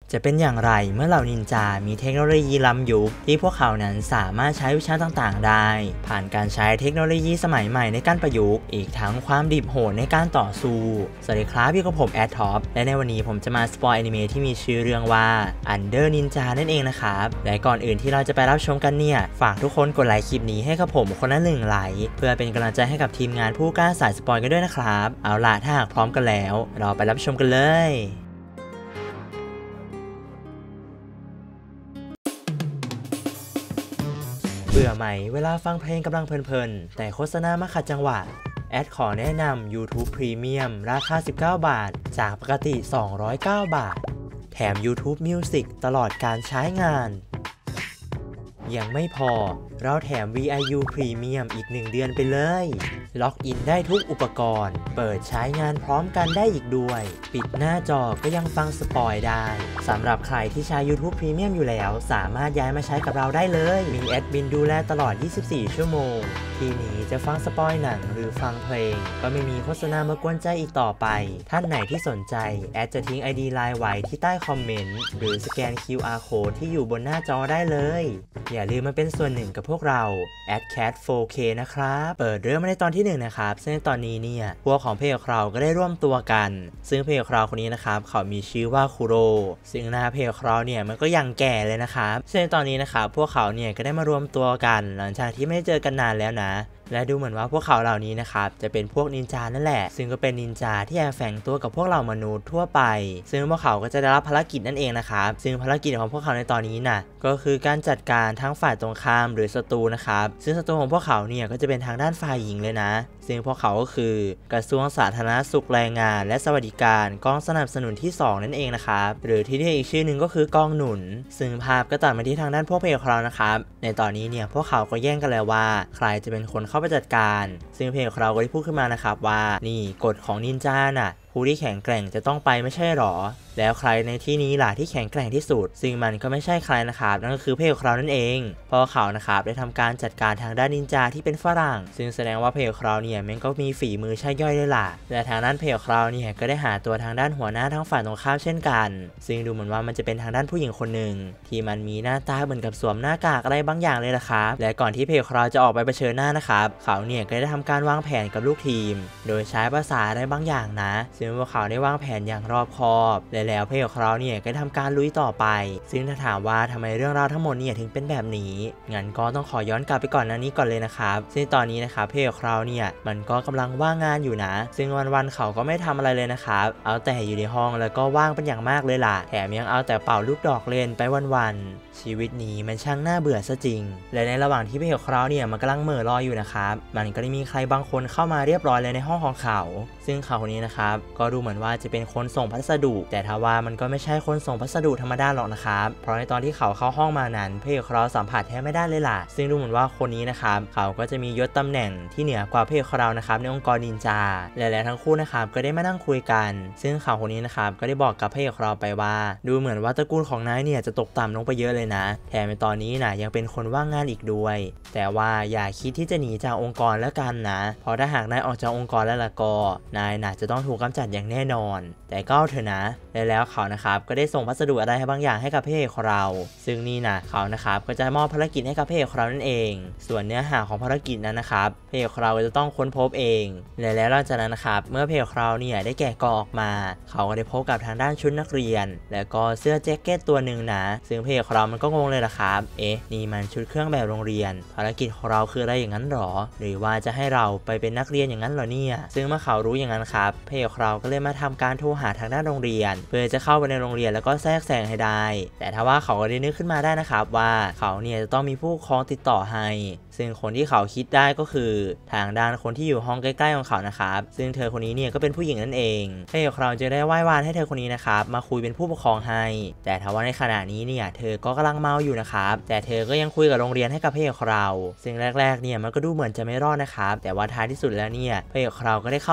จะเป็นอย่างไรเมื่อเหล่านินจามีเทคโนโลยีล้ำยุคที่พวกเขานั้นสามารถใช้วิชาต่างๆได้ผ่านการใช้เทคโนโลยีสมัยใหม่ในการประยุกต์อีกทั้งความดิบโหดในการต่อสู้สวัสดีครับพี่กับผมแอดท็อปและในวันนี้ผมจะมาสปอยอนิเมะที่มีชื่อเรื่องว่า Under Ninja นั่นเองนะครับและก่อนอื่นที่เราจะไปรับชมกันเนี่ยฝากทุกคนกดไลค์คลิปนี้ให้กับผมคนละ1 ไลค์เพื่อเป็นกำลังใจให้กับทีมงานผู้กล้าสายสปอยกันด้วยนะครับเอาล่ะถ้าหากพร้อมกันแล้วเราไปรับชมกันเลยเบื่อไหมเวลาฟังเพลงกำลังเพลินๆแต่โฆษณามาขัดจังหวะแอดขอแนะนำ YouTube Premium ราคา19 บาทจากปกติ209 บาทแถม YouTube Music ตลอดการใช้งานยังไม่พอเราแถม VIU Premium อีก1 เดือนไปเลยล็อกอินได้ทุกอุปกรณ์เปิดใช้งานพร้อมกันได้อีกด้วยปิดหน้าจอก็ยังฟังสปอยได้สำหรับใครที่ใช้ YouTube Premium อยู่แล้วสามารถย้ายมาใช้กับเราได้เลยมีแอดมินดูแลตลอด24 ชั่วโมงทีนี้จะฟังสปอยหนังหรือฟังเพลงก็ไม่มีโฆษณามากวนใจอีกต่อไปท่านไหนที่สนใจแอดจะทิ้ง ID ไลน์ไว้ที่ใต้คอมเมนต์หรือสแกน QR Code ที่อยู่บนหน้าจอได้เลยอย่าลืมมาเป็นส่วนหนึ่งกับพวกเรา @cat 4k นะครับเปิดเรื่องมาในตอนที่1นะครับซึ่งในตอนนี้เนี่ยพวกของเพจของเราก็ได้ร่วมตัวกันซึ่งเพจของเราคนนี้นะครับเขามีชื่อว่าคุโรซึ่งหน้าเพจของเราเนี่ยมันก็ยังแก่เลยนะครับซึ่งในตอนนี้นะครับพวกเขาเนี่ยก็ได้มารวมตัวกันหลังจากที่ไม่ได้เจอกันนานแล้วนะและดูเหมือนว่าพวกเขาเหล่านี้นะครับจะเป็นพวกนินจานั่นแหละซึ่งก็เป็นนินจาที่แอบแฝงตัวกับพวกเรามนุษย์ทั่วไปซึ่งพวกเขาก็จะได้รับภารกิจนั่นเองนะครับซึ่งภารกิจของพวกเขาในตอนนี้น่ะก็คือการจัดการทั้งฝ่ายตรงข้ามหรือศัตรูนะครับซึ่งศัตรูของพวกเขาเนี่ยก็จะเป็นทางด้านฝ่ายหญิงเลยนะซึ่งพวกเขาก็คือกระทรวงสาธารณสุขแรงงานและสวัสดิการกองสนับสนุนที่2นั่นเองนะครับหรือที่เรียกอีกชื่อหนึ่งก็คือกองหนุนซึ่งภาพก็ตัดมาที่ทางด้านพวกเพจของเรานะครับในตอนนี้เนี่ยพวกเขาก็แย่งกันแล้วว่าใครจะเป็นคนเข้าไปจัดการซึ่งเพจของเราก็ได้พูดขึ้นมานะครับว่านี่กฎของนินจาน่ะผู้ที่แข็งแกร่งจะต้องไปไม่ใช่หรอแล้วใครในที่นี้ล่ะที่แข็งแกร่งที่สุดซึ่งมันก็ไม่ใช่ใครนะครับนั่นก็คือเพจของเรานั่นเองเพราะเขานะครับได้ทำการจัดการทางด้านนินจาที่เป็นฝรั่งซึ่งแสดงว่าเพจของเราเนี่ยมันก็มีฝีมือใช่ย่อยเลยล่ะและทางด้านเพจของเราเนี่ยก็ได้หาตัวทางด้านหัวหน้าทั้งฝ่ายตรงข้ามเช่นกันซึ่งดูเหมือนว่ามันจะเป็นทางด้านผู้หญิงคนหนึ่งที่มันมีหน้าตาเหมือนกับสวมหน้ากากอะไรบางอย่างเลยล่ะครับและก่อนที่เพจของเราจะออกไปเผชิญหน้านะครับเขาเนี่ยก็ได้ทำการวางแผนกับลูกทีมโดยใช้ภาษาอะไรบางอย่างนะซึ่งพวกเขาได้วางแผนอย่างรอบคอบแล้วเพจของเราเนี่ยก็ทำการลุยต่อไปซึ่งถ้าถามว่าทำไมเรื่องราวทั้งหมดเนี่ยถึงเป็นแบบนี้งั้นก็ต้องขอย้อนกลับไปก่อนหน้านี้ก่อนเลยนะครับซึ่งตอนนี้นะครับเพจของเราเนี่ยมันก็กำลังว่างงานอยู่นะซึ่งวันๆเขาก็ไม่ทำอะไรเลยนะครับเอาแต่อยู่ในห้องแล้วก็ว่างเป็นอย่างมากเลยล่ะแถมยังเอาแต่เป่าลูกดอกเล่นไปวันๆชีวิตนี้มันช่างน่าเบื่อซะจริงและในระหว่างที่เพจของเราเนี่ยมันกำลังเหม่อลอยอยู่นะครับมันก็ได้มีใครบางคนเข้ามาเรียบร้อยเลยในห้องของเขาซึ่งเขาคนนี้นะครับก็ดูเหมือนว่าจะเป็นคนส่งพัสดุแต่ทว่ามันก็ไม่ใช่คนส่งพัสดุธรรมดาหรอกนะครับเพราะในตอนที่เขาเข้าห้องมานั้นเพจของเราสัมผัสแทบไม่ได้เลยล่ะซึ่งดูเหมือนว่าคนนี้นะครับเขาก็จะมียศตำแหน่งที่เหนือกว่าเพจของเรานะครับในองค์กรนินจาและทั้งคู่นะครับก็ได้มานั่งคุยกันซึ่งเขาคนนี้นะครับก็ได้บอกกับเพจของเราไปว่าดูเหมือนว่าตระกูลของนายเนี่ยจะตกต่ำลงไปเยอะเลยนะแถมในตอนนี้นะยังเป็นคนว่างงานอีกด้วยแต่ว่าอย่าคิดที่จะหนีจากองค์กรแล้วกันนะเพราะถ้าหากนายออกจากองค์กรแล้วล่ะก็นายน่าจะต้องถูกกำจัดอย่างแน่นอนแต่ก็เถอะนะแล้วเขานะครับก็ได้ส่งพัสดุอะไรบางอย่างให้กับเพจของเราซึ่งนี่นะเขานะครับก็จะมอบภารกิจให้กับเพจของเรานั่นเองส่วนเนื้อหาของภารกิจนั้นนะครับเพจของเราจะต้องค้นพบเองแล้วหลังจากนั้นนะครับเมื่อเพจของเราเนี่ยได้แกะกล่องออกมาเขาก็ได้พบกับทางด้านชุดนักเรียนแล้วก็เสื้อแจ็คเก็ตตัวหนึ่งนะซึ่งเพจของเรามันก็งงเลยล่ะครับนี่มันชุดเครื่องแบบโรงเรียนภารกิจของเราคืออะไรอย่างนั้นหรอหรือว่าจะให้เราไปเป็นนักเรียนอย่างนั้นหรอเนี่ยซึ่งเมื่อเขารู้อย่างนั้นครับเพจของเราก็เลยมาทำการโทรหาทางด้านโรงเรียนเพื่อจะเข้าไปในโรงเรียนแล้วก็แทรกแซงให้ได้แต่ถ้าว่าเขาก็ได้นึกขึ้นมาได้นะครับว่าเขาเนี่ยจะต้องมีผู้ปกครองติดต่อให้ซึ่งคนที่เขาคิดได้ก็คือทางด้านคนที่อยู่ห้องใกล้ๆของเขานะครับซึ่งเธอคนนี้เนี่ยก็เป็นผู้หญิงนั่นเองเพจของเราจะได้ไหว้วานให้เธอคนนี้นะครับมาคุยเป็นผู้ปกครองให้แต่ถ้าว่าในขณะนี้เนี่ยเธอก็กำลังเมาอยู่นะครับแต่เธอก็ยังคุยกับโรงเรียนให้กับเพจของเราซึ่งแรกๆเนี่ยมันก็ดูเหมือนจะไม่รอดนะครับแต่ว่าท้ายที่สุดแล้วเนี่ยเพจของเราก็ได้เข้าโรงเรียน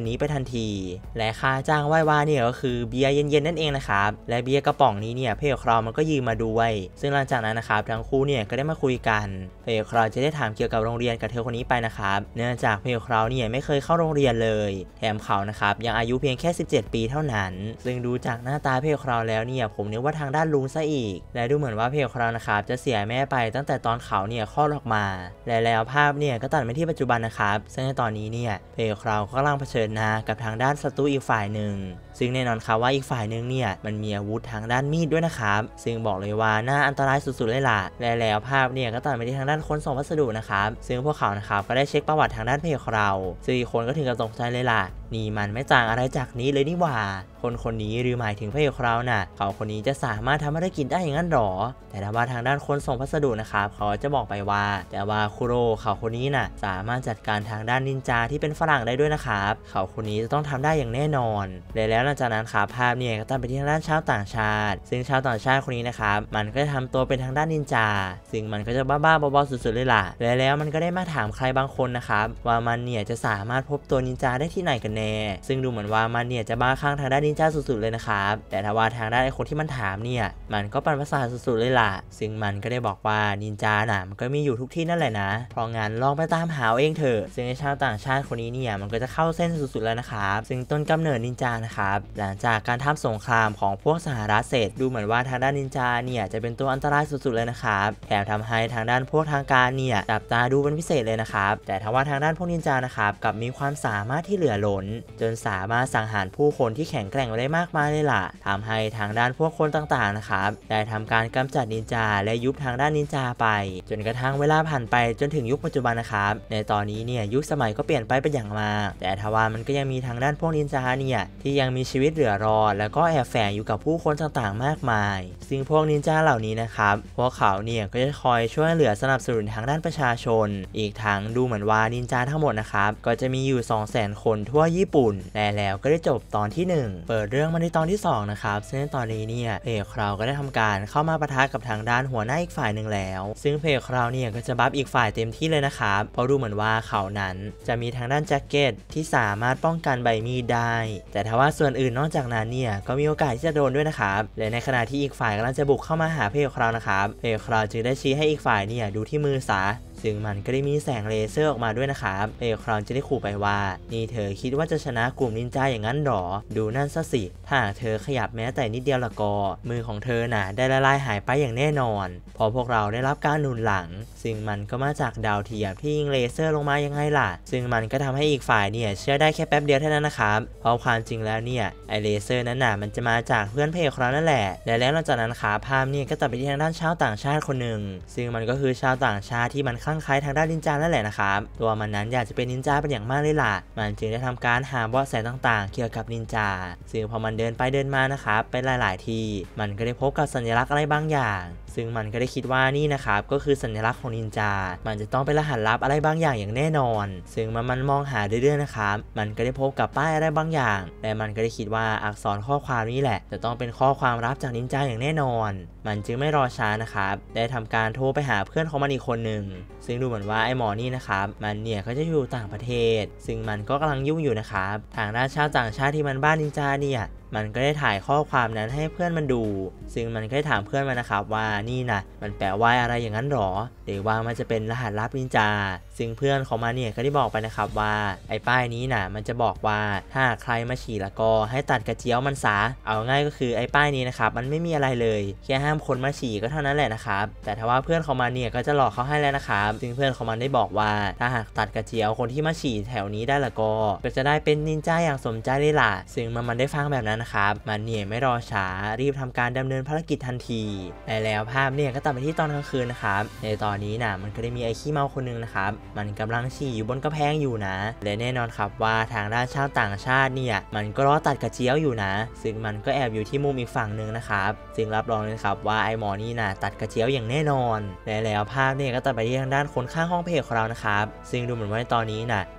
นี้ไปทันทีและค่าจ้างไหว้วานเนี่ยก็คือเบียร์เย็นๆนั่นเองนะครับและเบียร์กระป๋องนี้เนี่ยพระเอกเรามันก็ยืมมาด้วยซึ่งหลังจากนั้นนะครับทั้งคู่เนี่ยก็ได้มาคุยกันพระเอกเราจะได้ถามเกี่ยวกับโรงเรียนกับเธอคนนี้ไปนะครับเนื่องจากพระเอกเราเนี่ยไม่เคยเข้าโรงเรียนเลยแถมเขานะครับยังอายุเพียงแค่17 ปีเท่านั้นซึ่งดูจากหน้าตาพระเอกเราแล้วเนี่ยผมนึกว่าทางด้านลุงซะอีกและดูเหมือนว่าพระเอกเรานะครับจะเสียแม่ไปตั้งแต่ตอนเขาเนี่ยคลอดออกมาและแล้วภาพเนี่ยก็ตัดไปที่ปัจจุบันนะครับซึ่งในตอนนี้เนี่ยพระเอกเราก็กำลังเผชิญหน้ากับทางด้านศัตรูอีกฝ่ายหนึ่งซึ่งแน่นอนครับว่าอีกฝ่ายหนึ่งเนี่ยมันมีอาวุธทางด้านมีดด้วยนะครับซึ่งบอกเลยว่าน่าอันตรายสุดๆเลยล่ะและแล้วภาพเนี่ยก็ตัดไปที่ทางด้านคนส่งพัสดุนะครับซึ่งพวกเขานะครับก็ได้เช็คประวัติทางด้านเพจของเราซึ่งอีกคนก็ถึงกับตกใจเลยล่ะนี่มันไม่ต่างอะไรจากนี้เลยนี่หว่าคนนี้หรือหมายถึงพระเอกของเราน่ะเขาคนนี้จะสามารถทำภารกิจได้อย่างนั้นหรอแต่ถ้าว่าทางด้านคนส่งพัสดุนะครับเขาจะบอกไปว่าแต่ว่าคุโรเขาคนนี้น่ะสามารถจัดการทางด้านนินจาที่เป็นฝรั่งได้ด้วยนะครับเขาคนนี้จะต้องทำได้อย่างแน่นอนแล้วหลังจากนั้นครับภาพเนี่ยก็ตัดไปที่ทางด้านชาวต่างชาติซึ่งชาวต่างชาติคนนี้นะครับมันก็จะทำตัวเป็นทางด้านนินจาซึ่งมันก็จะบ้าๆบอๆสุดๆเลยล่ะแล้วมันก็ได้มาถามใครบางคนนะครับว่ามันเนี่ยจะสามารถพบตัวนินจาได้ที่ไหนกันแน่ซึ่งดูเหมือนว่ามันเนี่ยจะบ้าคลั่งทางด้านนินจาสุดๆเลยนะครับแต่ถ้าว่าทางด้านไอ้คนที่มันถามเนี่ยมันก็ปั่นประสาทสุดๆเลยล่ะซึ่งมันก็ได้บอกว่านินจาน่ะมันก็มีอยู่ทุกที่นั่นแหละนะเพราะงั้นลองไปตามหาเองเถอะซึ่งไอ้ชาวต่างชาติคนนี้เนี่ยมันก็จะเข้าเส้นสุดๆแล้วนะครับซึ่งต้นกำเนิดนินจานะครับหลังจากการทำสงครามของพวกสหรัฐเสร็จดูเหมือนว่าทางด้านนินจาเนี่ยจะเป็นตัวอันตรายสุดๆเลยนะครับแถมทำให้ทางด้านพวกทางการเนี่ยจับตาดูเป็นพิเศษเลยนะครับแต่ถ้าว่าทางด้านพวกนินจานะครับกับมีความสามารถที่เหลือล้นจนสามารถสังหารผู้คนที่แข็งแกร่งได้มากมายเลยล่ะทำให้ทางด้านพวกคนต่างๆนะครับได้ทำการกำจัดนินจาและยุบทางด้านนินจาไปจนกระทั่งเวลาผ่านไปจนถึงยุคปัจจุบันนะครับในตอนนี้เนี่ยยุคสมัยก็เปลี่ยนไปเป็นอย่างมากแต่ทว่ามันก็ยังมีทางด้านพวกนินจาเนี่ยที่ยังมีชีวิตเหลือรอดแล้วก็แอบแฝงอยู่กับผู้คนต่างๆมากมายซึ่งพวกนินจาเหล่านี้นะครับพวกเขาเนี่ยก็จะคอยช่วยเหลือสนับสนุนทางด้านประชาชนอีกทั้งดูเหมือนว่านินจาทั้งหมดนะครับก็จะมีอยู่ 200,000 คนทั่วญี่ปุ่นแล้วก็ได้จบตอนที่1เปิดเรื่องมาในตอนที่2นะครับซึ่งตอนนี้เนี่ยเพจเราก็ได้ทำการเข้ามาปะทะกับทางด้านหัวหน้าอีกฝ่ายหนึ่งแล้วซึ่งเพจเราเนี่ยก็จะบัฟอีกฝ่ายเต็มที่เลยนะครับเพราะดูเหมือนว่าเขานั้นจะมีทางด้านแจ็คเก็ตที่สามารถป้องกันใบมีดได้แต่ถ้าว่าส่วนอื่นนอกจากนั้นเนี่ยก็มีโอกาสที่จะโดนด้วยนะครับและในขณะที่อีกฝ่ายกำลังจะบุกเข้ามาหาเพจเรานะครับเพจเราจึงได้ชี้ให้อีกฝ่ายเนี่ยดูที่มือซะซึ่งมันก็ได้มีแสงเลเซอร์ออกมาด้วยนะครับเพจเราจะได้ขู่ไปว่านี่เธอคิดว่าจะชนะกลุ่มนินจาอย่างนั้นหรอดูนั่นซะสิถ้าเธอขยับแม้แต่นิดเดียวละก็มือของเธอน่ะได้ละลายหายไปอย่างแน่นอนพอพวกเราได้รับการหนุนหลังซึ่งมันก็มาจากดาวเทียมที่ยิงเลเซอร์ลงมายังไงล่ะซึ่งมันก็ทำให้อีกฝ่ายเนี่ยเชื่อได้แค่แป๊บเดียวเท่านั้นนะครับเพราะความจริงแล้วเนี่ยไอเลเซอร์นั้นน่ะมันจะมาจากเพื่อนเพจของเรานั่นแหละและแล้วหลังจากนั้นขาภาพเนี่ยก็ตัดไปที่ทางด้านชาวต่างชาติคนหนึ่งซึ่งมันก็คือชาวต่างชาติที่มันคลั่งไคล้ทางด้านนินจานั่นแหละนะครับตัวมันนั้นอยากจะเป็นนินจาเป็นอย่างมากเลยล่ะมันจึงได้ทำการหาเบาะแสต่างๆเกี่ยวกับนินจาซึ่งพอมันเดินไปเดินมานะครับไปหลายๆที่มันก็ได้พบกับสัญลักษณ์อะไรบางอย่างซึ่งมันก็ได้คิดว่านี่นะครับก็คือสัญลักษณ์ของนินจามันจะต้องเป็นรหัสลับอะไรบางอย่างอย่างแน่นอนซึ่งมันมองหาเรื่อยๆนะครับมันก็ได้พบกับป้ายอะไรบางอย่างและมันก็ได้คิดว่าอักษรข้อความนี้แหละจะต้องเป็นข้อความลับจากนินจาอย่างแน่นอนมันจึงไม่รอช้านะครับได้ทำการโทรไปหาเพื่อนของมันอีกคนหนึ่งซึ่งดูเหมือนว่าไอ้หมอนี่นะครับมันเนี่ยก็จะอยู่ต่างประเทศซึ่งมันก็กำลังยุ่งอยู่นะครับทางด้านชาวต่างชาติที่มันบ้านนินจาเนี่ยมันก็ได้ถ่ายข้อความนั้นให้เพื่อนมันดูซึ่งมันก็ได้ถามเพื่อนมันนะครับว่านี่นะมันแปลว่าอะไรอย่างนั้นหรอหรือว่ามันจะเป็นรหัสลับนินจาซึ่งเพื่อนของมันเนี่ยก็ได้บอกไปนะครับว่าไอ้ป้ายนี้นะมันจะบอกว่าถ้าใครมาฉี่แล้วก็ให้ตัดกระเจียวมันซะเอาง่ายก็คือไอ้ป้ายนี้นะครับมันไม่มีอะไรเลยแค่ห้ามคนมาฉี่ก็เท่านั้นแหละนะครับแต่ถ้าว่าเพื่อนของมันเนี่ยก็จะหลอกเขาให้แล้วนะครับซึ่งเพื่อนของมันได้บอกว่าถ้าหากตัดกระเจียวคนที่มาฉี่แถวนี้ได้แล้วก็จะได้เป็นนินจาอย่างสมใจเลยล่ะซึ่งมันได้ฟังแบบนั้นนะครับมันเนี่ยไม่รอช้ารีบทำการดำเนินภารกิจทันทีแล้วภาพเนี่ยก็ตัดไปที่ตอนกลางคืนนะครับในตอนนี้นะมันก็ได้มีไอ้ขี้เมาคนนึงนะครับมันกำลังฉี่อยู่บนกระแพงอยู่นะและแน่นอนครับว่าทางด้านชาวต่างชาติเนี่ยมันก็รอตัดกระเจียวอยู่นะซึ่งมันก็แอบอยู่ที่มุมอีกฝั่งหนึ่งนะครับซึ่งรับรองเลยครับว่าไอ้หมอนี่นะตัดกระเจียวอย่างแน่นอนแล้วภาพเนี่ยก็ตัดไปที่ทางด้านคนข้างห้องเพจของเรานะครับซึ่งดูเหมือนว่าในตอนนี้นะ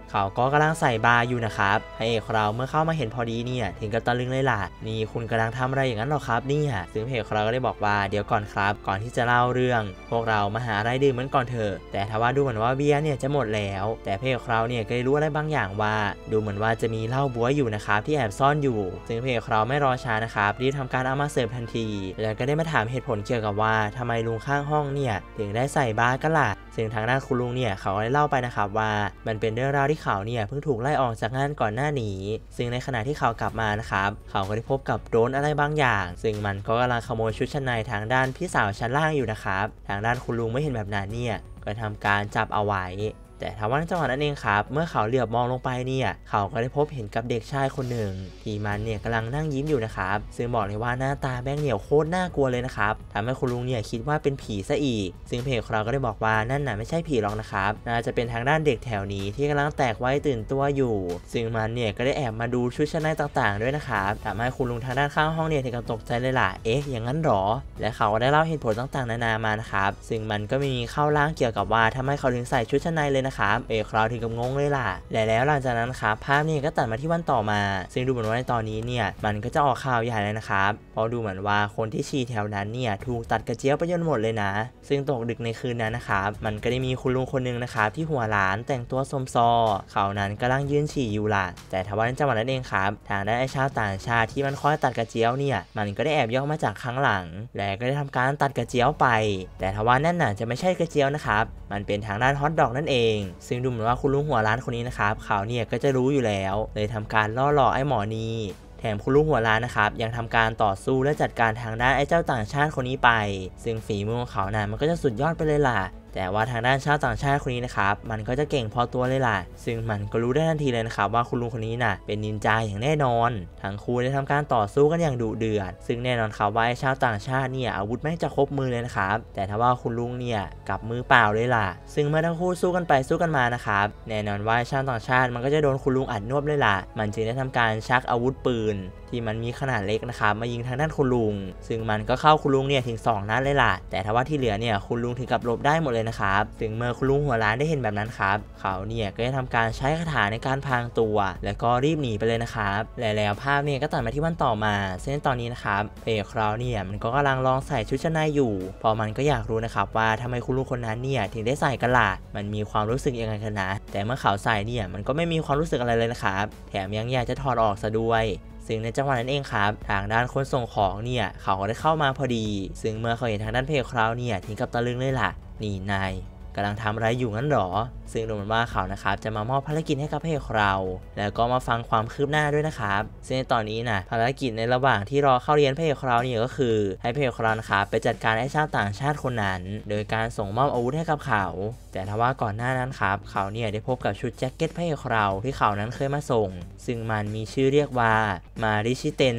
เขาก็กำลังใส่บาร์อยู่นะครับพระเอกเราเมื่อเข้ามาเห็นพอดีเนี่ยถึงกับตะลึงเลยล่ะนี่คุณกำลังทำอะไรอย่างนั้นหรอครับเนี่ยซึ่งพระเอกเราก็ได้บอกว่าเดี๋ยวก่อนครับก่อนที่จะเล่าเรื่องพวกเรามาหาอะไรดื่มกันก่อนเถอะแต่ถ้าว่าดูเหมือนว่าเบียร์เนี่ยจะหมดแล้วแต่พระเอกเราเนี่ยก็ได้รู้อะไรบางอย่างว่าดูเหมือนว่าจะมีเหล้าบ๊วยอยู่นะครับที่แอบซ่อนอยู่ซึ่งพระเอกเราไม่รอช้านะครับรีบทำการเอามาเสิร์ฟทันทีแล้วก็ได้มาถามเหตุผลเกี่ยวกับว่าทำไมลุงข้างห้องเนี่ยถึงได้ใส่บาร์กันล่ะซึ่งทางด้านคุณลุงเนี่ยเขาได้เล่าไปนะครับว่ามันเป็นเรื่องราวที่เขาเนี่ยเพิ่งถูกไล่ออกจากงานก่อนหน้านี้ซึ่งในขณะที่เขากลับมานะครับเขาก็ได้พบกับโดรนอะไรบางอย่างซึ่งมันก็กำลังขโมยชุดชั้นในทางด้านพี่สาวชั้นล่างอยู่นะครับทางด้านคุณลุงไม่เห็นแบบนั้นเนี่ยก็ทำการจับเอาไว้แต่ทว่าในจังหวะนั้นเองครับเมื่อเขาเหลือบมองลงไปเนี่ยเขาก็ได้พบเห็นกับเด็กชายคนหนึ่งที่มันเนี่ยกำลังนั่งยิ้มอยู่นะครับซึ่งบอกเลยว่าหน้าตาแบงเหนียวโคตรน่ากลัวเลยนะครับทำให้คุณลุงเนี่ยคิดว่าเป็นผีซะอีกซึ่งเพจเราก็ได้บอกว่านั่นน่ะไม่ใช่ผีหรอกนะครับน่าจะเป็นทางด้านเด็กแถวนี้ที่กำลังแตกไว้ตื่นตัวอยู่ซึ่งมันเนี่ยก็ได้แอบมาดูชุดชั้นในต่างๆด้วยนะครับทำให้คุณลุงทางด้านข้างห้องเนี่ยถึงกับตกใจเลยล่ะเอ๊ะอย่างนั้นหรอและเขาก็ได้เล่าเหตุผลต่างๆนานามานะครับซึ่งมันก็มีเข้าร่างเกี่ยวกับว่าทำไมเขาถึงใส่ชุดชั้นในเลยนะครับเราถึงกับงงเลยล่ะและแล้วหลังจากนั้นครับภาพนี้ก็ตัดมาที่วันต่อมาซึ่งดูเหมือนว่าในตอนนี้เนี่ยมันก็จะออกข่าวใหญ่เลยนะครับเพราะดูเหมือนว่าคนที่ฉี่แถวนั้นเนี่ยถูกตัดกระเจี๊ยบไปจนหมดเลยนะซึ่งตกดึกในคืนนั้นนะครับมันก็ได้มีคุณลุงคนนึงนะครับที่หัวล้านแต่งตัวสมซอเขานั้นกำลังยืนฉี่อยู่ล่ะแต่ทว่าในจังหวะนั้นเองครับทางด้านไอ้ชาวต่างชาติที่มันคอยตัดกระเจี๊ยบเนี่ยมันก็ได้แอบย่องมาจากข้างหลังและก็ได้ทำการตัดกระเจี๊ยบไปแต่ทว่านั่นน่ะจะไม่ใช่กระเจี๊ยบนะครับมันเป็นทางด้านฮอทดอกนั่นเองซึ่งดูเหมือนว่าคุณลุงหัวล้านคนนี้นะครับเขาเนี่ยก็จะรู้อยู่แล้วเลยทำการล่อหลอกไอ้หมอนีแถมคุณลุงหัวล้านนะครับยังทำการต่อสู้และจัดการทางด้านไอ้เจ้าต่างชาติคนนี้ไปซึ่งฝีมือของเขานั้นมันก็จะสุดยอดไปเลยล่ะแต่ว่าทางด้านชาวต่างชาติคนนี้นะครับมันก็จะเก่งพอตัวเลยล่ะซึ่งมันก็รู้ได้ทันทีเลยนะครับว่าคุณลุงคนนี้น่ะเป็นนินจาอย่างแน่นอนทั้งคู่ได้ทำการต่อสู้กันอย่างดุเดือดซึ่งแน่นอนครับว่าชาวต่างชาติเนี่ยอาวุธแม่งจะครบมือเลยนะครับแต่ถ้าว่าคุณลุงเนี่ยกับมือเปล่าเลยล่ะซึ่งเมื่อทั้งคู่สู้กันไปสู้กันมานะครับแน่นอนว่าชาวต่างชาติมันก็จะโดนคุณลุงอัดนวบเลยล่ะมันจึงได้ทำการชักอาวุธปืนที่มันมีขนาดเล็กนะครับมายิงทางด้านคุณลุงซึ่งมันก็เข้าคุณลุงเนี่ยถึง2 นัดเลยล่ะแต่ถ้าว่าที่เหลือเนี่ยคุณลุงถึงกับหลบได้หมดเลยนะครับซึ่งเมื่อคุณลุงหัวล้านได้เห็นแบบนั้นครับเขาเนี่ยก็ได้ทำการใช้คาถาในการพรางตัวแล้วก็รีบหนีไปเลยนะครับแล้วภาพเนี่ยก็ตัดมาที่วันต่อมาซึ่งตอนนี้นะครับเพจเราเนี่ยมันก็กำลังลองใส่ชุดชั้นในอยู่พอมันก็อยากรู้นะครับว่าทำไมคุณลุงคนนั้นเนี่ยถึงได้ใส่กันล่ะมันมีความรู้สึกยังไงกันนะแต่เมื่อเขาใส่เนี่ยมันก็ไม่มีความรู้สึกอะไรเลยนะครับแถมยังอยากจะถอดออกซะด้วยซึ่งในจังหวะนั้นเองครับทางด้านคนส่งของเนี่ยเขาก็ได้เข้ามาพอดีซึ่งเมื่อเขาเห็นทางด้านเพจเราเนี่ยถึงกับตะลึงเลยล่ะนี่นายกำลังทำอะไรอยู่งั้นหรอซึ่งดูเหมือนว่าเขานะครับจะมามอบภารกิจให้กับเพจเราแล้วก็มาฟังความคืบหน้าด้วยนะครับซึ่งในตอนนี้นะภารกิจในระหว่างที่รอเข้าเรียนเพจเราเนี่ยก็คือให้เพจเรานะครับไปจัดการไอ้ชาวต่างชาติคนนั้นโดยการส่งมอบอาวุธให้กับเขาแต่ถ้าว่าก่อนหน้านั้นครับเขาเนี่ยได้พบกับชุดแจ็คเก็ตเพจเราที่เขานั้นเคยมาส่งซึ่งมันมีชื่อเรียกว่ามาริชิเตน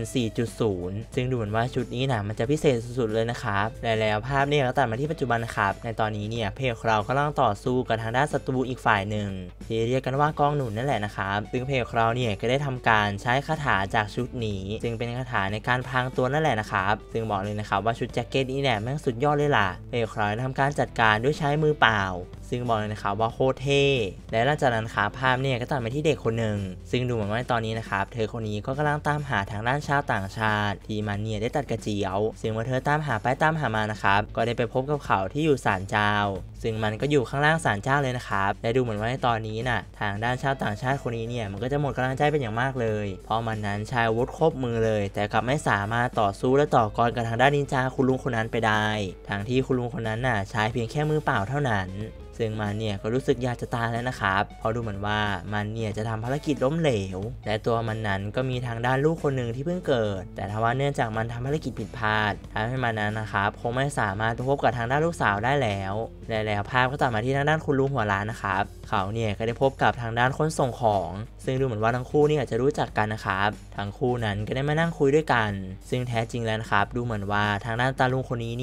4.0 ซึ่งดูเหมือนว่าชุดนี้นะมันจะพิเศษสุดๆเลยนะครับแล้วภาพเนี่ยก็ตัดมาที่ปัจจุบันนะครับในตอนนี้เนี่ยเพจเรากำลังต่อสู้กับทางด้านศัตรูอีกฝ่ายหนึ่งที่เรียกกันว่ากองหนุนนั่นแหละนะครับซึ่งเพจเราเนี่ยก็ได้ทำการใช้คาถาจากชุดนี้ซึ่งเป็นคาถาในการพรางตัวนั่นแหละนะครับซึ่งบอกเลยนะครับว่าชุดแจ็คเก็ตนี้เนี่ยแม่งสุดยอดเลยล่ะเพจเราทำการจัดการด้วยใช้มือเปล่าซึ่งบอกเลยนะครับว่าโคตรเท่และหลังจากนั้นครับภาพเนี่ยก็ตัดไปที่เด็กคนหนึ่งซึ่งดูเหมือนว่าตอนนี้นะครับเธอคนนี้ก็กำลังตามหาทางด้านชาวต่างชาติที่มันเนี่ยได้ตัดกระเจียวซึ่งเมื่อเธอตามหาไปตามหามานะครับก็ได้ไปพบกับเขาที่อยู่ศาลเจ้าซึ่งมันก็อยู่ข้างล่างศาลเจ้าเลยนะครับและดูเหมือนว่าในตอนนี้น่ะทางด้านชาวต่างชาติคนนี้เนี่ยมันก็จะหมดกำลังใจเป็นอย่างมากเลยเพราะมันนั้นใช้อาวุธครบมือเลยแต่กลับไม่สามารถต่อสู้และต่อกรกับทางด้านนินจาคุณลุงคนนั้นไปได้ทั้งที่คุณลุงคนนั้นน่ะใช้เพียงแค่มือเปล่าเท่านั้นซึ่งมันเนี่ยก็รู้สึกอยากจะตายแล้วนะครับเพราะดูเหมือนว่ามันเนี่ยจะทำภารกิจล้มเหลวและตัวมันนั้นก็มีทางด้านลูกคนหนึ่งที่เพิ่งเกิดแต่ทว่าเนื่องจากมันทำภารกิจผิดพลาดทำให้มันนั้นนะครับคงไม่สามารถพบกับทางด้านลูกสาวได้แล้วและภาพก็ตัดมาที่ทางด้านคุณลุงหัวล้านนะครับเขาเนี่ยก็ได้พบกับทางด้านคนส่งของซึ่งดูเหมือนว่าทั้งคู่เนี่ยจะรู้จักกันนะครับทั้งคู่นั้นก็ได้มานั่งคุยด้วยกันซึ่งแท้จริงแล้วนะครับดูเหมือนว่าทางด้านตาลุงคนนี้เนี่ย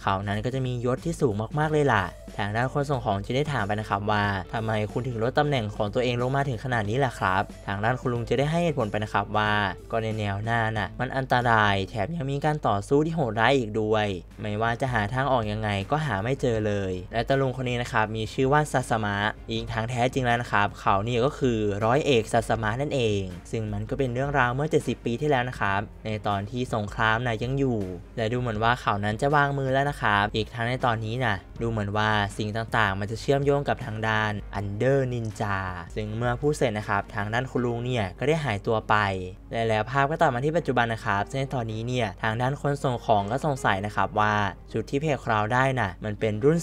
เขานั้นก็จะมียศที่สูงมากๆเลยล่ะทางด้านคนส่งของจะได้ถามไปนะครับว่าทำไมคุณถึงลดตำแหน่งของตัวเองลงมาถึงขนาดนี้ล่ะครับทางด้านคุณลุงจะได้ให้เหตุผลไปนะครับว่าก็ในแนวหน้าน่ะมันอันตรายแถมยังมีการต่อสู้ที่โหดร้ายอีกด้วยไม่ว่าจะหาทางออกยังไงก็หาไม่เจอเลยและตาลุงคนนี้นะครับมีชื่อว่าซาสมะอีกทางแท้จริงแล้วนะครับเขานี่ก็คือร้อยเอกซาสมะนั่นเองซึ่งมันก็เป็นเรื่องราวเมื่อ70 ปีที่แล้วนะครับในตอนที่สงครามน่ะยังอยู่และดูเหมือนว่าเขานั้นจะวางมือแล้วนะครับอีกทั้งในตอนนี้น่ะดูเหมือนว่าสิ่งต่างๆมันจะเชื่อมโยงกับทางด้านอันเดอร์นินจาซึ่งเมื่อพูดเสร็จนะครับทางด้านคุณลุงเนี่ยก็ได้หายตัวไปและแล้วภาพก็ตัดมาที่ปัจจุบันนะครับซึ่งในตอนนี้เนี่ยทางด้านคนส่งของก็สงสัยนะครับว่าชุดที่เพจคราวได้น่ะมันเป็นรุ่น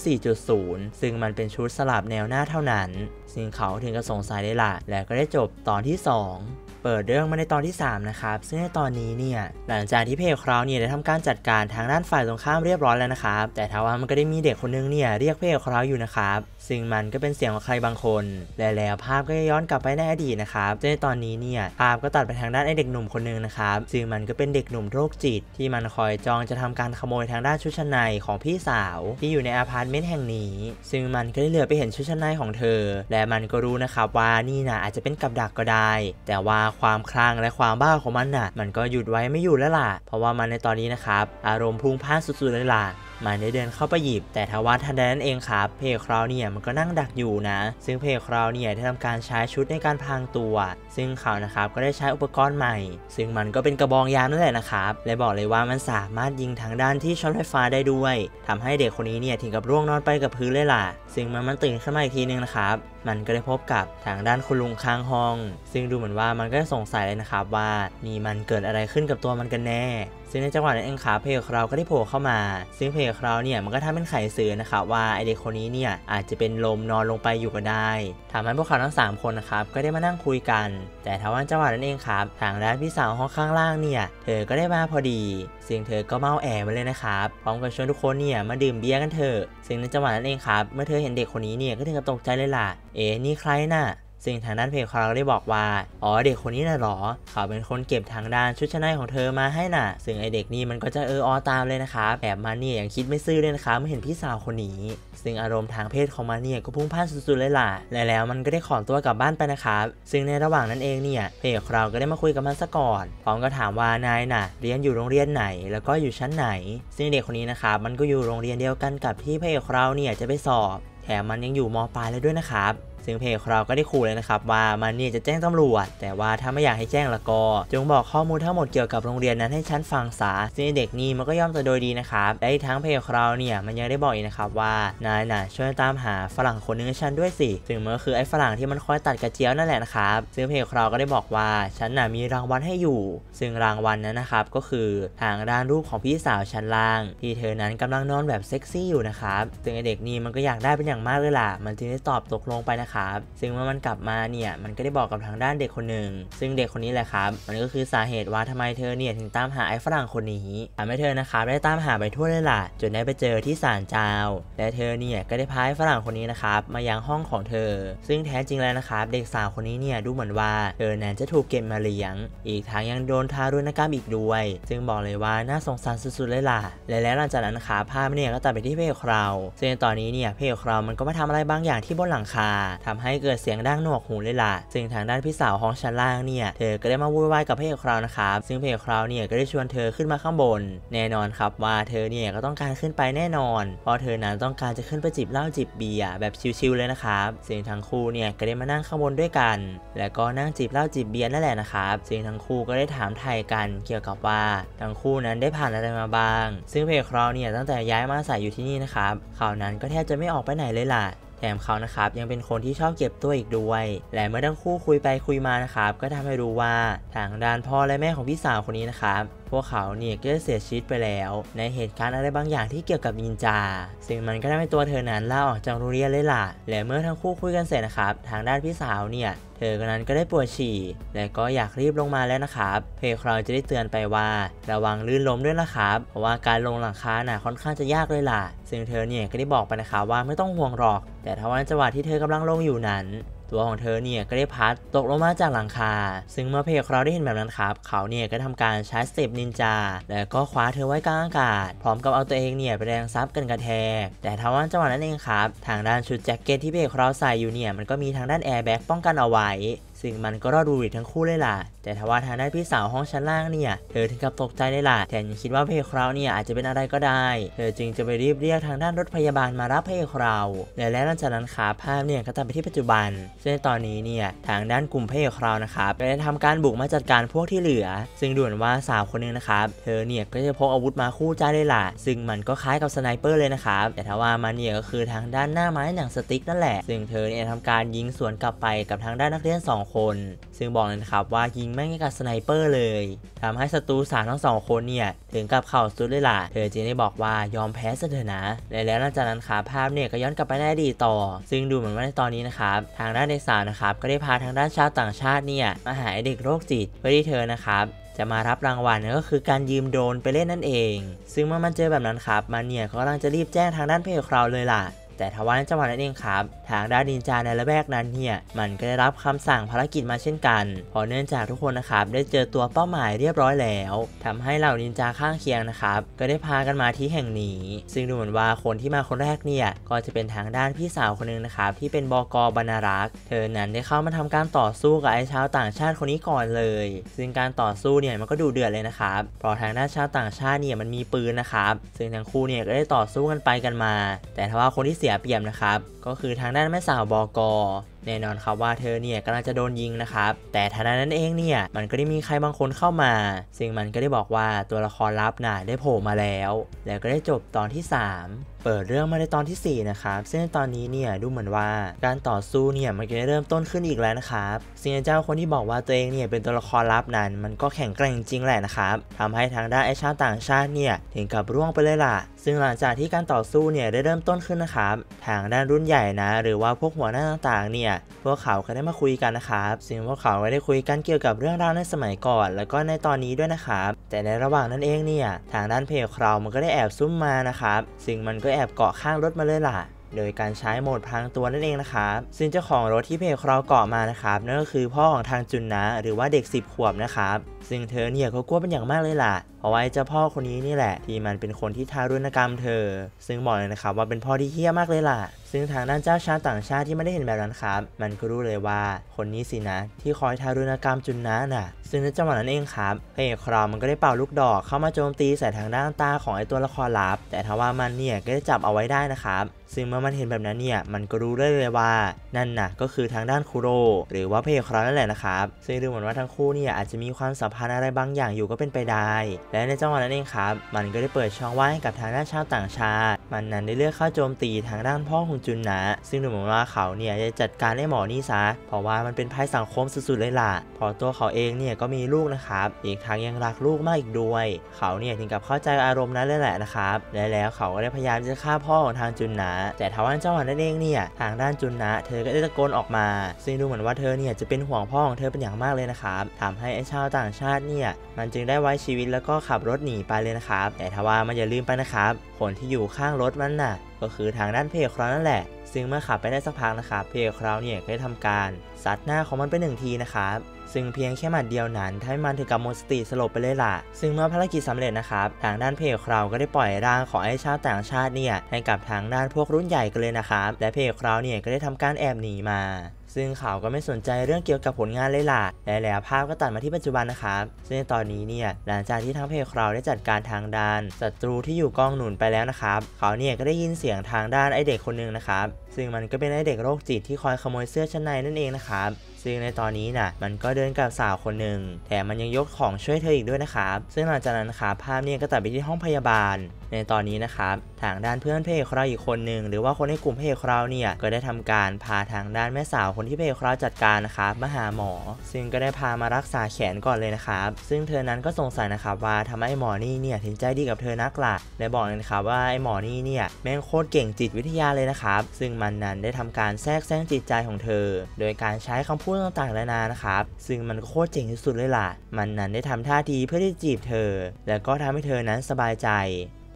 4.0 ซึ่งมันเป็นชุดสลับแนวหน้าเท่านั้นซึ่งเขาถึงก็สงสัยได้ละและก็ได้จบตอนที่ 2เปิดเรื่องมาในตอนที่ 3นะครับซึ่งในตอนนี้เนี่ยหลังจากที่เพจคราวเนี่ยได้ทำการจัดการทางด้านฝ่ายตรงข้ามเรียบร้อยแล้วนะครับแต่ทว่ามันก็ได้มีเด็กคนนึงเนี่ยเรียกเพจคราวอยู่นะครับซึ่งมันก็เป็นเสียงของใครบางคนและแล้วภาพก็ย้อนกลับไปในอดีตนะครับในตอนนี้เนี่ยภาพก็ตัดไปทางด้านไอเด็กหนุ่มคนนึงนะครับซึ่งมันก็เป็นเด็กหนุ่มโรคจิตที่มันคอยจองจะทำการขโมยทางด้านชุดชั้นในของพี่สาวที่อยู่ในอพาร์ตเมนต์แห่งนี้ซึ่งมันก็ได้เหลือไปเห็นชุดชั้นในของเธอและมันก็รู้นะครับว่านี่นะอาจจะเป็นกับดักก็ได้แต่ว่าความคลั่งและความบ้าของมันน่ะมันก็หยุดไว้ไม่อยู่แล้วล่ะเพราะว่ามันในตอนนี้นะครับอารมณ์พุ่งพล่านสุดๆเลยล่ะมันได้เดินเข้าไปหยิบแต่ทว่าทันใดนั้นเองครับเพจคราวเนี่ยมันก็นั่งดักอยู่นะซึ่งเพจคราวเนี่ยได้ทำการใช้ชุดในการพรางตัวซึ่งเขานะครับก็ได้ใช้อุปกรณ์ใหม่ซึ่งมันก็เป็นกระบองยามนั่นแหละนะครับและบอกเลยว่ามันสามารถยิงทางด้านที่ช็อตไฟฟ้าได้ด้วยทำให้เด็กคนนี้เนี่ยถึงกับร่วงนอนไปกับพื้นเลยล่ะซึ่งมันตื่นขึ้นมาอีกทีนึงนะครับมันก็ได้พบกับทางด้านคุณลุงข้างห้องซึ่งดูเหมือนว่ามันก็สงสัยเลยนะครับว่านี่มันเกิดอะไรขึ้นกับตัวมันกันแน่ซึ่งในจังหวะนั้นเองครับเพจเราก็ได้โผล่เข้ามาซึ่งเพจเราเนี่ยมันก็ทำเป็นไขสื่อนะครับว่าไอเด็กคนนี้เนี่ยอาจจะเป็นลมนอนลงไปอยู่ก็ได้ทำให้พวกเขาทั้ง3คนนะครับก็ได้มานั่งคุยกันแต่ทว่าจังหวะนั้นเองครับทางด้านพี่สาวห้องข้างล่างเนี่ยเธอก็ได้มาพอดีซึ่งเธอก็เมาแอบมาเลยนะครับพร้อมกับชวนทุกคนเนี่ยมาดื่มเบียร์กันเถอะซึ่งในจังหวะนั้นเองครับเมื่อเธอเห็นเด็กคนนี้เนี่ยก็ถึงกับตกใจเลยล่ะนี่ใครน่ะซึ่งทางด้านเพจเขาได้บอกว่าอ๋อเด็กคนนี้น่ะหรอเขาเป็นคนเก็บทางด้านชุดชั้นในของเธอมาให้น่ะซึ่งไอเด็กนี่มันก็จะตามเลยนะครับแบบมันเนี่ยยังคิดไม่ซื่อเลยนะครับเมื่อเห็นพี่สาวคนนี้ซึ่งอารมณ์ทางเพศของมันเนี่ยก็พุ่งพล่านสุดๆเลยล่ะและแล้วมันก็ได้ขอตัวกลับบ้านไปนะครับซึ่งในระหว่างนั้นเองเนี่ยเพจเราก็ได้มาคุยกับมันซะก่อนพร้อมก็ถามว่านายน่ะเรียนอยู่โรงเรียนไหนแล้วก็อยู่ชั้นไหนซึ่งเด็กคนนี้นะครับมันก็อยู่โรงเรียนเดียวกันกับที่เพจเราเนี่ยจะไปสอบแถมมันยังอยู่ม.ปลายเลยด้วยนะครับซึ่งเพจเราก็ได้ขู่เลยนะครับว่ามันเนี่ยจะแจ้งตำรวจแต่ว่าถ้าไม่อยากให้แจ้งละก็จงบอกข้อมูลทั้งหมดเกี่ยวกับโรงเรียนนั้นให้ฉันฟังซะซึ่งเด็กนี่มันก็ยอมแต่โดยดีนะครับและทั้งเพจเราเนี่ยมันยังได้บอกอีกนะครับว่านายน่ะช่วยตามหาฝรั่งคนนึงให้ฉันด้วยสิซึ่งมันก็คือไอ้ฝรั่งที่มันคอยตัดกระเจียวนั่นแหละนะครับซึ่งเพจเราก็ได้บอกว่าฉันน่ะมีรางวัลให้อยู่ซึ่งรางวัลนั้นนะครับก็คือทางด้านรูปของพี่สาวชั้นล่างที่เธอนั้นกำลังนอนแบบเซ็กซี่อยู่นะครับซึ่งไอ้เด็กนี่มันก็อยากได้เป็นอย่างมากเลยล่ะมันจึงได้ตอบตกลงไปนะครับซึ่งเมื่อมันกลับมาเนี่ยมันก็ได้บอกกับทางด้านเด็กคนหนึ่งซึ่งเด็กคนนี้แหละครับมันก็คือสาเหตุว่าทำไมเธอเนี่ยถึงตามหาไอ้ฝรั่งคนนี้ทำให้เธอนะครับได้ตามหาไปทั่วเลยล่ะจนได้ไปเจอที่ศาลเจ้าและเธอเนี่ยก็ได้พาไอ้ฝรั่งคนนี้นะครับมายังห้องของเธอซึ่งแท้จริงแล้วนะครับเด็กสาวคนนี้เนี่ยดูเหมือนว่าเธอนั้นจะถูกเก็บมาเลี้ยงอีกทั้งยังโดนทารุณกรรมอีกด้วยซึ่งบอกเลยว่าน่าสงสารสุดๆเลยล่ะและแล้วหลังจากนั้นนะครับภาพเนี่ยก็ตัดไปที่เพจเราซึ่งตอนนี้เนี่ยเพจเรามันก็มาทำอะไรบางอย่างที่บนหลังคาทำให้เกิดเสียงดังหนวกหูเลยล่ะซึ่งทางด้านพี่สาวห้องชั้นล่างเนี่ยเธอก็ได้มาวุ่นวายกับเพจคราวนะครับซึ่งเพจคราวเนี่ยก็ได้ชวนเธอขึ้นมาข้างบนแน่นอนครับว่าเธอเนี่ยก็ต้องการขึ้นไปแน่นอนเพราะเธอนั้นต้องการจะขึ้นไปจิบเหล้าจิบเบียร์แบบชิลๆเลยนะครับซึ่งทั้งคู่เนี่ยก็ได้มานั่งข้างบนด้วยกันแล้วก็นั่งจิบเหล้าจิบเบียร์นั่นแหละนะครับซึ่งทั้งคู่ก็ได้ถามไถ่กันเกี่ยวกับว่าทั้งคู่นั้นได้ผ่านอะไรมาบ้างซึ่งเพจคราวเนี่ยตั้งแต่ย้ายมาอาศัยอยู่ที่นี่นะครับเขานั้นก็แทบจะไม่ออกไปไหนเลยล่ะแถมเขานะครับยังเป็นคนที่ชอบเก็บตัวอีกด้วยและเมื่อทั้งคู่คุยไปคุยมานะครับก็ทำให้รู้ว่าทางด้านพ่อและแม่ของพี่สาวคนนี้นะครับพวกเขาเนี่ยก็เสียชีวิตไปแล้วในเหตุการณ์อะไรบางอย่างที่เกี่ยวกับนินจาซึ่งมันก็ทำให้ตัวเธอนั้นลาออกจากโรงเรียนเลยล่ะและเมื่อทั้งคู่คุยกันเสร็จนะครับทางด้านพี่สาวเนี่ยเธอคนนั้นก็ได้ปวดฉี่และก็อยากรีบลงมาแล้วนะครับเพจเราจะได้เตือนไปว่าระวังลื่นล้มด้วยนะครับเพราะว่าการลงหลังคาน่ะค่อนข้างจะยากเลยล่ะซึ่งเธอเนี่ยก็ได้บอกไปนะครับว่าไม่ต้องห่วงหรอกแต่ถ้าวันจังหวะที่เธอกำลังลงอยู่นั้นตัวของเธอเนี่ยก็ได้พัดตกลงมาจากหลังคาซึ่งเมื่อเพเราได้เห็นแบบนั้นครับเขาเนี่ยก็ทำการใช้สเต็ปนินจาแล้วก็คว้าเธอไว้กลางอากาศพร้อมกับเอาตัวเองเนี่ยไปแรงซับกันกระแทกแต่ทว่าจังหวะนั้นเองครับทางด้านชุดแจ็คเก็ตที่เพเราใส่อยู่เนี่ยมันก็มีทางด้านแอร์แบ็กป้องกันเอาไว้ซึ่งมันก็รอดรูริทั้งคู่เลยล่ะแต่ทว่าทางด้านพี่สาวห้องชั้นล่างเนี่ยเธอถึงกับตกใจเลยล่ะแถมยังคิดว่าเพเราเนี่ยอาจจะเป็นอะไรก็ได้เธอจึงจะไปรีบเรียกทางด้านรถพยาบาลมารับเพเราและหลังจากนั้นครับภาพเนี่ยก็ตัดไปที่ปัจจุบันซึ่งในตอนนี้เนี่ยทางด้านกลุ่มเพเรานะครับได้ทำการบุกมาจัดการพวกที่เหลือซึ่งดูเหมือนว่าสาวคนนึงนะครับเธอเนี่ยก็จะพกอาวุธมาคู่ใจเลยล่ะซึ่งมันก็คล้ายกับสไนเปอร์เลยนะครับแต่ทว่ามันเนี่ยก็คือทางด้านหน้าไม้หนังสติ๊กนั่นแหละซึ่งเธอเนี่ยทำการยิงสวนกลับไปกับทางด้านนักเรียน2คนซึ่งบอกเลยนะครับว่ายิงแม่งกับสไนเปอร์เลยทำให้ศัตรูสาวทั้ง2คนเนี่ยถึงกับเข่าสุดเลยล่ะเธอจึงได้บอกว่ายอมแพ้ซะเถอะนะแล้วหลังจากนั้นครับภาพเนี่ยก็ย้อนกลับไปในอดีตต่อซึ่งดูเหมือนว่าในตอนนี้นะครับทางด้านเด็กสาวนะครับก็ได้พาทางด้านชาวต่างชาติเนี่ยมาหาเด็กโรคจิตเพื่อที่เธอนะครับจะมารับรางวัลก็คือการยืมโดรนไปเล่นนั่นเองซึ่งเมื่อมันเจอแบบนั้นครับมันเนี่ยก็กำลังจะรีบแจ้งทางด้านเพจเราเลยล่ะแต่ทว่าในจังหวะนั้นเองครับทางด้านนินจาในระแวกนั้นเนี่ยมันก็ได้รับคำสั่งภารกิจมาเช่นกันเพราะเนื่องจากทุกคนนะครับได้เจอตัวเป้าหมายเรียบร้อยแล้วทำให้เหล่านินจาข้างเคียงนะครับก็ได้พากันมาที่แห่งนี้ซึ่งดูเหมือนว่าคนที่มาคนแรกเนี่ยก็จะเป็นทางด้านพี่สาวคนนึงนะครับที่เป็นบก.บรรณรักษ์เธอนั้นได้เข้ามาทำการต่อสู้กับไอ้ชาวต่างชาติคนนี้ก่อนเลยซึ่งการต่อสู้เนี่ยมันก็ดูเดือดเลยนะครับเพราะทางด้านชาวต่างชาติเนี่ยมันมีปืนนะครับซึ่งทั้งคู่เนี่ยก็ได้ต่อสู้กันไปกันมาแต่ทว่าคนที่เสียเปรียบนะครับก็คือทางด้านแม่สาวบก.แน่นอนครับว่าเธอเนี่ยกำลังจะโดนยิงนะครับแต่ทางด้านนั้นเองเนี่ยมันก็ได้มีใครบางคนเข้ามาซึ่งมันก็ได้บอกว่าตัวละครลับน่ะได้โผล่มาแล้วก็ได้จบตอนที่3เปิดเรื่องมาในตอนที่4นะครับซึ่งตอนนี้เนี่ยดูเหมือนว่าการต่อสู้เนี่ยมันก็ได้เริ่มต้นขึ้นอีกแล้วนะครับซึ่งเจ้าคนที่บอกว่าตัวเองเนี่ยเป็นตัวละครลับนั้นมันก็แข็งแกร่งจริงแหละนะครับทำให้ทางด้านไอ้ชาวต่างชาติเนี่ยถึงกับร่วงไปเลยล่ะซึ่งหลังจากที่การต่อสู้เนี่ยได้เริ่มต้นขึ้นนะครับทางด้านรุ่นใหญ่นะหรือว่าพวกหัวหน้าต่างๆเนี่ยพวกเขาก็ได้มาคุยกันนะครับซึ่งพวกเขาก็ได้คุยกันเกี่ยวกับเรื่องราวในสมัยก่อนแล้วก็ในตอนนี้ด้วยนะครับแต่ในระหว่างนั้นเองเนี่ยทางด้านเพจเรามันก็ได้แอบซุ่มมานะครับซึ่งมันก็แอบเกาะข้างรถมาเลยล่ะโดยการใช้โหมดพรางตัวนั่นเองนะครับซึ่งเจ้าของรถที่เพจเราเกาะมานะครับนั่นก็คือพ่อของทางจุนนะหรือว่าเด็ก10 ขวบนะครับซึ่งเธอเนี่ยเขากลัวเป็นอย่างมากเลยล่ะเพราะว่าเจ้าพ่อคนนี้นี่แหละที่มันเป็นคนที่ทารุณกรรมเธอซึ่งบอกเลยนะครับว่าเป็นพ่อที่เหี้ยมากเลยล่ะซึ่งทางด้านเจ้าชาวต่างชาติที่ไม่ได้เห็นแบบนั้นครับมันก็รู้เลยว่าคนนี้สินะที่คอยทารุณกรรมจุนนะน่ะซึ่งในจังหวะนั้นเองครับเพจเรามันก็ได้เป่าลูกดอกเข้ามาโจมตีใส่ทางด้านตาของไอตัวละครลับแต่ทว่ามันเนี่ยก็ได้จับเอาไว้ได้นะครับซึ่งเมื่อมันเห็นแบบนั้นเนี่ยมันก็รู้ได้เลยว่านั่นน่ะก็คือทางด้านคุโรหรือว่าเพจเรานั่นแหละนะครับซึ่งดูเหมือนว่าทั้งคู่เนี่ยอาจจะมีความสัมพันธ์อะไรบางอย่างอยู่ก็เป็นไปได้และในจังหวะนั้นเองครับมันก็ได้เปิดช่องว่างให้กับทางด้านชาวต่างชาติมันนั้นได้เลือกเข้าโจมตีทางด้านพ่อของจุนนะซึ่งดูเหมือนว่าเขาเนี่ยจะจัดการไอ้หมอนี่ซะเพราะว่ามันเป็นภัยสังคมสุดๆเลยล่ะพอตัวเขาเองเนี่ยก็มีลูกนะครับอีกทั้งยังรักลูกมากอีกด้วยเขาเนี่ยถึงกับเข้าใจอารมณ์นั้นเลยแหละนะครับแล้วเขาก็ได้พยายามจะฆ่าพ่อของทางจุนนะแต่ทว่าเจ้าหวานนั่นเองเนี่ยทางด้านจุนนะเธอก็ได้ตะโกนออกมาซึ่งดูเหมือนว่าเธอเนี่ยจะเป็นห่วงพ่อของเธอเป็นอย่างมากเลยนะครับทำให้ไอ้ชาวต่างชาติเนี่ยมันจึงได้ไว้ชีวิตแล้วก็ขับรถหนีไปเลยนะครับแต่ทว่ามันอย่าลืมไปนะครับคนที่อยู่ข้างรถมันน่ะก็คือทางด้านเพจเรานั่นแหละซึ่งเมื่อขับไปได้สักพักนะครับเพจเราเนี่ยก็ได้ทำการซัดหน้าของมันไป1 ทีนะครับซึ่งเพียงแค่หมัดเดียวนั้นทำให้มันถึงกับหมดสติสลบไปเลยล่ะซึ่งเมื่อภารกิจสำเร็จนะครับทางด้านเพจเราก็ได้ปล่อยร่างของไอ้ชาวต่างชาติเนี่ยให้กับทางด้านพวกรุ่นใหญ่กันเลยนะครับและเพจเราเนี่ยก็ได้ทำการแอบหนีมาซึ่งเขาก็ไม่สนใจเรื่องเกี่ยวกับผลงานเลยล่ะแล้วภาพก็ตัดมาที่ปัจจุบันนะครับซึ่งในตอนนี้เนี่ยหลังจากที่ทางเพจเราได้จัดการทางด้านศัตรูที่อยู่กองหนุนไปแล้วนะครับเขาเนี่ยก็ได้ยินเสียงทางด้านไอเด็กคนนึงนะครับซึ่งมันก็เป็นไอเด็กโรคจิตที่คอยขโมยเสื้อชั้นในนั่นเองนะครับซึ่งในตอนนี้น่ะมันก็เดินกับสาวคนหนึ่งแถมมันยังยกของช่วยเธออีกด้วยนะครับซึ่งหลังจากนั้นนะครับภาพเนี่ยก็ตัดไปที่ห้องพยาบาลในตอนนี้นะครับทางด้านเพื่อนเพจเราอีกคนหนึ่งหรือว่าคนในกลุ่มเพจเราเนี่ยก็ได้ทำการพาทางด้านแม่สาวคนที่เพจเราจัดการนะครับมาหาหมอซึ่งก็ได้พามารักษาแขนก่อนเลยนะครับซึ่งเธอนั้นก็สงสัยนะครับว่าทำไมหมอนี่เนี่ยถึงใจดีกับเธอนักล่ะและบอกเลยนะครับว่าไอ้หมอนี่เนี่ยแม่งโคตรเก่งจิตวิทยาเลยนะครับซึ่งมันนั้นได้ทำการแทรกแซงจิตใจของเธอโดยการใช้คำพูดต่างๆนานานะครับซึ่งมันโคตรเจ๋งที่สุดเลยล่ะมันนั้นได้ทำท่าทีเพื่อที่จีบเธอแล้วก็ทำให้เธอนั้นสบายใจพ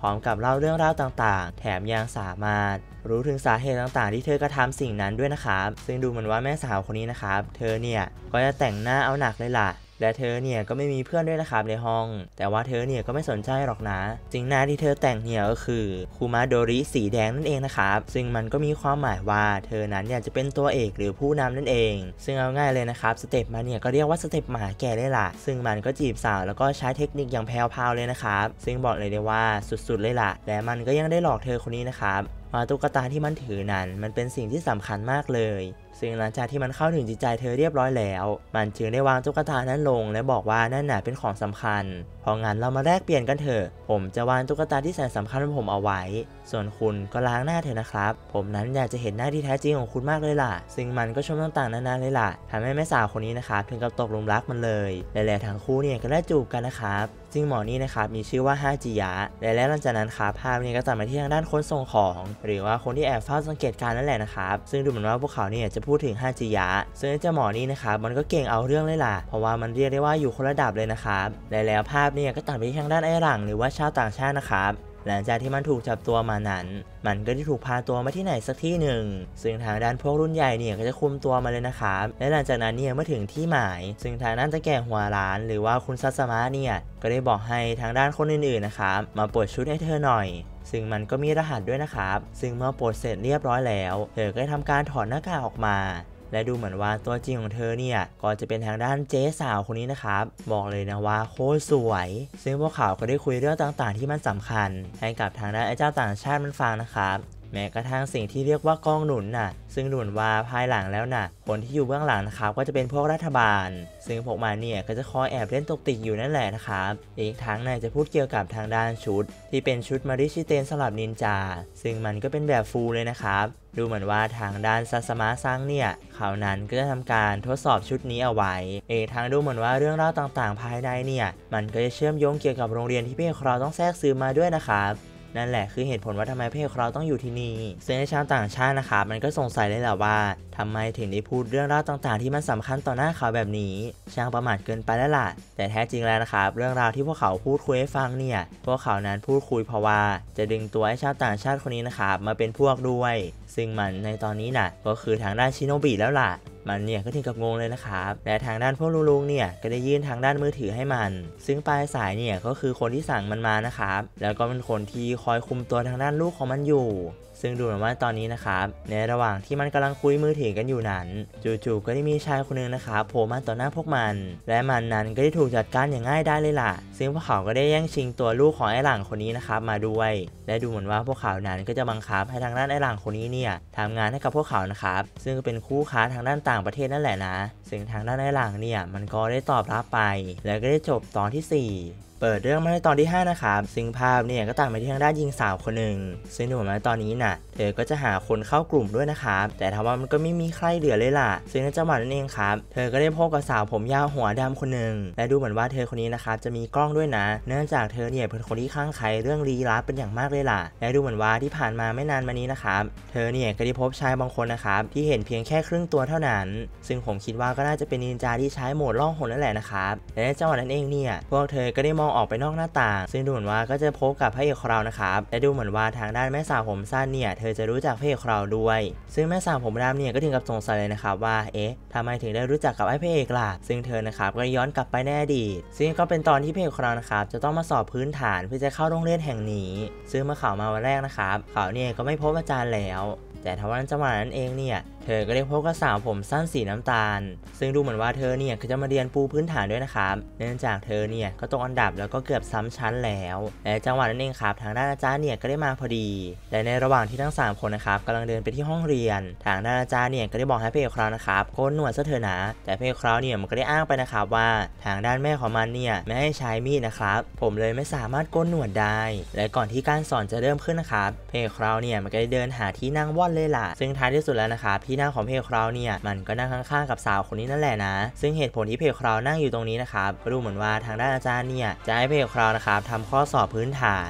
ร้อมกับเล่าเรื่องราวต่างๆแถมยังสามารถรู้ถึงสาเหตุต่างๆที่เธอกระทำสิ่งนั้นด้วยนะครับซึ่งดูเหมือนว่าแม่สาวคนนี้นะครับเธอเนี่ยก็จะแต่งหน้าเอาหนักเลยล่ะและเธอเนี่ยก็ไม่มีเพื่อนด้วยนะครับในห้องแต่ว่าเธอเนี่ยก็ไม่สนใจหรอกนะสิ่งหน้าที่เธอแต่งเนี่ยก็คือคูมาโดริสีแดงนั่นเองนะครับซึ่งมันก็มีความหมายว่าเธอนั้นอยากจะเป็นตัวเอกหรือผู้นำนั่นเองซึ่งเอาง่ายเลยนะครับสเต็ปมันเนี่ยก็เรียกว่าสเต็ปหมาแก่เลยล่ะซึ่งมันก็จีบสาวแล้วก็ใช้เทคนิคอย่างแพรวๆเลยนะครับซึ่งบอกเลยได้ว่าสุดๆเลยล่ะและมันก็ยังได้หลอกเธอคนนี้นะครับว่าตุ๊กตาที่มันถือนั้นมันเป็นสิ่งที่สำคัญมากเลยซึ่งหลังจากที่มันเข้าถึงจิตใจเธอเรียบร้อยแล้วมันจึงได้วางตุ๊กตานั้นลงและบอกว่านั่นน่ะเป็นของสำคัญเพราะงั้นเรามาแลกเปลี่ยนกันเถอะผมจะวางตุ๊กตาที่แสนสำคัญของผมเอาไว้ส่วนคุณก็ล้างหน้าเถอะนะครับผมนั้นอยากจะเห็นหน้าที่แท้จริงของคุณมากเลยล่ะซึ่งมันก็ชมต่างๆนานาเลยล่ะทำให้แม่สาวคนนี้นะครับถึงกับตกหลุมรักมันเลยและแล้วทั้งคู่เนี่ยก็ได้จูบกันนะครับซึ่งหมอนี่นะครับมีชื่อว่าฮาจิยะและหลังจากนั้นครับภาพนี้ก็ตัดมาที่ทางด้านคนส่งของหรือว่าคนที่แอบเฝ้าสังเกตการนั่นแหละนะครับซึ่งดูเหมือนว่าพวกเขาเนี่ยจะพูดถึงฮาจิยะซึ่งเจ้าหมอนี่นะครับมันก็เก่งเอาเรื่องเลยล่ะเพราะว่ามันเรียกได้ว่าอยู่คนละระดับเลยนะครับและแล้วภาพเนี่ยก็ตัดไปที่ทางด้านไอ้หลังหรือว่าชาวต่างชาตินะครับหลังจากที่มันถูกจับตัวมานั้นมันก็ได้ถูกพาตัวมาที่ไหนสักที่หนึ่งซึ่งทางด้านพวกรุ่นใหญ่เนี่ยก็จะคุมตัวมาเลยนะครับและหลังจากนั้นเนี่ยเมื่อถึงที่หมายซึ่งทางด้านตะแก่หัวร้านหรือว่าคุณซัตสมะเนี่ยก็ได้บอกให้ทางด้านคนอื่นๆนะครับมาปลดชุดให้เธอหน่อยซึ่งมันก็มีรหัสด้วยนะครับซึ่งเมื่อปลดเสร็จเรียบร้อยแล้วเธอก็ได้ทำการถอดหน้ากากออกมาและดูเหมือนว่าตัวจริงของเธอเนี่ยก็จะเป็นทางด้านเจ๊สาวคนนี้นะครับบอกเลยนะว่าโคตรสวยซึ่งพวกเขาก็ได้คุยเรื่องต่างๆที่มันสำคัญให้กับทางด้านไอ้เจ้าต่างชาติมันฟังนะครับแม้กระทั่งสิ่งที่เรียกว่ากองหนุนน่ะซึ่งดูเหมือนว่าภายหลังแล้วน่ะคนที่อยู่เบื้องหลังนะครับก็จะเป็นพวกรัฐบาลซึ่งพวกมันเนี่ยก็จะคอยแอบเล่นตกติกอยู่นั่นแหละนะครับอีกทั้งจะพูดเกี่ยวกับทางด้านชุดที่เป็นชุดมาริชิเตนสลับนินจาซึ่งมันก็เป็นแบบฟูลเลยนะครับดูเหมือนว่าทางด้านซัสมะซังเนี่ยเขานั้นก็จะทำการทดสอบชุดนี้เอาไว้ทางดูเหมือนว่าเรื่องราวต่างๆภายในเนี่ยมันก็จะเชื่อมโยงเกี่ยวกับโรงเรียนที่พวกเราต้องแทรกซึมมาด้วยนะครับนั่นแหละคือเหตุผลว่าทำไมพวกเราต้องอยู่ที่นี่ซึ่งชาวต่างชาตินะครับมันก็สงสัยเลยแหละว่าทำไมถึงได้พูดเรื่องราวต่างๆที่มันสำคัญต่อหน้าเขาแบบนี้ช่างประมาทเกินไปแล้วล่ะแต่แท้จริงแล้วนะครับเรื่องราวที่พวกเขาพูดคุยให้ฟังเนี่ยพวกเขานั้นพูดคุยเพราะว่าจะดึงตัวไอ้ชาวต่างชาติคนนี้นะครับมาเป็นพวกด้วยซึ่งมันในตอนนี้น่ะก็คือทางด้านชิโนบิแล้วล่ะมันเนี่ยก็ถึงกับงงเลยนะครับและทางด้านพวกลุงๆเนี่ยก็ได้ยื่นทางด้านมือถือให้มันซึ่งปลายสายเนี่ยก็คือคนที่สั่งมันมานะครับแล้วก็เป็นคนที่คอยคุมตัวทางด้านลูกของมันอยู่ซึ่งดูเหมือนว่าตอนนี้นะครับในระหว่างที่มันกำลังคุยมือถือกันอยู่นั้นจู่ๆก็ได้มีชายคนนึงนะครับโผล่มาต่อหน้าพวกมันและมันนั้นก็ได้ถูกจัดการอย่างง่ายได้เลยล่ะซึ่งพวกเขาก็ได้แย่งชิงตัวลูกของไอ้หลังคนนี้นะครับมาด้วยและดูเหมือนว่าพวกเขานั้นก็จะบังคับให้ทางด้านไอ้หลังคนนี้เนี่ยทำงานให้กับพวกเขานะครับซึ่งเป็นคู่ค้าทางด้านต่างประเทศนั่นแหละนะซึ่งทางด้านไอ้หลังเนี่ยมันก็ได้ตอบรับไปแล้วก็ได้จบตอนที่4เปิดเรื่องมาในตอนที่5นะครับซึ่งภาพเนี่ยก็ตัดมาที่ทางด้านหญิงสาวคนหนึ่งซึ่งดูเหมือนว่าตอนนี้น่ะเธอก็จะหาคนเข้ากลุ่มด้วยนะครับแต่ทว่ามันก็ไม่มีใครเหลือเลยล่ะซึ่งในจังหวะนั้นเองครับเธอก็ได้พบกับสาวผมยาวหัวดำคนหนึ่งและดูเหมือนว่าเธอคนนี้นะครับจะมีกล้องด้วยนะเนื่องจากเธอเนี่ยเป็นคนที่คลั่งไคล้เรื่องลี้ลับเป็นอย่างมากเลยล่ะและดูเหมือนว่าที่ผ่านมาไม่นานมานี้นะครับเธอเนี่ยก็ได้พบชายบางคนนะครับที่เห็นเพียงแค่ครึ่งตัวเท่านั้นซึ่งผมคิดว่าก็น่าจะเป็นนินจาที่ใช้โหมดล่องหนนั่นแหละนะครับและในจังหวะนั้นเองเนี่ยพวกเธอก็ได้มองออกไปนอกหน้าต่างซึ่งดูเหมือนว่าก็จะพบกับพระเอกของเรานะครับและดูเหมือนว่าทางด้านแม่สาวผมสั้นเนี่ยเธอจะรู้จักพระเอกของเราด้วยซึ่งแม่สาวผมดำเนี่ยก็ถึงกับสงสัยเลยนะครับว่าทำไมถึงได้รู้จักกับไอ้พระเอกล่ะซึ่งเธอนะครับก็ย้อนกลับไปในอดีตซึ่งก็เป็นตอนที่พระเอกของเรานะครับจะต้องมาสอบพื้นฐานเพื่อจะเข้าโรงเรียนแห่งนี้ซึ่งเมื่อเขามาวันแรกนะครับเขาเนี่ยก็ไม่พบอาจารย์แล้วแต่ทว่าจังหวะนั้นเองเนี่ยเธอก็ได้พบกับสาวผมสั้นสีน้ำตาลซึ่งดูเหมือนว่าเธอเนี่ยก็จะมาเรียนปูพื้นฐานด้วยนะครับเนื่องจากเธอเนี่ยก็ตกอันดับแล้วก็เกือบซ้ำชั้นแล้วและจังหวะนั้นเองครับทางด้านอาจารย์เนี่ยก็ได้มาพอดีและในระหว่างที่ทั้ง3คนนะครับกำลังเดินไปที่ห้องเรียนทางด้านอาจารย์เนี่ยก็ได้บอกให้พระเอกของเรานะครับโกนหนวดซะเถอะนะแต่พระเอกของเราเนี่ยมันก็ได้อ้างไปนะครับว่าทางด้านแม่ของมันเนี่ยไม่ให้ใช้มีดนะครับผมเลยไม่สามารถโกนหนวดได้และก่อนที่การสอนจะเริ่มขึ้นนะครับพระเอกของเราเนี่ยมันก็ได้เดินหาที่นั่งว่อนเลยล่ะซึ่งท้ายที่สุดแล้วนะครับที่นั่งของพระเอกของเราเนี่ยมันก็นั่งข้างๆกับสาวคนนี้นั่นแหละนะซึ่งเหตุผลที่พระเอกของเรานั่งอยู่ตรงนี้นะครับก็ดูเหมือนว่าทางด้านอาจารย์เนี่ยจะให้พระเอกของเรานะครับทำข้อสอบพื้นฐาน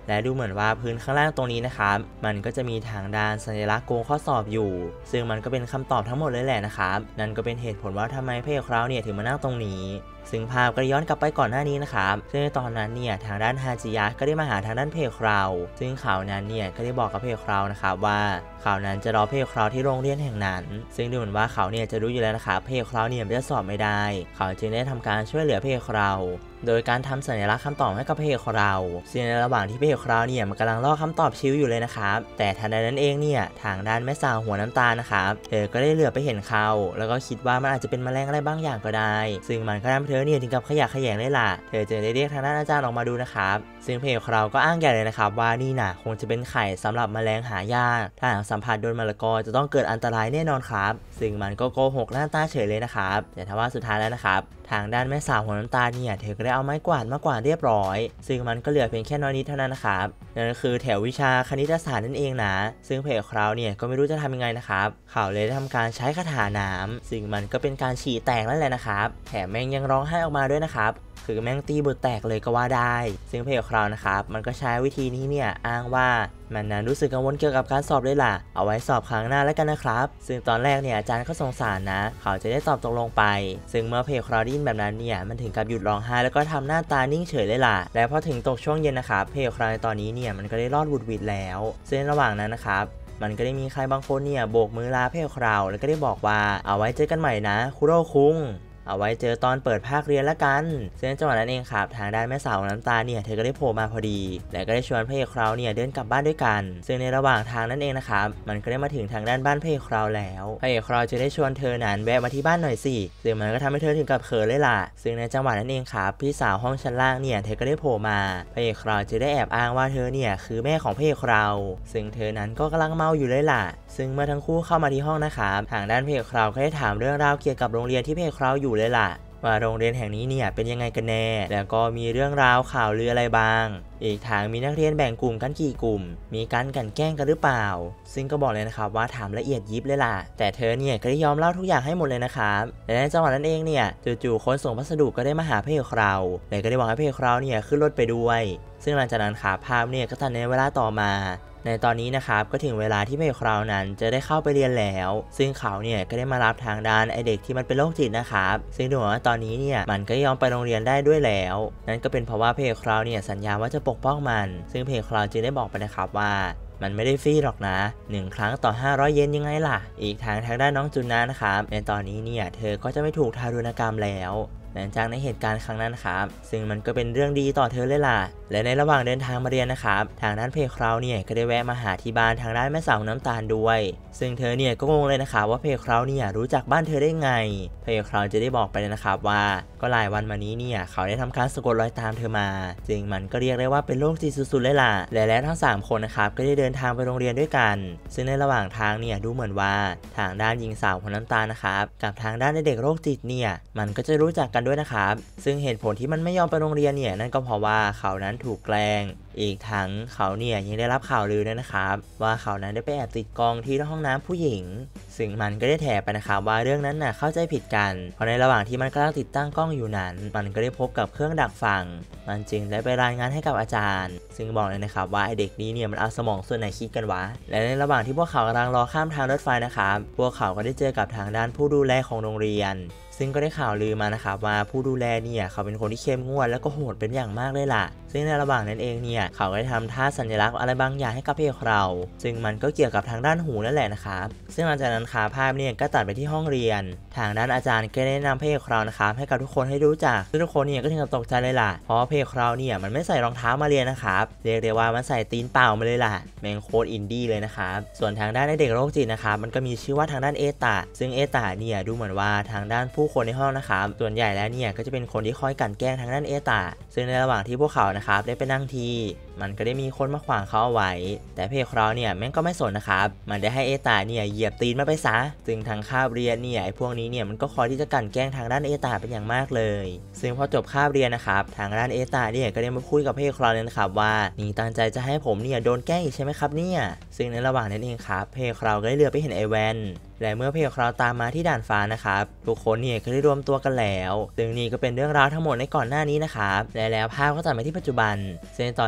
และดูเหมือนว่าพื้นข้างล่างตรงนี้นะครับมันก็จะมีทางด้านสัญลักษณ์โกงข้อสอบอยู่ซึ่งมันก็เป็นคำตอบทั้งหมดเลยแหละนะครับนั่นก็เป็นเหตุผลว่าทำไมพระเอกเราเนี่ยถึงมานั่งตรงนี้ซึ่งภาพก็ย้อนกลับไปก่อนหน้านี้นะครับซึ่งในตอนนั้นเนี่ยทางด้านฮาจิยะก็ได้มาหาทางด้านเพเอกเราซึ่งเขานั้นเนี่ยก็ได้บอกกับเพเอกเรานะครับว่าเขานั้นจะรอเพเอกเราที่โรงเรียนแห่งนั้นซึ่งดูเหมือนว่าเขาเนี่ยจะรู้อยู่แล้วนะครับเพเอกเราเนี่ยจะสอบไม่ได้เขาจึงได้ทำการช่วยเหลือเพเอกเราโดยการทำสัญลักษณ์คำตอบให้กับเพเอกเราซึ่งในระหว่างที่เพเอกเราเนี่ยมันกำลังรอคำตอบชิวอยู่เลยนะครับแต่ทันใดนั้นเองเนี่ยทางด้านแม่สาวหัวน้ำตาลนะครับเธอก็ได้เหลือไปเห็นเขาแล้วก็คิดว่ามันอาจจะเป็นแมลงอะไรบางอย่างก็ได้ซึ่งมันก็ทำให้เธอเนี่ยถึงกับขยะแขยงเลยล่ะเธอจึงได้เรียกทางด้านอาจารย์ออกมาดูนะครับซึ่งเพเอกเราก็อ้างใหญ่เลยนะครับว่านี่น่ะคงจะเป็นไข่สำหรับแมลงหายากถ้าหากสัมผัสโดนมะละกอจะต้องเกิดอันตรายแน่นอนครับซึ่งมันก็โกหกหน้าตาเฉยเลยนะครับแต่ถ้าว่าสุดท้ายแล้วนะครับทางด้านแม่สาวหัวน้ำตาลเนี่ยเธอก็ได้เอาไม้กวาดมากวาดเรียบร้อยซึ่งมันก็เหลือเพียงแค่น้อยนิดเท่านั้นนะครับนั่นก็คือแถววิชาคณิตศาสตร์นั่นเองนะซึ่งเพจเราเนี่ยก็ไม่รู้จะทำยังไงนะครับเขาเลยได้ทำการใช้คาถาน้ำซึ่งมันก็เป็นการฉี่แตกนั่นแหละนะครับแถมแม่งยังร้องไห้ออกมาด้วยนะครับคือแม่งตีบุตรแตกเลยก็ว่าได้ซึ่งเพจเรานะครับมันก็ใช้วิธีนี้เนี่ยอ้างว่ามันนั้นรู้สึกกังวลเกี่ยวกับการสอบเลยล่ะเอาไว้สอบครั้งหน้าแล้วกันนะครับซึ่งตอนแรกเนี่ยอาจารย์ก็สงสารนะเขาจะได้ตอบตกลงไปซึ่งเมื่อเพจเราได้ยินแบบนั้นเนี่ยมันถึงกับหยุดร้องไห้แล้วก็ทำหน้าตานิ่งเฉยเลยล่ะและพอถึงตกช่วงเย็นนะครับเพจเราในตอนนี้เนี่ยมันก็ได้รอดหวุดหวิดแล้วซึ่งระหว่างนั้นนะครับมันก็ได้มีใครบางคนเนี่ยโบกมือลาเพจเราแล้วก็ได้บอกว่าเอาไว้เจอกันใหม่นะคุโร่คุงเอาไว้เจอตอนเปิดภาคเรียนละกันซึ่งจังหวะนั้นเองครับทางด้านแม่สาวน้ำตาเนี่ยเธอก็ได้โผล่มาพอดีและก็ได้ชวนพระเอกเราเนี่ยเดินกลับบ้านด้วยกันซึ่งในระหว่างทางนั่นเองนะครับมันก็ได้มาถึงทางด้านบ้านพระเอกเราแล้วพระเอกเราจะได้ชวนเธอนั้นแวะมาที่บ้านหน่อยสิซึ่งมันก็ทำให้เธอถึงกับเขินเลยล่ะซึ่งในจังหวะนั้นเองครับพี่สาวห้องชั้นล่างเนี่ยเธอก็ได้โผล่มาพระเอกเราจะได้แอบอ้างว่าเธอเนี่ยคือแม่ของพระเอกเราซึ่งเธอนั้นก็กำลังเมาอยู่เลยล่ะซึ่งเมื่อทั้งคู่เข้ามาที่ห้องนะครับทางด้านพระเอกเราก็ได้ถามเรื่องราวเกี่ยวกับโรงเรียนที่พระเอกเราอยู่เลยล่ะว่าโรงเรียนแห่งนี้เนี่ยเป็นยังไงกันแน่แล้วก็มีเรื่องราวข่าวลืออะไรบ้างอีกทางมีนักเรียนแบ่งกลุ่มกันกี่กลุ่มมีการกลั่นแกล้งกันหรือเปล่าซึ่งก็บอกเลยนะครับว่าถามละเอียดยิบเลยล่ะแต่เธอเนี่ยก็ได้ยอมเล่าทุกอย่างให้หมดเลยนะครับและในจังหวะนั้นเองเนี่ยจู่ๆคนส่งพัสดุก็ได้มาหาพระเอกเราเลยก็ได้บอกให้พระเอกเราเนี่ยขึ้นรถไปด้วยซึ่งหลังจากนั้นครับภาพเนี่ยก็ตัดในเวลาต่อมาในตอนนี้นะครับก็ถึงเวลาที่พระเอกเรานั้นจะได้เข้าไปเรียนแล้วซึ่งเขาเนี่ยก็ได้มารับทางด้านไอเด็กที่มันเป็นโรคจิตนะครับซึ่งดูว่าตอนนี้เนี่ยมันก็ยอมไปโรงเรียนได้ด้วยแล้วนั่นก็เป็นเพราะว่าพระเอกเราเนี่ยสัญญาว่าจะปกป้องมันซึ่งพระเอกเราจึงได้บอกไปนะครับว่ามันไม่ได้ฟรีหรอกนะ1ครั้งต่อ500 เยนยังไงล่ะอีกทางด้านน้องจุนนะนะครับในตอนนี้เนี่ยเธอก็จะไม่ถูกทารุณกรรมแล้วหลังจากในเหตุการณ์ครั้งนั้นครับซึ่งมันก็เป็นเรื่องดีต่อเธอเลยล่ะและในระหว่างเดินทางมาเรียนนะครับทางด้านเพจเราเนี่ยก็ได้แวะมาหาที่บ้านทางด้านแม่สาวน้ำตาลด้วยซึ่งเธอเนี่ยก็งงเลยนะครับว่าเพจเราเนี่ยรู้จักบ้านเธอได้ไงเพจเราจะได้บอกไปเลยนะครับว่าก็หลายวันมานี้เนี่ยเขาได้ทำการสะกดรอยตามเธอมาจึงมันก็เรียกได้ว่าเป็นโรคจิตสุดๆเลยล่ะและทั้ง3คนนะครับก็ได้เดินทางไปโรงเรียนด้วยกันซึ่งในระหว่างทางเนี่ยดูเหมือนว่าทางด้านหญิงสาวคนน้ำตาลนะครับกับทางด้านเด็กโรคจิตเนี่ยมันก็จะรู้จักกันด้วยนะครับซึ่งเหตุผลที่มันไม่ยอมไปโรงเรียนเนี่ยนั่นก็เพราะว่าเขานั้นถูกแกล้งอีกทั้งเขาเนี่ยยังได้รับข่าวลือด้วยนะครับว่าเขานั้นได้ไปแอบติดกล้องที่ห้องน้ำผู้หญิงซึ่งมันก็ได้แถไปนะครับว่าเรื่องนั้นน่ะเข้าใจผิดกันเพราะในระหว่างที่มันกำลังติดตั้งกล้องอยู่นั้นมันก็ได้พบกับเครื่องดักฟังมันจึงได้ไปรายงานให้กับอาจารย์ซึ่งบอกเลยนะครับว่าไอเด็กนี้เนี่ยมันเอาสมองส่วนไหนคิดกันวะและในระหว่างที่พวกเขากำลังรอข้ามทางรถไฟนะครับพวกเขาก็ได้เจอกับทางด้านผู้ดูแลของโรงเรียนซึ่งก็ได้ข่าวลือมานะครับว่าผู้ดูแลเนี่ยเขาเป็นคนที่เข้มงวดแล้วก็โหดเป็นอย่างมากเลยล่ะซึ่งในระหว่างนั้นเองเนี่ยเขาได้ทำท่าสัญลักษณ์อะไรบางอย่างให้กับพระเอกเราซึ่งมันก็เกี่ยวกับทางด้านหูนั่นแหละนะครับซึ่งหลังจากนั้นขาภาพเนี่ยก็ตัดไปที่ห้องเรียนทางด้านอาจารย์ก็ได้แนะนำพระเอกเรานะครับให้กับทุกคนให้รู้จักซึ่งทุกคนเนี่ยก็ถึงกับตกใจเลยล่ะเพราะพระเอกเราเนี่ยมันไม่ใส่รองเท้ามาเรียนนะครับเรียกได้ว่ามันใส่ตีนเปล่ามาเลยล่ะแมงโคตรอินดี้เลยนะครับส่วนทางด้านเด็กโรคจิตนะครับมันก็มีชื่อว่าทางด้านเอตาซึ่งเอตาเนี่ยดูเหมือนว่าทางด้านผู้คนในห้องนะครับส่วนใหญ่แล้วเนี่ยก็จะเป็นคนที่คอยกลั่นแกล้งทางด้านเอตาซึ่งในระหว่างที่พวกเขานะครับได้ไปนั่งทีมันก็ได้มีคนมาขวางเขาเอาไว้แต่เพจเราเนี่ยแม่งก็ไม่สนนะครับมันได้ให้เอตาเนี่ยเหยียบตีนมาไปซะซึ่งทางคาบเรียนเนี่ยไอ้พวกนี้เนี่ยมันก็คอยที่จะกลั่นแกล้งทางด้านเอตาเป็นอย่างมากเลยซึ่งพอจบคาบเรียนนะครับทางด้านเอตาเนี่ยก็ได้มาคุยกับเพจเราเลยนะครับว่านี่ตั้งใจจะให้ผมเนี่ยโดนแกล้งอีกใช่ไหมครับเนี่ยซึ่งในระหว่างนั้นเองครับเพจเราก็ได้เลือกไปเห็นไอแวนและเมื่อเพจเราตามมาที่ด่านฟ้านะครับทุกคนเนี่ยก็ได้รวมตัวกันแล้วซึ่งนี่ก็เป็นเรื่องราวทั้งหมดในก่อนหน้านี้นะครับและแล้วภาพก็ตัดมาที่ปัจจุบันซึ่งตอนนี้เนี่ย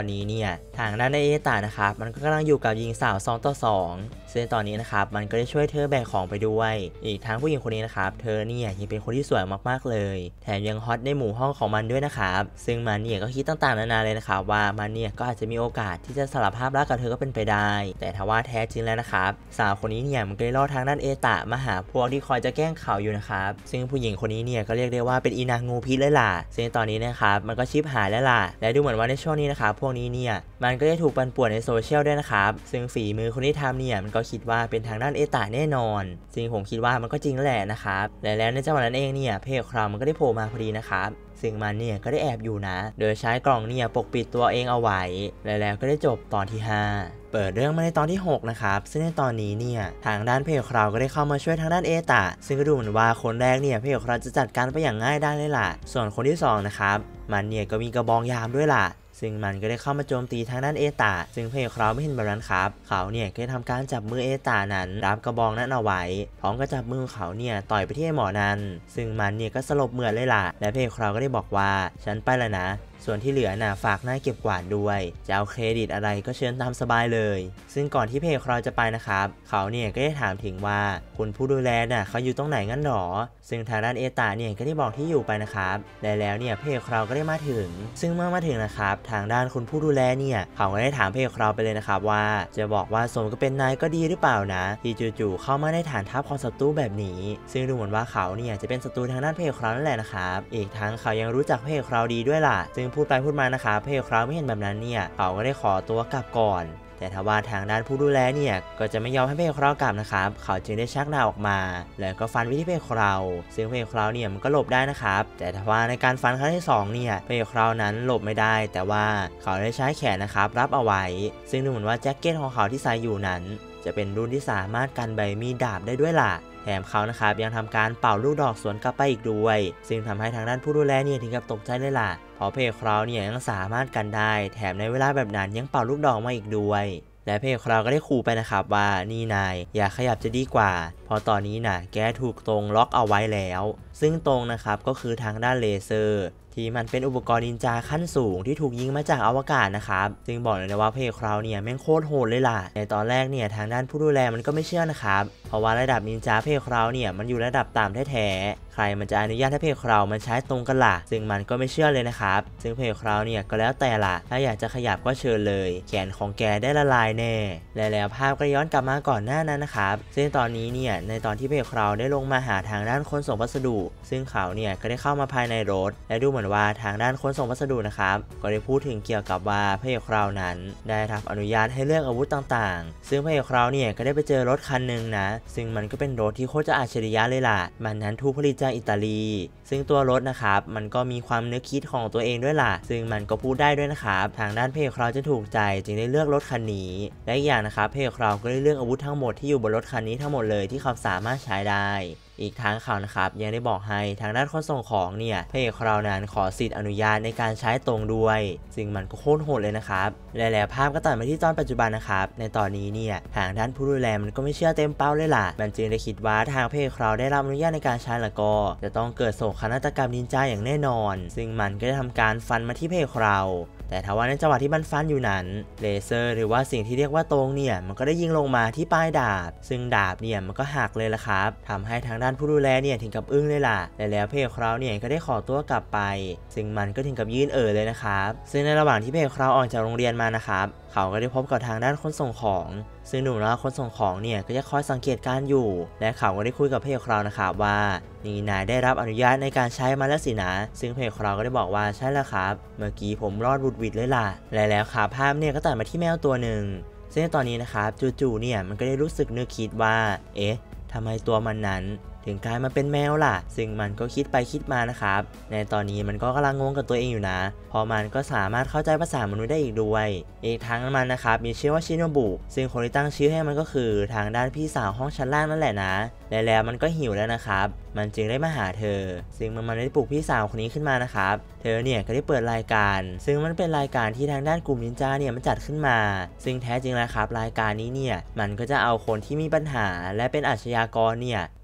เนี่ยทางด้านในเอตานะครับมันก็กำลังอยู่กับหญิงสาว2 ต่อ 2ซึ่งตอนนี้นะครับมันก็ได้ช่วยเธอแบกของไปด้วยอีกทั้งผู้หญิงคนนี้นะครับเธอเนี่ยยังเป็นคนที่สวยมากๆเลยแถมยังฮอตในหมู่ห้องของมันด้วยนะครับซึ่งมันเนี่ยก็คิดต่างๆนานาเลยนะครับว่ามันเนี่ยก็อาจจะมีโอกาสที่จะสารภาพรักกับเธอก็เป็นไปได้แต่ทว่าแท้จริงแล้วนะครับสาวคนนี้เนี่ยมันก็ได้ล่อทางด้านเอตามาหาพวกที่คอยจะแกล้งเขาอยู่นะครับซึ่งผู้หญิงคนนี้เนี่ยก็เรียกได้ว่าเป็นอีนางงูพิษเลยล่ะซึ่งตอนนี้นะครับมันก็ชิปหายแล้วล่ะและดูเหมือนว่าในช่วงนี้นะครับพวกนี้เนี่ยมันก็ได้ถูกปั่นป่วนในโซเชียลด้วยนะครับซึ่งฝีมือคนที่ทำเนี่ยมันก็คิดว่าเป็นทางด้านเอตาแน่นอนซึ่งผมคิดว่ามันก็จริงแหละนะครับและแล้วในจังหวะนั้นเองเนี่ยเพจเรามันก็ได้โผล่มาพอดีนะครับซึ่งมันเนี่ยก็ได้แอบอยู่นะโดยใช้กล่องเนี่ยปกปิดตัวเองเอาไว้และแล้วก็ได้จบตอนที่5เปิดเรื่องมาในตอนที่6นะครับซึ่งในตอนนี้เนี่ยทางด้านเพจเราก็ได้เข้ามาช่วยทางด้านเอตาซึ่งก็ดูเหมือนว่าคนแรกเนี่ยเพจเราจะจัดการไปอย่างง่ายได้เลยล่ะส่วนคนที่2นะครับมันเนี่ยก็มีกระบองยามด้วยล่ะซึ่งมันก็ได้เข้ามาโจมตีทางด้านเอตาซึ่งเพจเขาไม่เห็นแบบนั้นครับเขาเนี่ยก็ได้ทำการจับมือเอตานั้นรับกระบองนั้นเอาไว้พร้อมกับจับมือเขาเนี่ยต่อยไปที่หมอนั้นซึ่งมันเนี่ยก็สลบเหมือดเลยล่ะและเพจเขาก็ได้บอกว่าฉันไปแล้วนะส่วนที่เหลือน่ะฝากหน้าเก็บกวาดด้วยจะเอาเครดิตอะไรก็เชิญตามสบายเลยซึ่งก่อนที่เพจเราจะไปนะครับเขาเนี่ยก็ได้ถามถึงว่าคุณผู้ดูแลน่ะเขาอยู่ตรงไหนงั้นหรอซึ่งทางด้านเอตาเนี่ยก็ได้บอกที่อยู่ไปนะครับและแล้วเนี่ยเพจเราก็ได้มาถึงซึ่งเมื่อมาถึงนะครับทางด้านคุณผู้ดูแลเนี่ยเขาก็ได้ถามเพจเราไปเลยนะครับว่าจะบอกว่าสมก็เป็นนายก็ดีหรือเปล่านะที่จู่ๆเข้ามาในฐานทัพของศัตรูแบบนี้ซึ่งดูเหมือนว่าเขาเนี่ยจะเป็นศัตรูทางด้านเพจเรานั่นแหละนะครับอีกทั้งเขายังรู้จักเพจเราดีด้วยล่ะซึ่งพูดไปพูดมานะครับเพจเราไม่เห็นแบบนั้นเนี่ยเขาก็ได้ขอตัวกลับก่อนแต่ทว่าทางด้านผู้ดูแลเนี่ยก็จะไม่ยอมให้เพจเรากลับนะครับเขาจึงได้ชักดาบออกมาแล้วก็ฟันไปที่เพจเราซึ่งเพจเราเนี่ยมันก็หลบได้นะครับแต่ทว่าในการฟันครั้งที่2เนี่ยเพจเรานั้นหลบไม่ได้แต่ว่าเขาได้ใช้แขนนะครับรับเอาไว้ซึ่งดูเหมือนว่าแจ็คเก็ตของเขาที่ใส่อยู่นั้นจะเป็นรุ่นที่สามารถกันใบมีดดาบได้ด้วยล่ะแถมเขานะครับยังทำการเป่าลูกดอกสวนกลับไปอีกด้วยซึ่งทำให้ทางด้านผู้ดูแลเนี่ยถึงกับตกใจเลยล่ะเพราะเพจเราเนี่ยยังสามารถกันได้แถมในเวลาแบบนั้นยังเป่าลูกดอกมาอีกด้วยและเพจเราก็ได้ขู่ไปนะครับว่านี่นายอย่าขยับจะดีกว่าเพราะตอนนี้น่ะแกถูกตรงล็อกเอาไว้แล้วซึ่งตรงนะครับก็คือทางด้านเลเซอร์ที่มันเป็นอุปกรณ์นินจาขั้นสูงที่ถูกยิงมาจากอวกาศนะครับซึ่งบอกเลยนะว่าเพจเราเนี่ยแม่งโคตรโหดเลยล่ะในตอนแรกเนี่ยทางด้านผู้ดูแลมันก็ไม่เชื่อนะครับเพราะว่าระดับนินจาเพจเราเนี่ยมันอยู่ระดับต่ำแท้ๆใครมันจะอนุญาตให้เพจเรามันใช้ตรงกันล่ะซึ่งมันก็ไม่เชื่อเลยนะครับซึ่งเพจเราเนี่ยก็แล้วแต่ล่ะถ้าอยากจะขยับก็เชิญเลยแขนของแกได้ละลายแน่และแล้วภาพก็ย้อนกลับมาก่อนหน้านั้นนะครับซึ่งตอนนี้เนี่ยในตอนที่เพจเราได้ลงมาหาทางด้านคนส่งพัสดุซึ่งเขาเนี่ยก็ได้เข้ามาภายในรถและดูเหมือนว่าทางด้านคนส่งพัสดุนะครับก็ได้พูดถึงเกี่ยวกับว่าเพจเรานั้นได้รับอนุญาตให้เลือกอาวุธต่างๆซึ่งเพจเราเนี่ยก็ได้ไปเจอรถคันหนึ่งนะซึ่งมันก็เป็นรถที่โคตรจะอัจฉริยะเลยล่ะมันนั้นถูกผลิตจากอิตาลีซึ่งตัวรถนะครับมันก็มีความนึกคิดของตัวเองด้วยล่ะซึ่งมันก็พูดได้ด้วยนะครับทางด้านเพจเราจะถูกใจจึงได้เลือกรถคันนี้และอีกอย่างนะครับเพจเราก็ได้เลือกอาวุธทั้งหมดที่อยู่บนรถคันนี้ทั้งหมดเลยที่เขาสามารถใช้ได้อีกทั้งเขานะครับยังได้บอกให้ทางด้านคนส่งของเนี่ยเพจเรานั้นขอสิทธิ์อนุญาตในการใช้ตรงด้วยซึ่งมันก็โคตรโหดเลยนะครับและแล้วภาพก็ตัดมาที่ตอนปัจจุบันนะครับในตอนนี้เนี่ยทางด้านผู้ดูแลมันก็ไม่เชื่อเต็มเป้าเลยล่ะมันจึงได้คิดว่าทางเพจเราได้รับอนุญาตในการใช้แล้วก็จะต้องเกิดโศกนาฏกรรมนินจาอย่างแน่นอนซึ่งมันก็ได้ทำการฟันมาที่เพจเราแต่ทว่าในจังหวะที่มันฟันอยู่นั้นเลเซอร์หรือว่าสิ่งที่เรียกว่าตรงเนี่ยมันก็ได้ยิงลงมาที่ปลายดาบซึ่งดาบเนี่ยมันก็หักเลยละครับทำให้ทางด้านผู้ดูแลเนี่ยถึงกับอึ้งเลยล่ะและแล้วเพจเราเนี่ยก็ได้ขอตัวกลับไปซึ่งมันก็ถึงกับยื่นเลยนะครับซึ่งในระหว่างที่เพจเราออกจากโรงเรียนมานะครับเขาก็ได้พบกับทางด้านคนส่งของซึ่งหนุ่มน้อยคนส่งของเนี่ยก็จะคอยสังเกตการอยู่และเขาก็ได้คุยกับเพจเรานะครับว่านี่นายได้รับอนุญาตในการใช้มาแล้วสินะซึ่งเพจเราก็ได้บอกว่าใช่แล้วครับเมื่อกี้ผมรอดบุดหวิดเลยล่ะและแล้วขาภาพเนี่ยก็ตัดมาที่แมวตัวหนึ่งซึ่งตอนนี้นะครับจู่ๆเนี่ยมันก็ได้รู้สึกนึกคิดว่าเอ๊ะทำไมตัวมันนั้นถึงกลายมาเป็นแมวล่ะซึ่งมันก็คิดไปคิดมานะครับในตอนนี้มันก็กำลังงงกับตัวเองอยู่นะพอมันก็สามารถเข้าใจภาษามนุษย์ได้อีกด้วยอีกทั้งมันนะครับมีชื่อว่าชิโนบุซึ่งคนที่ตั้งชื่อให้มันก็คือทางด้านพี่สาวห้องชั้นล่างนั่นแหละนะและแล้วมันก็หิวแล้วนะครับมันจึงได้มาหาเธอซึ่งมันได้ปลุกพี่สาวคนนี้ขึ้นมานะครับเธอเนี่ยก็ได้เปิดรายการซึ่งมันเป็นรายการที่ทางด้านกลุ่มนินจาเนี่ยมันจัดขึ้นมาซึ่งแท้จริงแล้วครับรายการนี้เนี่ยมันก็จะเอาคนที่มีปัญหาและเป็นอาชญากรเนี่ยมาสังห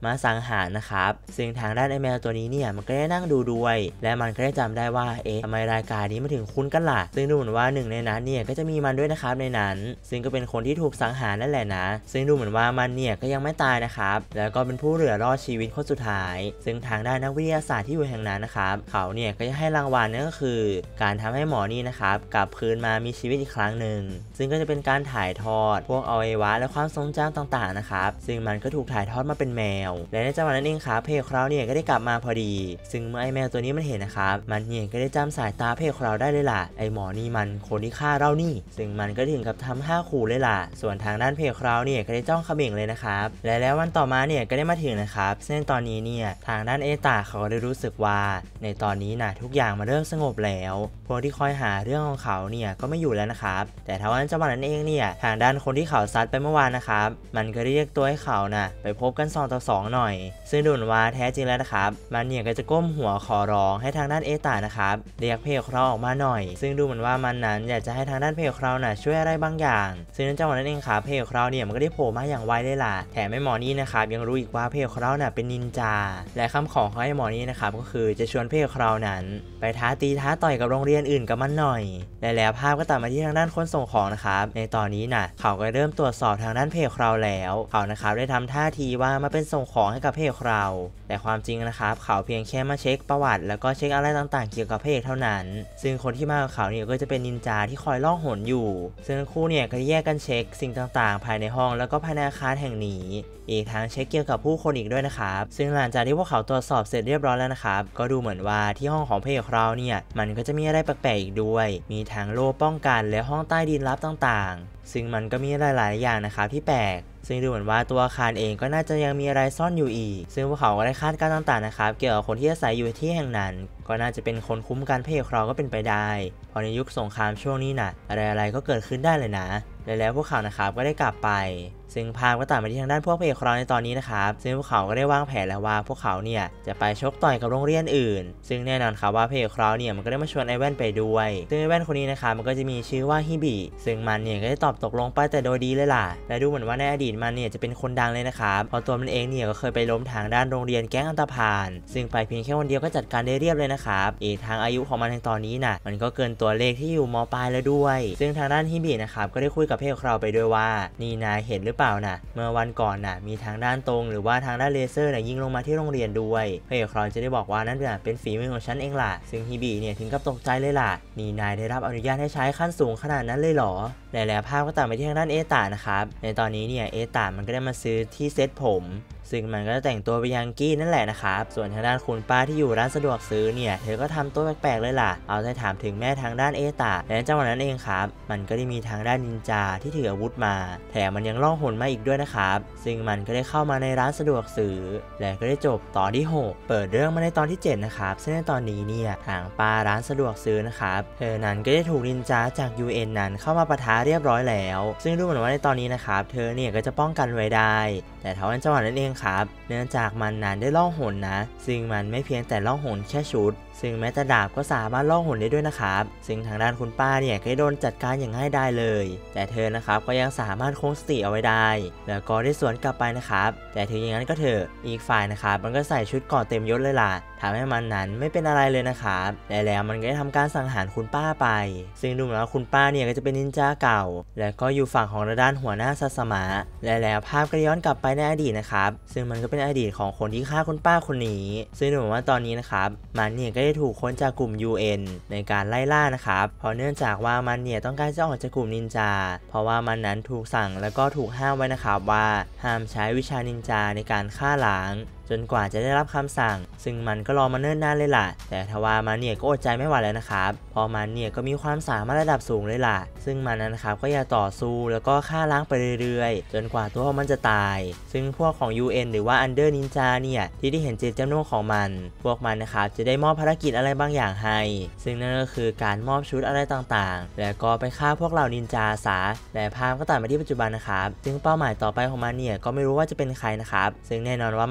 หารนะครับซึ่งทางด้านไอแมวตัวนี้เนี่ยมันก็ได้นั่งดูด้วยและมันก็ได้จำได้ว่าทำไมรายการนี้มาถึงคุ้นกันล่ะซึ่งดูเหมือนว่าหนึ่งในนั้นเนี่ยก็จะมีมันด้วยนะครับในนั้นซึ่งก็เป็นคนที่ถูกสังหารนั่นแหละนะซึ่งดูเหมือนว่ามันเนี่ยก็ยังไม่ตายนะครับแล้วก็เป็นผู้เหลือรอดชีวิตคนสุดท้ายซึ่งทางด้านนักวิทยาศาสตร์ที่อยู่แห่งนั้นนะครับเขาเนี่ยก็จะให้รางวัลนั่นก็คือการทำให้หมอนี่นะครับกลับคืนมามีชีวิตอีกครั้งหนึ่งซึ่งก็จะเป็นการถ่ายทอดพวกอวัยวะและความทรงจำต่างๆนะครับซึ่งมันก็ถูกถ่ายทอดมาเป็นแมวและในจังหวะนั้นเองครับเพจของเราเนี่ยก็ได้กลับมาพอดีซึ่งเมื่อไอแมวตัวนี้มันเห็นนะครับมันเนี่ยก็ได้จำสายตาเพจของเราได้เลยล่ะไอหมอนี่มันคนที่ฆ่าเรานี่ซึ่งมันก็ถึงกับทำท่าขู่เลยล่ะส่วนทางด้านเพจของเราเนี่ยก็ได้จ้องเขม่งเลยนะครับและแล้ววันต่อมาเนี่ยก็ได้มาถึงนะครับซึ่งตอนนี้เนี่ยทางด้านเอตาเขาก็ได้รู้สึกว่าในตอนนี้นะทุกอย่างมาเริ่มสงบแล้วพวกที่คอยหาเรื่องของเขาเนี่ยก็ไม่อยู่แล้วนะครับแต่ทว่าจังหวะนั้นเองเนี่ยทางด้านคนที่เขาซัดไปเมื่อวานนะครับมันก็เรียกตัวให้เขานะไปพบกัน2 ต่อ 2หน่อยซึ่งดูเหมือนว่าแท้จริงแล้วนะครับมันเนี่ยก็จะก้มหัวขอร้องให้ทางด้านเอตานะครับเรียกเพจของเราออกมาหน่อยซึ่งดูเหมือนว่ามันนั้นอยากจะให้ทางด้านเพจของเรานะช่วยอะไรบางอย่างซึ่งในจังหวะนั้นเองครับเพจของเราเนี่ยมันก็ได้โผล่มาอย่างไวเลยล่ะแถมไอ้หมอนี่นะครับยังรู้อีกว่าเพจของเราเป็นนินจาและคำขอของไอ้หมอนี่นะครับก็คือจะชวนเพจของเรานั้นไปท้าตีท้าต่อยกับโรงเรียนอื่นกับมันหน่อยและแล้วภาพก็ตัดมาที่ทางด้านคนส่งของนะครับในตอนนี้เขาก็เริ่มตรวจสอบทางด้านเพจของเราแล้วเขานะครับได้ทำท่าทีว่ามาเป็นส่งของให้กับเพจของเราแต่ความจริงนะครับเขาเพียงแค่มาเช็คประวัติแล้วก็เช็คอะไรต่างๆเกี่ยวกับเพจเท่านั้นซึ่งคนที่มากับเขาเนี่ยก็จะเป็นนินจาที่คอยล่องหนอยู่ซึ่งทั้งคู่เนี่ยก็แยกกันเช็คสิ่งต่างๆภายในห้องแล้วก็ภายในอาคารแห่งนี้อีกทั้งเช็คเกี่ยวกับผู้คนอีกด้วยนะครับซึ่งหลังจากที่พวกเขาตรวจสอบเสร็จเรียบร้อยแล้วนะครับก็ดูเหมือนว่าที่ห้องของเพจของเราเนี่ยมันก็จะมีอะไรแปลกๆอีกด้วยมีทั้งโล่ป้องกันและห้องใต้ดินลับต่างๆซึ่งมันก็มีหลายๆอย่างนะครับที่แปลกซึ่งดูเหมือนว่าตัวอาคารเองก็น่าจะยังมีอะไรซ่อนอยู่อีกซึ่งพวกเขาก็ได้คาดการณ์ต่างๆนะครับเกี่ยวกับคนที่อาศัยอยู่ที่แห่งนั้นก็น่าจะเป็นคนคุ้มกันเพจของเราก็เป็นไปได้เพราะในยุคสงครามช่วงนี้อะไรๆก็เกิดขึ้นได้เลยนะแล้วพวกเขานะครับก็ได้กลับไปซึ่งภาพก็ตัดมาที่ทางด้านพวกเพจของเราในตอนนี้นะครับซึ่งพวกเขาก็ได้วางแผนแล้วว่าพวกเขาเนี่ยจะไปชกต่อยกับโรงเรียนอื่นซึ่งแน่นอนครับว่าเพจของเราเนี่ยมันก็ได้มาชวนไอแว่นไปด้วยซึ่งไอแว่นคนนี้นะครับมันก็จะมีชื่อว่าฮิบิซึ่งมันเนี่ยก็ได้ตอบตกลงไปแต่โดยดีเลยล่ะและดูเหมือนว่าในอดีตมันเนี่ยจะเป็นคนดังเลยนะครับเพราะตัวมันเองเนี่ยก็เคยไปล้มทางด้านโรงเรียนแก๊งอันธพาลซึ่งไปเพียงแค่วันเดียวก็จัดการได้เรียบเลยนะครับอีกทางอายุของมันในตอนนี้มันก็เกินตัวเลขที่อยู่ม.ปลายแล้วด้วยซึ่งทางด้านฮิบินะครับก็ได้คุยกับเพจของเราไปด้วยว่านี่นายเห็นหรือเปล่าเมื่อวันก่อนมีทางด้านตรงหรือว่าทางด้านเลเซอร์ยิงลงมาที่โรงเรียนด้วยเพจของเราจะได้บอกว่านั่นเป็นฝีมือของฉันเองล่ะซึ่งฮิบิเนี่ยถึงกับตกใจเลยล่ะนี่นายได้รับอนุญาตให้ใช้ขั้นสูงขนาดนั้นเลยเหรอแล้วภาพก็ตัดไปที่ทางด้านเอตานะครับในตอนนี้เนี่ยเอตามันก็ได้มาซื้อที่เซ็ตผมซึ่งมันก็จะแต่งตัวไปยังกี้นั่นแหละนะครับส่วนทางด้านคุณป้าที่อยู่ร้านสะดวกซื้อเนี่ยเธอก็ทำตัวแปลกๆเลยล่ะเอาใจถามถึงแม่ทางด้านเอตาและจังหวะนั้นเองครับมันก็ได้มีทางด้านนินจาที่ถืออาวุธมาแถมมันยังล่องหนมาอีกด้วยนะครับซึ่งมันก็ได้เข้ามาในร้านสะดวกซื้อและก็ได้จบตอนที่6เปิดเรื่องมาในตอนที่7นะครับซึ่งในตอนนี้เนี่ยทางป้าร้านสะดวกซื้อนะครับเธอนั้นก็ได้ถูกนินจาจาก UN นั้นเข้ามาปะทะเรียบร้อยแล้วซึ่งดูเหมือนว่าในตอนนี้นะครับเธอเนี่ยก็จะป้องกันไว้ได้แต่ทว่าจังหวะนั้นเองครับเนื่องจากมันนั้นได้ล่องหนซึ่งมันไม่เพียงแต่ล่องหนแค่ชุดซึ่งแม้แต่ดาบก็สามารถล่องหนได้ด้วยนะครับซึ่งทางด้านคุณป้าเนี่ยก็โดนจัดการอย่างง่ายดายเลยแต่เธอนะครับก็ยังสามารถคงสติเอาไว้ได้แล้วก็ได้สวนกลับไปนะครับแต่ถึงอย่างนั้นก็เถอะอีกฝ่ายนะครับมันก็ใส่ชุดเกราะเต็มยศเลยล่ะทำให้มันนั้นไม่เป็นอะไรเลยนะครับแล้วมันก็ได้ทำการสังหารคุณป้าไปซึ่งดูเหมือนว่าคุณป้าเนี่ยก็จะเป็นนินจาเก่าและก็อยู่ฝั่งของด้านหัวหน้าซาสมะแล้วภาพก็ย้อนกลับไปในอดีตนะครับซึ่งมันก็เป็นอดีตของคนที่ฆ่าคุณป้าคนนี้ซึ่งดูเหมือนว่าตอนนี้นะครับมันเนี่ยก็ได้ถูกค้นจากกลุ่ม UN ในการไล่ล่านะครับเพราะเนื่องจากว่ามันเนี่ยต้องการจะออกจากกลุ่มนินจาเพราะว่ามันนั้นถูกสั่งแล้วก็ถูกห้ามไว้นะครับว่าห้ามใช้วิชานินจาในการฆ่าล้างจนกว่าจะได้รับคำสั่งซึ่งมันก็รอมาเนิ่นนานเลยล่ะแต่ทว่ามันเนี่ยก็อดใจไม่ไหวแล้วนะครับเพราะมันเนี่ยก็มีความสามารถระดับสูงเลยล่ะซึ่งมันนะครับก็อยากต่อสู้แล้วก็ฆ่าล้างไปเรื่อยๆจนกว่าตัวมันจะตายซึ่งพวกของ UN หรือว่า Under Ninja เนี่ยที่ได้เห็นเจตจำนงของมันพวกมันนะครับจะได้มอบภารกิจอะไรบางอย่างให้ซึ่งนั่นก็คือการมอบชุดอะไรต่างๆแล้วก็ไปฆ่าพวกเหล่านินจาซะและภาพก็ตัดมาที่ปัจจุบันนะครับซึ่งเป้าหมายต่อไปของมันเนี่ยก็ไม่รู้ว่าจะเป็นใครนะครับซึ่งแน่นอนว่ามันจะต้องเดิน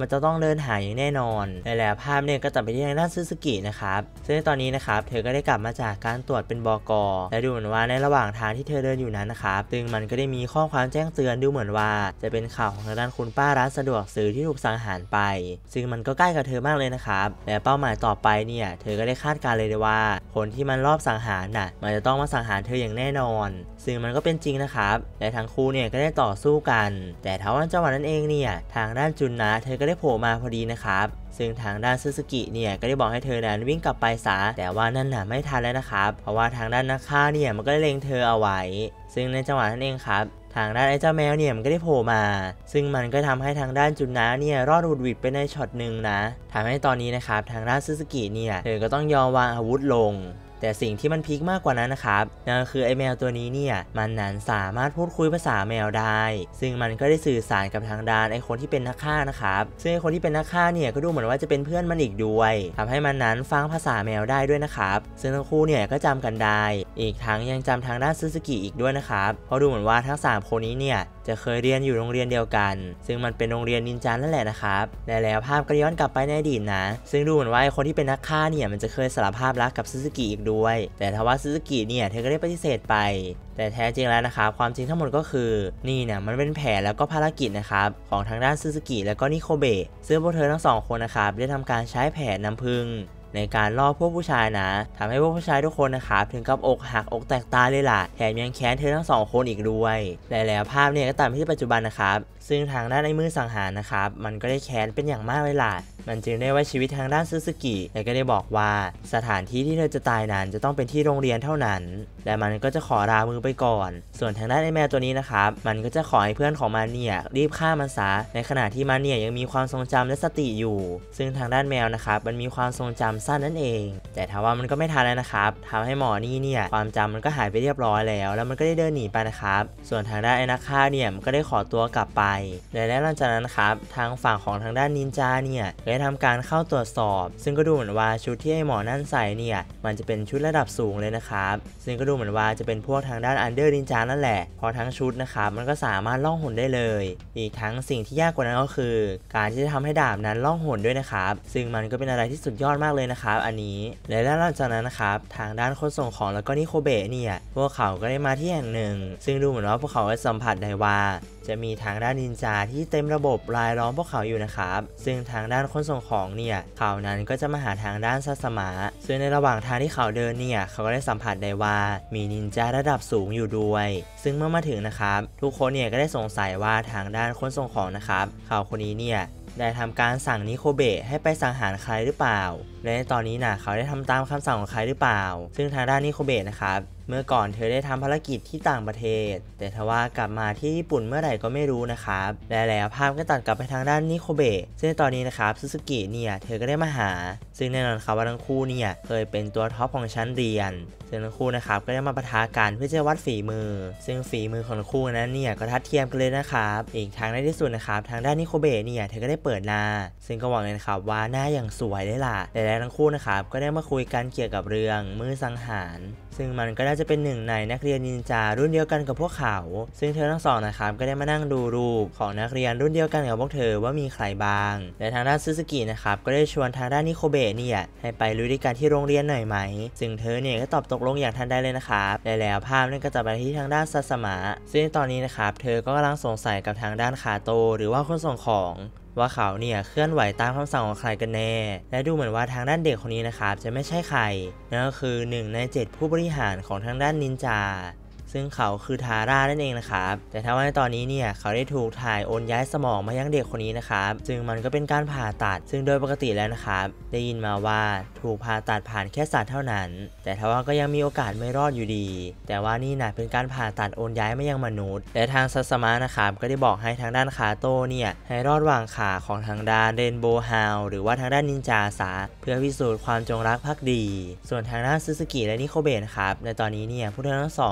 ดินหายอย่างแน่นอนแล้วภาพเนี่ยก็ตัดไปที่ทางด้านซูซูกินะครับซึ่งตอนนี้นะครับเธอก็ได้กลับมาจากการตรวจเป็นบก.และดูเหมือนว่าในระหว่างทางที่เธอเดินอยู่นั้นนะครับซึ่งมันก็ได้มีข้อความแจ้งเตือนดูเหมือนว่าจะเป็นข่าวของทางด้านคุณป้าร้านสะดวกซื้อที่ถูกสังหารไปซึ่งมันก็ใกล้กับเธอมากเลยนะครับและเป้าหมายต่อไปเนี่ยเธอก็ได้คาดการณ์เลยว่าคนที่มันรอบสังหารน่ะมันจะต้องมาสังหารเธออย่างแน่นอนซึ่งมันก็เป็นจริงนะครับและทั้งคู่เนี่ยก็ได้ต่อสู้กันแต่ทว่าจังหวะนั้นเองเนี่ยทางด้านจุนนะเธอก็ได้โผล่มาพอดีนะครับซึ่งทางด้านซูซูกิเนี่ยก็ได้บอกให้เธอนั้นวิ่งกลับไปซะแต่ว่านั่นน่ะไม่ทันแล้วนะครับเพราะว่าทางด้านนักฆ่าเนี่ยมันก็ได้เล็งเธอเอาไว้ซึ่งในจังหวะนั้นเองครับทางด้านไอ้เจ้าแมวเนี่ยมันก็ได้โผล่มาซึ่งมันก็ทำให้ทางด้านจุนนะเนี่ยรอดหวุดหวิดไปในช็อตหนึ่งนะทำให้ตอนนี้นะครับทางด้านซูซูกิเนี่ยเธอก็ต้องยอมวางอาวุธลงแต่สิ่งที่มันพีคมากกว่านั้นนะครับนั่นก็คือไอ้แมวตัวนี้เนี่ยมันนั้นสามารถพูดคุยภาษาแมวได้ซึ่งมันก็ได้สื่อสารกับทางด้านไอ้คนที่เป็นนักฆ่านะครับซึ่งไอ้คนที่เป็นนักฆ่าเนี่ยก็ดูเหมือนว่าจะเป็นเพื่อนมันอีกด้วยทำให้มันนั้นฟังภาษาแมวได้ด้วยนะครับซึ่งทั้งคู่เนี่ยก็จำกันได้อีกทั้งยังจำทางด้านซูซูกิอีกด้วยนะครับเพราะดูเหมือนว่าทั้ง3คนนี้เนี่ยจะเคยเรียนอยู่โรงเรียนเดียวกันซึ่งมันเป็นโรงเรียนนินจานั่นแหละนะครับแล้วภาพก็ย้อนกลับไปในอดีตนะซึ่งดูเหมือนว่าไอ้คนที่เป็นนักฆ่าเนี่ยมันจะเคยสารภาพรักกับซูซูกิอีกด้วยแต่ทว่าซูซูกิเนี่ยเธอก็ได้ปฏิเสธไปแต่แท้จริงแล้วนะครับความจริงทั้งหมดก็คือนี่เนี่ยมันเป็นแผนแล้วก็ภารกิจนะครับของทางด้านซูซูกิแล้วก็นิโคเบะซึ่งพวกเธอทั้ง2คนนะครับได้ทำการใช้แผนน้ำผึ้งในการล่อพวกผู้ชายนะทำให้พวกผู้ชายทุกคนนะครับถึงกับอกหักอกแตกตายเลยล่ะแถมยังแค้นเธอทั้ง2คนอีกด้วยแล้วภาพเนี่ยก็ตัดไปที่ปัจจุบันนะครับซึ่งทางด้านไอ้มือสังหารนะครับมันก็ได้แค้นเป็นอย่างมากเลยล่ะมันจึงได้ไว้ชีวิตทางด้านซูซูกิและก็ได้บอกว่าสถานที่ที่เธอจะตายนั้นจะต้องเป็นที่โรงเรียนเท่านั้นและมันก็จะขอลามือไปก่อนส่วนทางด้านไอ้แมวตัวนี้นะครับมันก็จะขอให้เพื่อนของมันเนี่ยรีบฆ่ามันซะในขณะที่มันเนี่ยยังมีความทรงจำและสติอยู่ซึ่งทางด้านแมวนะครับมันมีความทรงจำสั้นนั่นเองแต่ทว่ามันก็ไม่ทันแล้วนะครับทำให้หมอนี่เนี่ยความจำมันก็หายไปเรียบร้อยแล้วมันก็ได้เดินหนีไปนะครับส่วนทางด้านไอ้นักฆ่าเนี่ยมันก็ได้ขอตัวกลับไปและหลังจากนั้นนะครับทางฝั่งของทางด้านนินจาเนี่ยก็ได้ทำการเข้าตรวจสอบซึ่งก็ดูเหมือนว่าชุดที่ไอ้หมอนั่นใส่เนี่ยมันจะเป็นชุดระดับสูงเลยนะครับซึ่งก็ดูเหมือนว่าจะเป็นพวกทางด้านอันเดอร์นินจานั่นแหละพอทั้งชุดนะครับมันก็สามารถล่องหนได้เลยอีกทั้งสิ่งที่ยากกว่านั้นก็คือการที่จะทำให้ดาบนั้นล่องหนด้วยนะครับซึ่งมันก็เป็นอะไรที่สุดยอดมากเลยนะครับอันนี้และหลังจากนั้นนะครับทางด้านคนส่งของแล้วก็นิโคเบะเนี่ยพวกเขาก็ได้มาที่แห่งหนึ่งซึ่งดูเหมือนว่าพวกเขาจะสัมผัสได้ว่าจะมีทางด้านนินจาที่เต็มระบบรายล้อมพวกเขาอยู่นะครับซึ่งทางด้านคนส่งของเนี่ยเขานั้นก็จะมาหาทางด้านซาสมะซึ่งในระหว่างทางที่เขาเดินเนี่ยเขาก็ได้สัมผัสได้ว่ามีนินจาระดับสูงอยู่ด้วยซึ่งเมื่อมาถึงนะครับทุกคนเนี่ยก็ได้สงสัยว่าทางด้านคนส่งของนะครับเขาคนนี้เนี่ยได้ทำการสั่งนิโคเบะให้ไปสังหารใครหรือเปล่าและในตอนนี้นะเขาได้ทำตามคำสั่งของใครหรือเปล่าซึ่งทางด้านนิโคเบะนะครับเมื่อก่อนเธอได้ทำภารกิจที่ต่างประเทศแต่ทว่ากลับมาที่ญี่ปุ่นเมื่อไหร่ก็ไม่รู้นะครับแล้วภาพก็ตัดกลับไปทางด้านนิโคเบะซึ่งตอนนี้นะครับซูซูกิเนี่ยเธอก็ได้มาหาซึ่งแน่นอนครับว่าทั้งคู่เนี่ยเคยเป็นตัวท็อปของชั้นเรียนซึ่งทั้งคู่นะครับก็ได้มาปะทะกันเพื่อจะวัดฝีมือซึ่งฝีมือของคู่นั้นเนี่ยก็ทัดเทียมกันเลยนะครับอีกทางในที่สุดนะครับทางด้านนิโคเบะเนี่ยเธอก็ได้เปิดหน้าซึ่งก็หวังเลยนะครับว่าหน้าอย่างสวยเลยล่ะแล้วทั้งคู่นะครับก็ได้มาคุยกันเกี่ยวกับเรื่องมือสังหารซึ่งมันก็น่าจะเป็นหนึ่งในนักเรียนนินจารุ่นเดียวกันกับพวกเขาซึ่งเธอทั้งสองนะครับก็ได้มานั่งดูรูปของนักเรียนรุ่นเดียวกันกับพวกเธอว่ามีใครบ้างและทางด้านซูซูกินะครับก็ได้ชวนทางด้านนิโคเบะเนี่ยให้ไปลุยด้วยกันที่โรงเรียนหน่อยไหมซึ่งเธอเนี่ยก็ตอบตกลงอย่างทันใดเลยนะครับแล้วภาพนั้นก็จะไปที่ทางด้านซาสมะซึ่งตอนนี้นะครับเธอก็กำลังสงสัยกับทางด้านคาโตหรือว่าคนส่งของว่าเขาเนี่ยเคลื่อนไหวตามคำสั่งของใครกันแน่และดูเหมือนว่าทางด้านเด็กคนนี้นะครับจะไม่ใช่ใครนั่นก็คือ1 ใน 7ผู้บริหารของทางด้านนินจาซึ่งเขาคือทาร่านั่นเองนะครับแต่ถ้าว่าในตอนนี้เนี่ยเขาได้ถูกถ่ายโอนย้ายสมองมายังเด็กคนนี้นะครับซึ่งมันก็เป็นการผ่าตัดซึ่งโดยปกติแล้วนะครับได้ยินมาว่าถูกผ่าตัดผ่านแค่สัตว์เท่านั้นแต่ถ้าว่าก็ยังมีโอกาสไม่รอดอยู่ดีแต่ว่านี่นะเป็นการผ่าตัดโอนย้ายมายังมนุษย์และทางซาสมะนะครับก็ได้บอกให้ทางด้านคาโต้เนี่ยให้รอดวางขาของทางด้านเรนโบว์ฮาวหรือว่าทางด้านนินจาซะเพื่อพิสูจน์ความจงรักภักดีส่วนทางด้านซูซูกิและนิโคเบะนะครับในตอนนี้เนี่ยผู้ทั้งสองได้ถูก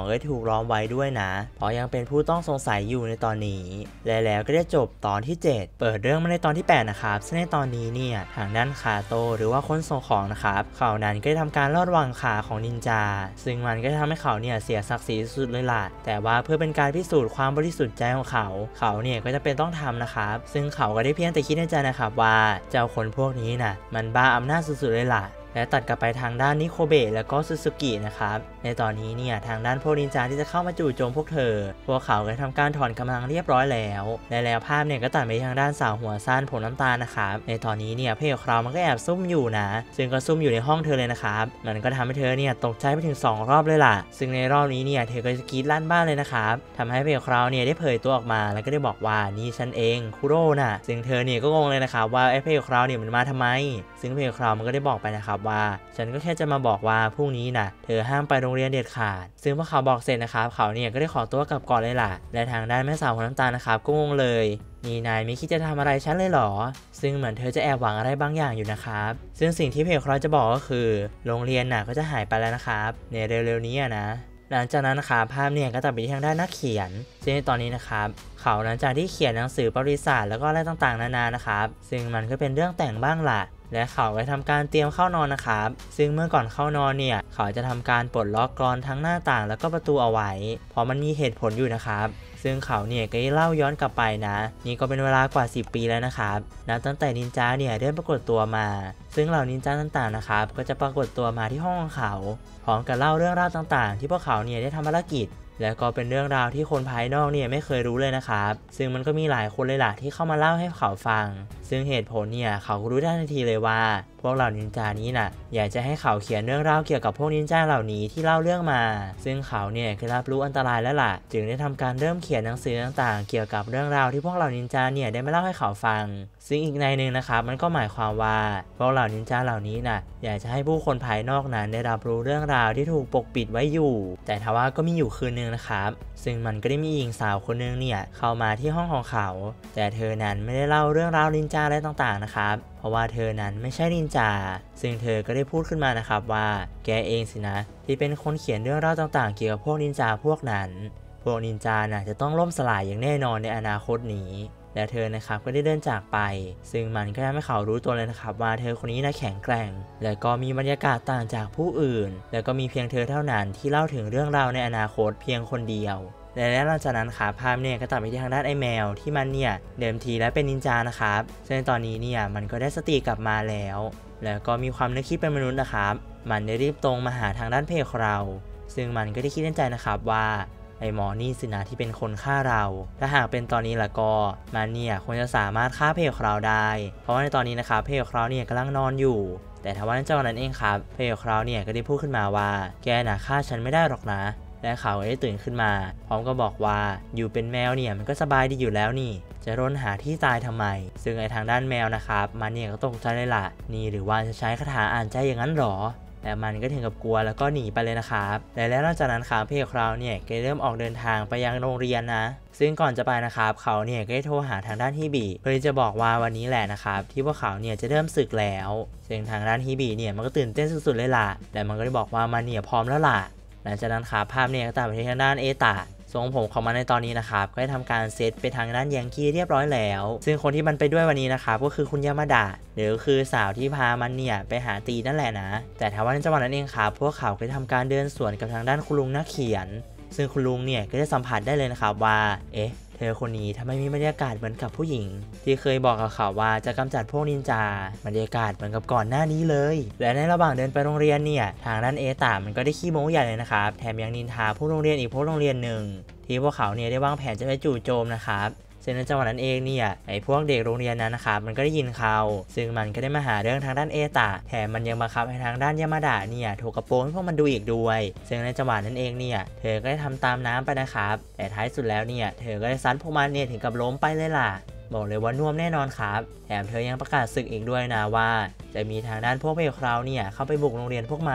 ล้อมไว้ด้วยนะเพราะยังเป็นผู้ต้องสงสัยอยู่ในตอนนี้และแล้วก็ได้จบตอนที่ 7เปิดเรื่องมาในตอนที่ 8นะครับซึ่งในตอนนี้เนี่ยทางด้านคาโตหรือว่าคนส่งของนะครับเขานั้นก็ได้ทำการลอดวางขาของนินจาซึ่งมันก็ทำให้เขาเนี่ยเสียศักดิ์ศรีสุดเลยล่ะแต่ว่าเพื่อเป็นการพิสูจน์ความบริสุทธิ์ใจของเขาเนี่ยก็จะเป็นต้องทำนะครับซึ่งเขาก็ได้เพียงแต่คิดในใจนะครับว่าเจ้าคนพวกนี้น่ะมันบ้าอำนาจสุดๆเลยล่ะและตัดกลับไปทางด้านนิโคเบะและก็ซูซูกินะครับในตอนนี้เนี่ยทางด้านพวกนินจาที่จะเข้ามาจู่โจมพวกเขาก็ทำการถอนกำลังเรียบร้อยแล้วและแล้วภาพเนี่ยก็ตัดไปทางด้านสาวหัวสั้นผมน้ำตาลนะครับในตอนนี้เนี่ยพระเอกเรามันก็แอบซุ่มอยู่นะซึ่งก็ซุ่มอยู่ในห้องเธอเลยนะครับมันก็ทำให้เธอเนี่ยตกใจไปถึง2 รอบเลยล่ะซึ่งในรอบนี้เนี่ยเธอก็จะกรี๊ดลั่นบ้านเลยนะครับทำให้พระเอกเราเนี่ยได้เผยตัวออกมาแล้วก็ได้บอกว่านี่ฉันเองคุโร่น่ะซึ่งเธอเนี่ยก็งงเลยนะครับว่าไอ้พระเอกเราเนี่ยมันมาทำไมซึ่งพระเอกเรามันก็ได้บอกไปนะครับว่าฉันก็แค่จะมาบอกว่าพรุ่งนี้นะเธอห้ามไปโรงเรียนเด็ดขาดซึ่งพอเขาบอกเสร็จนะครับเขาเนี่ยก็ได้ขอตัวกลับก่อนเลยล่ะและทางด้านแม่สาวของน้ำตาลนะครับก็งงเลยนี่นายไม่คิดจะทำอะไรฉันเลยเหรอซึ่งเหมือนเธอจะแอบหวังอะไรบางอย่างอยู่นะครับซึ่งสิ่งที่เพจเราจะบอกก็คือโรงเรียนน่ะก็จะหายไปแล้วนะครับในเร็วๆนี้นะหลังจากนั้นนะครับภาพเนี่ยก็ตัดไปที่ทางด้านนักเขียนซึ่งในตอนนี้นะครับเขาหลังจากที่เขียนหนังสือประวัติศาสตร์แล้วก็อะไรต่างๆนานานะครับซึ่งมันก็เป็นเรื่องแต่งบ้างล่ะและเขาไปทำการเตรียมเข้านอนนะครับซึ่งเมื่อก่อนเข้านอนเนี่ยเขาจะทำการปลดล็อกกลอนทั้งหน้าต่างแล้วก็ประตูเอาไว้เพราะมันมีเหตุผลอยู่นะครับซึ่งเขาเนี่ยก็ได้เล่าย้อนกลับไปนะนี่ก็เป็นเวลากว่า10 ปีแล้วนะครับนับตั้งแต่นินจาเนี่ยได้ปรากฏตัวมาซึ่งเหล่านินจาต่างๆนะครับก็จะปรากฏตัวมาที่ห้องของเขาพร้อมกับเล่าเรื่องราวต่างๆที่พวกเขาเนี่ยได้ทำภารกิจและก็เป็นเรื่องราวที่คนภายนอกเนี่ยไม่เคยรู้เลยนะครับซึ่งมันก็มีหลายคนเลยล่ะที่เข้ามาเล่าให้เขาฟังซึ่งเหตุผลเนี่ยเขารู้ได้ทันทีเลยว่าพวกเหล่านินจานี้น่ะอยากจะให้เขาเขียนเรื่องราวเกี่ยวกับพวกนินจาเหล่านี้ที่เล่าเรื่องมาซึ่งเขาเนี่ยก็รับรู้อันตรายแล้วล่ะจึงได้ทำการเริ่มเขียนหนังสือต่างๆเกี่ยวกับเรื่องราวที่พวกเหล่านินจาเนี่ยได้มาเล่าให้เขาฟังซึ่งอีกในหนึ่งนะครับมันก็หมายความว่าพวกเหล่านินจาเหล่านี้น่ะอยากจะให้ผู้คนภายนอกนั้นได้รับรู้เรื่องราวที่ถูกปกปิดไว้อยู่แต่ทว่าก็มีอยู่คืนนึงนะครับซึ่งมันก็ได้มีหญิงสาวคนนึงเนี่ยเข้ามาที่ห้องของเขาแต่เธอนั้นไม่ได้เล่าเรื่องราวนินจาอะไรต่างๆนะครับเพราะว่าเธอนั้นไม่ใช่นินจาซึ่งเธอก็ได้พูดขึ้นมานะครับว่าแกเองสินะที่เป็นคนเขียนเรื่องราวต่างๆเกี่ยวกับพวกนินจาพวกนั้นพวกนินจาน่ะจะต้องล่มสลายอย่างแน่นอนในอนาคตนี้และเธอนะครับก็ได้เดินจากไปซึ่งมันก็ทำให้เขารู้ตัวเลยนะครับว่าเธอคนนี้น่าแข็งแกร่งและก็มีบรรยากาศต่างจากผู้อื่นและก็มีเพียงเธอเท่านั้นที่เล่าถึงเรื่องราวในอนาคตเพียงคนเดียวและหลังจากนั้นครับภาพเนี่ยก็ตัดไปที่ทางด้านไอ้แมวที่มันเนี่ยเดิมทีแล้วเป็นนินจานะครับซึ่งตอนนี้เนี่ยมันก็ได้สติกลับมาแล้วก็มีความนึกคิดเป็นมนุษย์นะครับมันได้รีบตรงมาหาทางด้านเพจเราซึ่งมันก็ได้คิดในใจนะครับว่าไอ้หมอนี่สินะที่เป็นคนฆ่าเราถ้าหากเป็นตอนนี้ละก็มันเนี่ยควรจะสามารถฆ่าเพจเราได้เพราะว่าในตอนนี้นะครับเพจเราเนี่ยกำลังนอนอยู่แต่ทว่าในจังหวะนั้นเองครับเพจเราเนี่ยก็ได้พูดขึ้นมาว่าแกน่ะฆ่าฉันไม่ได้หรอกนะและเขาได้ตื่นขึ้นมาพร้อมก็บอกว่าอยู่เป็นแมวเนี่ยมันก็สบายดีอยู่แล้วนี่จะร่นหาที่ตายทำไมซึ่งไอ้ทางด้านแมวนะครับมันเนี่ยก็ตกใจเลยล่ะนี่หรือว่าจะใช้คาถาอ่านใจอย่างนั้นหรอแต่มันก็ถึงกับกลัวแล้วก็หนีไปเลยนะครับและแล้วหลังจากนั้นครับพี่เราเนี่ยก็เริ่มออกเดินทางไปยังโรงเรียนนะซึ่งก่อนจะไปนะครับเขาเนี่ยก็ได้โทรหาทางด้านฮิบิเพื่อจะบอกว่าวันนี้แหละนะครับที่พวกเขาเนี่ยจะเริ่มศึกแล้วซึ่งทางด้านฮิบิเนี่ยมันก็ตื่นเต้นสุดๆเลยล่ะแต่มันก็ได้บอกว่ามันเนี่ยพร้อมแล้วล่ะหลังจากนั้นครับภาพเนี่ยก็ตัดไปที่ทางด้านเอตะทรงผมของมันในตอนนี้นะครับก็ได้ทำการเซตไปทางด้านยังกี้เรียบร้อยแล้วซึ่งคนที่มันไปด้วยวันนี้นะครับก็คือคุณยามาดะหรือคือสาวที่พามันเนี่ยไปหาตีนั่นแหละนะแต่ถ้าว่าในจังหวะนั้นเองครับพวกเขาก็ทำการเดินสวนกับทางด้านคุณลุงนักเขียนซึ่งคุณลุงเนี่ยก็ได้สัมผัสได้เลยนะครับว่าเธอคนนี้ทำไมมีบรรยากาศเหมือนกับผู้หญิงที่เคยบอกกับเขาว่าจะกำจัดพวกนินจาบรรยากาศเหมือนกับก่อนหน้านี้เลยและในระหว่างเดินไปโรงเรียนเนี่ยทางด้านเอตามันก็ได้ขี้โม้ใหญ่เลยนะครับแถมยังนินทาผู้โรงเรียนอีกพวกโรงเรียนหนึ่งที่พวกเขาเนี่ยได้วางแผนจะไปจู่โจมนะครับซึ่งในจังหวะนั้นเองเนี่ยไอ้พวกเด็กโรงเรียนนั้นนะครับมันก็ได้ยินเขาซึ่งมันก็ได้มาหาเรื่องทางด้านเอตะแถมมันยังบังคับให้ทางด้านยามาดะเนี่ยถูกกระโปรงให้พวกมันดูอีกด้วยซึ่งในจังหวะนั้นเองเนี่ยเธอก็ได้ทำตามน้ำไปนะครับแต่ท้ายสุดแล้วเนี่ยเธอก็ได้ซัดพวกมันเนี่ยถึงกับล้มไปเลยล่ะบอกเลยว่าน่วมแน่นอนครับแถมเธอยังประกาศศึกอีกด้วยนะว่าจะมีทางด้านพวกเพลคราวเนี่ยเข้าไปบุกโรงเรียนพวกมัน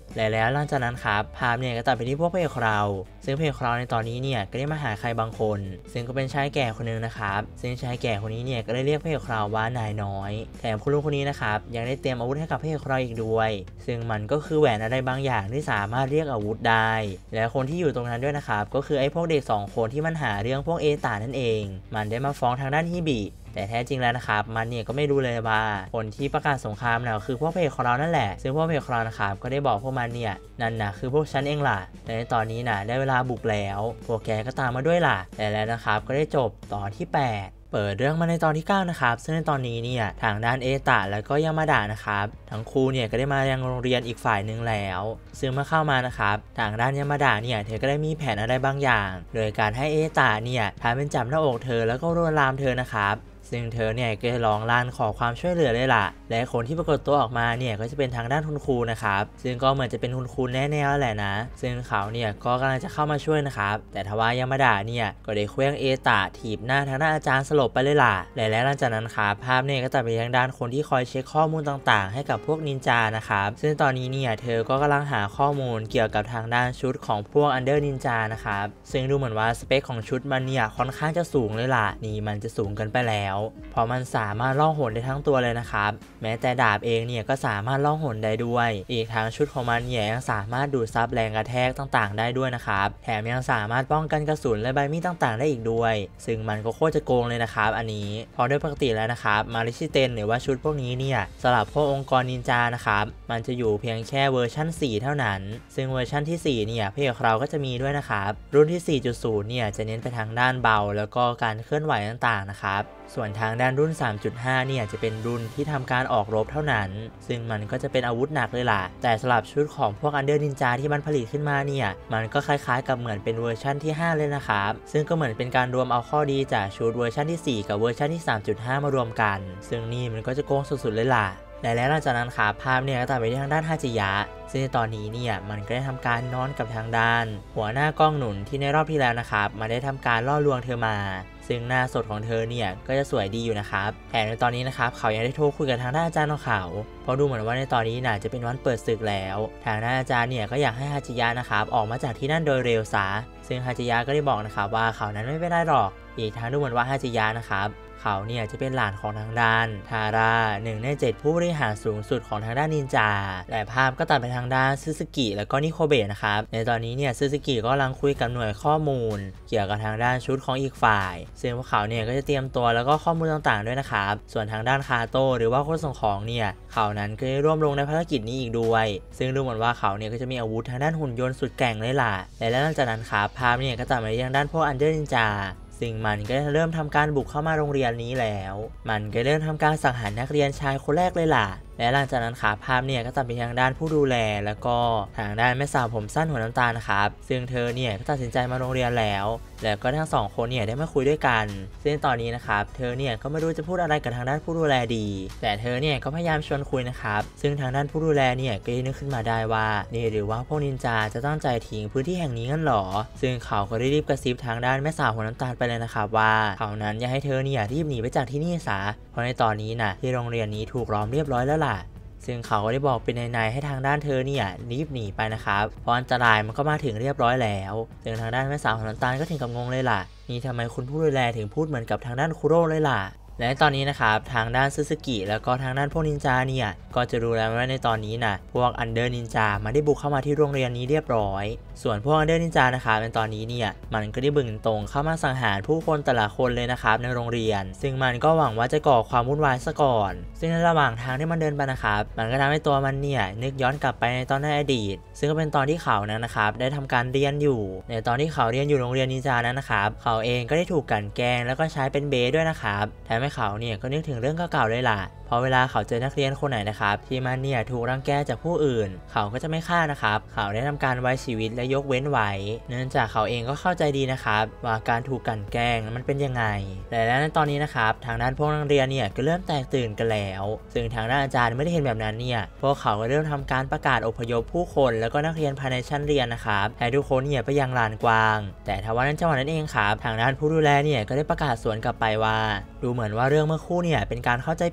แล้วหลังจากนั้นครับภาพเนี่ยก็ตัดไปที่พวกพระเอกเราซึ่งพระเอกเราในตอนนี้เนี่ยก็ได้มาหาใครบางคนซึ่งก็เป็นชายแก่คนนึงนะครับซึ่งชายแก่คนนี้เนี่ยก็ได้เรียกพระเอกเราว่านายน้อยแถมคุณลุงคนนี้นะครับยังได้เตรียมอาวุธให้กับพระเอกเราอีกด้วยซึ่งมันก็คือแหวนอะไรบางอย่างที่สามารถเรียกอาวุธได้และคนที่อยู่ตรงนั้นด้วยนะครับก็คือไอ้พวกเด็ก2คนที่มันหาเรื่องพวกเอตานั่นเองมันได้มาฟ้องทางด้านฮิบิแต่แท้จริงแล้วนะครับมันเนี่ยก็ไม่รู้เลยว่าคนที่ประกาศสงครามเนี่ยคือพวกพระเอกของเรานั่นแหละซึ่งพวกพระเอกของเรานะครับก็ได้บอกพวกมันเนี่ยนั่นนะคือพวกฉันเองล่ะและในตอนนี้นะได้เวลาบุกแล้วพวกแกก็ตามมาด้วยล่ะแต่แล้วนะครับก็ได้จบตอนที่8เปิดเรื่องมาในตอนที่9นะครับซึ่งในตอนนี้เนี่ยทางด้านเอตะแล้วก็ยามาดะนะครับทั้งคู่เนี่ยก็ได้มายังโรงเรียนอีกฝ่ายหนึ่งแล้วซึ่งเมื่อเข้ามานะครับทางด้านยามาดะเนี่ยเธอก็ได้มีแผนอะไรบางอย่างโดยการให้เอตะเนี่ยทำเป็นจับหน้าอกเธอแล้วก็ลวนลามเธอนะครับซึ่งเธอเนี่ยก็ร้องลั่นขอความช่วยเหลือเลยล่ะและคนที่ปรากฏตัวออกมาเนี่ยก็จะเป็นทางด้านคุณครูนะครับซึ่งก็เหมือนจะเป็นคุณครูแน่ๆแหละนะซึ่งเขาเนี่ยก็กำลังจะเข้ามาช่วยนะครับแต่ทว่ายามาดะเนี่ยก็ได้เคลื่องเอตะถีบหน้าทางด้านอาจารย์สลบไปเลยล่ะและหลังจากนั้นครับภาพเนี่ยก็ตัดไปทางด้านคนที่คอยเช็คข้อมูลต่างๆให้กับพวกนินจานะครับซึ่งตอนนี้เนี่ยเธอก็กำลังหาข้อมูลเกี่ยวกับทางด้านชุดของพวกอันเดอร์นินจานะครับซึ่งดูเหมือนว่าสเปคของชุดมันเนี่ยค่อนข้างจะสูงเลยล่ะนี่มันจะสูงเกินไปแล้วเพราะมันสามารถล่องหนได้ทั้งตัวเลยนะครับแม้แต่ดาบเองเนี่ยก็สามารถล่องหนได้ด้วยอีกทั้งชุดของมันเนี่ยยังสามารถดูดซับแรงกระแทกต่างๆได้ด้วยนะครับแถมยังสามารถป้องกันกระสุนและใบมีดต่างๆได้อีกด้วยซึ่งมันก็โคตรจะโกงเลยนะครับอันนี้เพราะโดยปกติแล้วนะครับมาริชิเตนหรือว่าชุดพวกนี้เนี่ยสำหรับพวกองค์กรนินจานะครับมันจะอยู่เพียงแค่เวอร์ชั่น4เท่านั้นซึ่งเวอร์ชั่นที่4เนี่ยพระเอกเราก็จะมีด้วยนะครับรุ่นที่ 4.0 เนี่ยจะเน้นไปทางด้านเบาแล้วก็การเคลื่อนไหวต่างๆนะครับส่วนทางด้านรุ่น 3.5 เนี่ยจะเป็นรุ่นที่ทำการออกรบเท่านั้นซึ่งมันก็จะเป็นอาวุธหนักเลยล่ะแต่สำหรับชุดของพวกอันเดอร์นินจาที่มันผลิตขึ้นมาเนี่ยมันก็คล้ายๆกับเหมือนเป็นเวอร์ชั่นที่5เลยนะครับซึ่งก็เหมือนเป็นการรวมเอาข้อดีจากชุดเวอร์ชั่นที่4กับเวอร์ชั่นที่ 3.5 มารวมกันซึ่งนี่มันก็จะโกงสุดๆเลยล่ะและหลังจากนั้นครับภาพเนี่ยก็ตัดไปที่ทางด้านฮาจิยะซึ่งในตอนนี้เนี่ยมันก็ได้ทำการนอนกับทางด้านหัวหน้ากล้องหนุนที่ในรอบที่แล้วนะครับมาได้ทำการล่อลวงเธอมาซึ่งหน้าสดของเธอเนี่ยก็จะสวยดีอยู่นะครับแถมในตอนนี้นะครับเขายังได้โทรคุยกับทางด้านอาจารย์ของเขาเพราะดูเหมือนว่าในตอนนี้น่าจะเป็นวันเปิดศึกแล้วทางด้านอาจารย์เนี่ยก็อยากให้ฮาจิยะนะครับออกมาจากที่นั่นโดยเร็วซะซึ่งฮาจิยะก็ได้บอกนะครับว่าเขานั้นไม่เป็นไรหรอกอีกทั้งดูเหมือนว่าฮาจิยะนะครับเขาเนี่ยจะเป็นหลานของทางด้านทาร่า1 ใน 7ผู้บริหารสูงสุดของทางด้านนินจาและภาพก็ตัดไปทางด้านซึซึกิแล้วก็นิโคเบะนะครับในตอนนี้เนี่ยซึซึกิก็กำลังคุยกับหน่วยข้อมูลเกี่ยวกับทางด้านชุดของอีกฝ่ายซึ่งพวกเขาเนี่ยก็จะเตรียมตัวแล้วก็ข้อมูลต่างๆด้วยนะครับส่วนทางด้านคาโต้หรือว่าคนส่งของเนี่ยเขานั้นก็ได้ร่วมลงในภารกิจนี้อีกด้วยซึ่งดูเหมือนว่าเขาเนี่ยก็จะมีอาวุธทางด้านหุ่นยนต์สุดแกร่งเลยล่ะและหลังจากนั้นครับภาพเนี่ยก็ตัดไปทางด้านพวกอันเดอร์นินจาซึ่งมันก็เริ่มทำการบุกเข้ามาโรงเรียนนี้แล้วมันก็เริ่มทำการสังหารนักเรียนชายคนแรกเลยล่ะและหลังจากนั้นครับภาพเนี่ยก็ตัดไปทางด้านผู้ดูแลแล้วก็ทางด้านแม่สาวผมสั้นหัวน้ำตาลนะครับซึ่งเธอเนี่ยก็ตัดสินใจมาโรงเรียนแล้วก็ทั้ง2คนเนี่ยได้มาคุยด้วยกันซึ่งตอนนี้นะครับเธอเนี่ยก็ไม่รู้จะพูดอะไรกับทางด้านผู้ดูแลดีแต่เธอเนี่ยก็พยายามชวนคุยนะครับซึ่งทางด้านผู้ดูแลเนี่ยก็นึกขึ้นมาได้ว่านี่หรือว่าพวกนินจาจะตั้งใจทิ้งพื้นที่แห่งนี้งั้นหรอซึ่งเขาก็ได้รีบกระซิบทางด้านแม่สาวหัวน้ำตาลไปเลยนะครับว่าเขานั้นอยากให้เธอเนี่ยรีบหนีไปจากที่นี่ซะเพราะในตอนนี้นะที่โรงเรียนนี้ถูกล้อมเรียบร้อยแล้วล่ะซึ่งเขาก็ได้บอกเป็นในให้ทางด้านเธอเนี่ยรีบหนีไปนะครับเพราะอันตรายมันก็มาถึงเรียบร้อยแล้วซึ่งทางด้านแม่สาวของน้ำตาลก็ถึงกับงงเลยล่ะนี่ทำไมคุณผู้ดูแลถึงพูดเหมือนกับทางด้านคุโร่เลยล่ะและตอนนี้นะครับทางด้านซึซึกิแล้วก็ทางด้านพวกนินจาเนี่ยก็จะรู้แล้วว่าในตอนนี้นะพวกอันเดอร์นินจามาได้บุกเข้ามาที่โรงเรียนนี้เรียบร้อยส่วนพวกอันเดอร์นินจานะครับในตอนนี้เนี่ยมันก็ได้บึ่งตรงเข้ามาสังหารผู้คนแต่ละคนเลยนะครับในโรงเรียนซึ่งมันก็หวังว่าจะก่อความวุ่นวายซะก่อนซึ่งในระหว่างทางที่มันเดินไปนะครับมันก็ทำให้ตัวมันเนี่ยนึกย้อนกลับไปในตอนในอดีตซึ่งก็เป็นตอนที่เขานั้นนะครับได้ทำการเรียนอยู่ในตอนที่เขาเรียนอยู่โรงเรียนนินจานั้นนะครับเขาเองก็ได้ถูกกลั่นแกล้งแล้วก็ใช้เป็นเบสด้วยนะครับแถมให้เขาเนี่ยก็นึกถึงเรื่องเก่าๆเลยล่ะพอเวลาเขาเจอนักเรียนคนไหนนะครับที่มันเนี่ยถูกรังแกจากผู้อื่นเขาก็จะไม่ฆ่านะครับเขาได้ทำการไว้ชีวิตและยกเว้นไว้เนื่องจากเขาเองก็เข้าใจดีนะครับว่าการถูกกลั่นแกล้งมันเป็นยังไงและในตอนนี้นะครับทางด้านพวกนักเรียนเนี่ยก็เริ่มแตกตื่นกันแล้วซึ่งทางด้านอาจารย์ไม่ได้เห็นแบบนั้นเนี่ยพวกเขาก็เริ่มทำการประกาศอพยพผู้คนแล้วก็นักเรียนภายในชั้นเรียนนะครับให้ทุกคนเนี่ยไปยังลานกว้างแต่ทว่าในจังหวะนั้นเองครับทางด้านผู้ดูแลเนี่ยก็ได้ประกาศสวนกลับไปว่าดูเหมือนว่าเรื่องเมื่อคู่เนี่ยเป็นการเข้าใจผิดกันนะครับ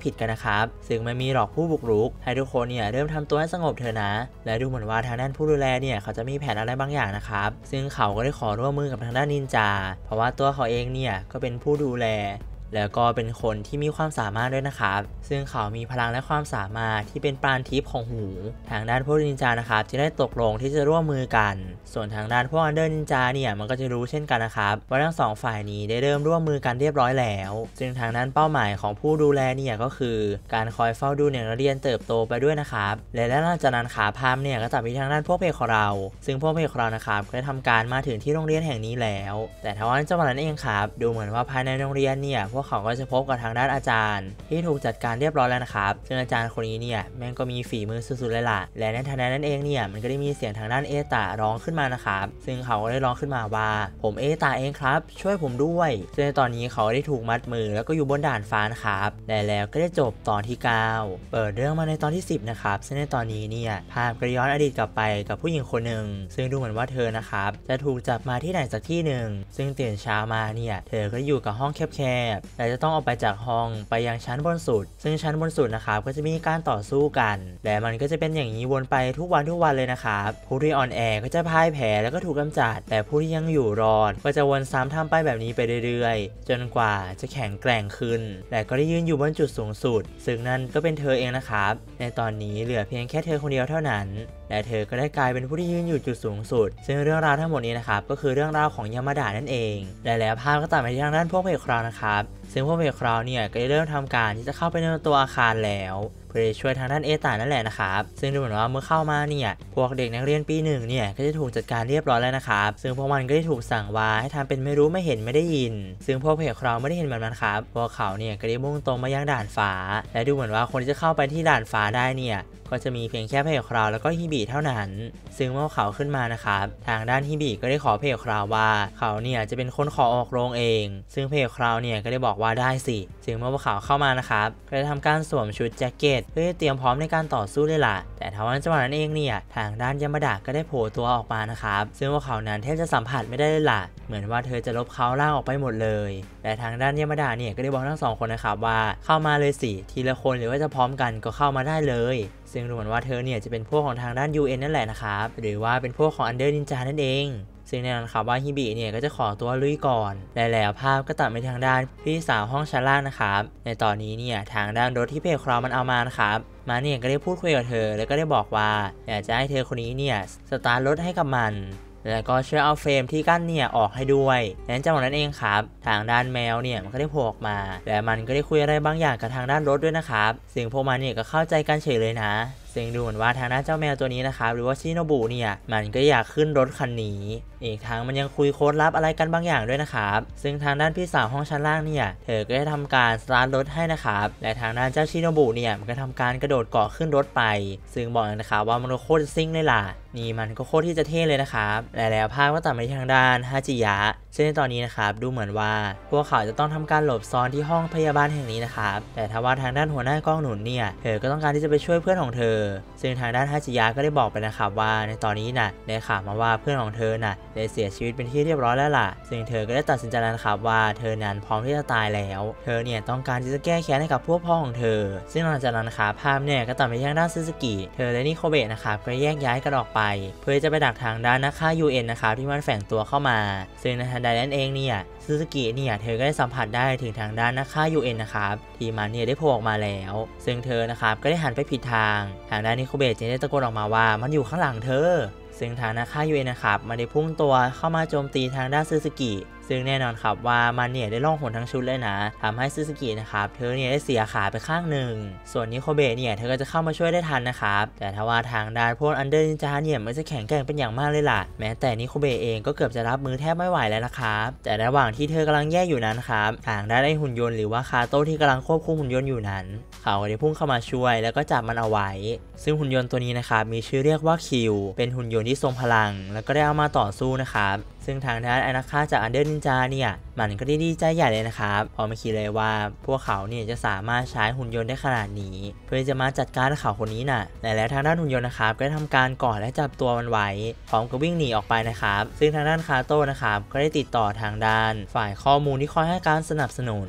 นะครับซึ่งไม่มีหรอกผู้บุกรุกให้ทุกคนเนี่ยเริ่มทำตัวให้สงบเถอะนะและดูเหมือนว่าทางด้านผู้ดูแลเนี่ยเขาจะมีแผนอะไรบางอย่างนะครับซึ่งเขาก็ได้ขอร่วมมือกับทางด้านนินจาเพราะว่าตัวเขาเองเนี่ยก็เป็นผู้ดูแลแล้วก็เป็นคนที่มีความสามารถด้วยนะครับซึ่งเขามีพลังและความสามารถที่เป็นปราณทิพย์ของหูทางด้านพวกนินจานะครับจะได้ตกลงที่จะร่วมมือกันส่วนทางด้านพวกอันเดอร์นินจาเนี่ยมันก็จะรู้เช่นกันนะครับว่าทั้งสองฝ่ายนี้ได้เริ่มร่วมมือกันเรียบร้อยแล้วซึ่งทางด้านเป้าหมายของผู้ดูแลเนี่ยก็คือการคอยเฝ้าดูเด็กนักเรียนเติบโตไปด้วยนะครับและหลังจากนั้นขาพามเนี่ยก็จะมีทางด้านพวกเพจของเราซึ่งพวกเพจของเรานะครับก็ได้ทำการมาถึงที่โรงเรียนแห่งนี้แล้วแต่ทว่าจังหวะนั้นเองครับดูเหมือนว่าภายในโรงเรียนเนี่ยพวกเขาก็จะพบกับทางด้านอาจารย์ที่ถูกจัดการเรียบร้อยแล้วนะครับซึ่งอาจารย์คนนี้เนี่ยแม่งก็มีฝีมือสุดๆเลยล่ะและในทันใดนั้นเองเนี่ยมันก็ได้มีเสียงทางด้านเอตาร้องขึ้นมานะครับซึ่งเขาก็ได้ร้องขึ้นมาว่าผมเอตาเองครับช่วยผมด้วยซึ่งในตอนนี้เขาได้ถูกมัดมือแล้วก็อยู่บนด่านฟ้าครับและแล้วก็ได้จบตอนที่9เปิดเรื่องมาในตอนที่10นะครับซึ่งในตอนนี้เนี่ยภาพกระย้อนอดีตกลับไปกับผู้หญิงคนหนึ่งซึ่งดูเหมือนว่าเธอนะครับจะถูกจับมาที่ไหนสักที่หนึ่งซึ่งตื่นเช้ามาเนี่ยเธอก็อยู่กับห้องแคบๆและจะต้องออกไปจากห้องไปยังชั้นบนสุดซึ่งชั้นบนสุดนะครับก็จะมีการต่อสู้กันและมันก็จะเป็นอย่างนี้วนไปทุกวันเลยนะครับผู้ที่อ่อนแอก็จะพ่ายแพ้แล้วก็ถูกกำจัดแต่ผู้ที่ยังอยู่รอดก็จะวนซ้ำทำไปแบบนี้ไปเรื่อยๆจนกว่าจะแข็งแกร่งขึ้นและก็ได้ยืนอยู่บนจุดสูงสุดซึ่งนั่นก็เป็นเธอเองนะครับในตอนนี้เหลือเพียงแค่เธอคนเดียวเท่านั้นและเธอก็ได้กลายเป็นผู้ที่ยืนอยู่จุดสูงสุดซึ่งเรื่องราวทั้งหมดนี้นะครับก็คือเรื่องราวของยามาดะนั่นเองและแล้วภาพก็ตัดไปที่ทางด้านพวกเพจคราวนะครับซึ่งพวกเพจคราวเนี่ยก็ได้เริ่มทำการที่จะเข้าไปในตัวอาคารแล้วเพื่อช่วยทางด้านเอตานั่นแหละนะครับซึ่งดูเหมือนว่าเมื่อเข้ามาเนี่ยพวกเด็กนักเรียนปี1เนี่ยก็จะถูกจัดการเรียบร้อยแล้วนะครับซึ่งพวกมันก็ได้ถูกสั่งว่าให้ทำเป็นไม่รู้ไม่เห็นไม่ได้ยินซึ่งพวกเพจคราวไม่ได้เห็นแบบนั้นครับพวกเขาเนี่ยก็ได้มุ่งตรงมายังด่านฟ้าและดูเหมือนว่าคนที่จะเข้าไปที่ด่านฟ้าได้เนี่ยก็จะมีเพียงแค่เพจคราวแล้วก็ฮิบิเท่านั้นซึ่งเมื่อเขาขึ้นมานะครับทางด้านฮิบิก็ได้ขอเพจคราวว่าเขาเนี่ยจะเป็นคนขอออกโรงเองซึ่งเพจคราวเนี่ยก็ได้บอกว่าได้สิซึ่งเมื่อพวกเขาเข้ามานะครับก็ได้ทำการสวมชุดแจ็คเก็ตเพื่อเตรียมพร้อมในการต่อสู้เลยล่ะแต่ทว่าจังหวะนั้นเองเนี่ยทางด้านยามาดะก็ได้โผล่ตัวออกมานะครับซึ่งพวกเขานั้นแทบจะสัมผัสไม่ได้เลยล่ะเหมือนว่าเธอจะลบเขาล่างออกไปหมดเลยแต่ทางด้านยามาดะเนี่ยก็ได้บอกทั้งสองคนนะครับว่าเข้ามาเลยสิทีละคนหรือว่าจะพร้อมกันก็เข้ามาได้เลยซึ่งดูเหมือนว่าเธอเนี่ยจะเป็นพวกของทางด้าน UN นั่นแหละนะครับหรือว่าเป็นพวกของ Under Ninja นั่นเองซึ่งแน่นอนครับว่าฮิบิเนี่ยก็จะขอตัวลุยก่อนและแล้วภาพก็ตัดไปทางด้านพี่สาวห้องชั้นล่างนะครับในตอนนี้เนี่ยทางด้านรถที่เพจคราวมันเอามานะครับมาเนี่ยก็ได้พูดคุยกับเธอแล้วก็ได้บอกว่าอยากจะให้เธอคนนี้เนี่ยสตาร์ทรถให้กับมันแล้วก็ช่วยเอาเฟรมที่กั้นเนี่ยออกให้ด้วยและจังหวะนั้นเองครับทางด้านแมวเนี่ยมันก็ได้โผล่ออกมาและมันก็ได้คุยอะไรบางอย่างกับทางด้านรถด้วยนะครับซึ่งพวกมันเนี่ยก็เข้าใจกันเฉยเลยนะซึ่งดูเหมือนว่าทางด้านเจ้าแมวตัวนี้นะครับหรือว่าชิโนบุเนี่ยมันก็อยากขึ้นรถคันนี้อีกทั้งมันยังคุยโค้ดลับอะไรกันบางอย่างด้วยนะครับซึ่งทางด้านพี่สาวห้องชั้นล่างเนี่ยเธอก็ได้ทำการสตาร์ทรถให้นะครับและทางด้านเจ้าชิโนบุเนี่ยมันก็ทำการกระโดดเกาะขึ้นรถไปซึ่งบอกเลยนะครับว่ามันโคตรซิ่งเลยล่ะนี่มันก็โคตรที่จะเท่เลยนะครับและแล้วภาพก็ตัดไปทางด้านฮาจิยะซึ่งในตอนนี้นะครับดูเหมือนว่าพวกเขาจะต้องทำการหลบซ่อนที่ห้องพยาบาลแห่งนี้นะครับแต่ทว่าทางด้านหัวหน้ากล้องหนุนเนี่ยเธอก็ต้องการที่จะไปช่วยเพื่อนของเธอซึ่งทางด้านฮาจิยะก็ได้บอกไปนะครับว่าในตอนนี้น่ะได้ข่าวมาว่าเพื่อนของเธอน่ะได้เสียชีวิตเป็นที่เรียบร้อยแล้วล่ะซึ่งเธอก็ได้ตัดสินใจแล้วนะครับว่าเธอนั้นพร้อมที่จะตายแล้วเธอเนี่ยต้องการที่จะแก้แค้นให้กับพวกพ้องของเธอซึ่งหลังจากนั้นนะครับภาพเนี่ยก็ตัดไปทางด้านซึซึกิเธอและนิโคเบะนะครับก็แยกย้ายกันออกไปเพื่อจะไปดักทางด้านนักฆ่า UN นะครับที่มันแฝงตัวเข้ามาซึ่งในทันใดนั้นเองเนี่ยซึซึกิเนี่ยเธอก็ได้สัมผัสได้ถึงทางด้านนักฆ่า UN นะครับที่มันเนี่ยได้โผล่ออกมาแล้วซึ่งเธอนะครับก็ได้หันไปผิดทางด้านนิโคเบะจึงได้ตะโกนออกมาว่ามันอยู่ข้างหลังเธอซึ่งทางนักฆ่า UN นะครับมันได้พุ่งตัวเข้ามาโจมตีทางด้านซึซึกิซึ่งแน่นอนครับว่ามันเนี่ยได้ล่องหนทั้งชุดเลยนะทำให้ซึซึกินะครับเธอเนี่ยได้เสียขาไปข้างหนึ่งส่วนนิโคเบะเนี่ยเธอก็จะเข้ามาช่วยได้ทันนะครับแต่ถ้าว่าทางด้านพวกอันเดอร์นินจาเนี่ยมันจะแข็งแกร่งเป็นอย่างมากเลยล่ะแม้แต่นิโคเบะเองก็เกือบจะรับมือแทบไม่ไหวแล้วนะครับแต่ระหว่างที่เธอกำลังแย่อยู่นั้นครับทางด้านไอ้หุ่นยนต์หรือว่าคาโต้ที่กำลังควบคุมหุ่นยนต์อยู่นั้นเขาได้พุ่งเข้ามาช่วยแล้วก็จับมันเอาไว้ซึ่งหุ่นยนต์ตัวนี้นะครับมีชื่อเรียกว่าคิวเป็นหุ่นยนต์ที่ทรงพลังแล้วก็ได้เอามาต่อสู้นะครับซึ่งทางด้านไอ้นักฆ่าจากอันเดอร์นินจาเนี่ยมันก็ได้ดีใจใหญ่เลยนะครับพอไม่คิดเลยว่าพวกเขาเนี่ยจะสามารถใช้หุ่นยนต์ได้ขนาดนี้เพื่อจะมาจัดการเขาคนนี้น่ะและแล้วทางด้านหุ่นยนต์นะครับก็ได้ทำการกอดและจับตัวมันไว้พร้อมกับวิ่งหนีออกไปนะครับซึ่งทางด้านคาโต้นะครับก็ได้ติดต่อทางด้านฝ่ายข้อมูลที่คอยให้การสนับสนุน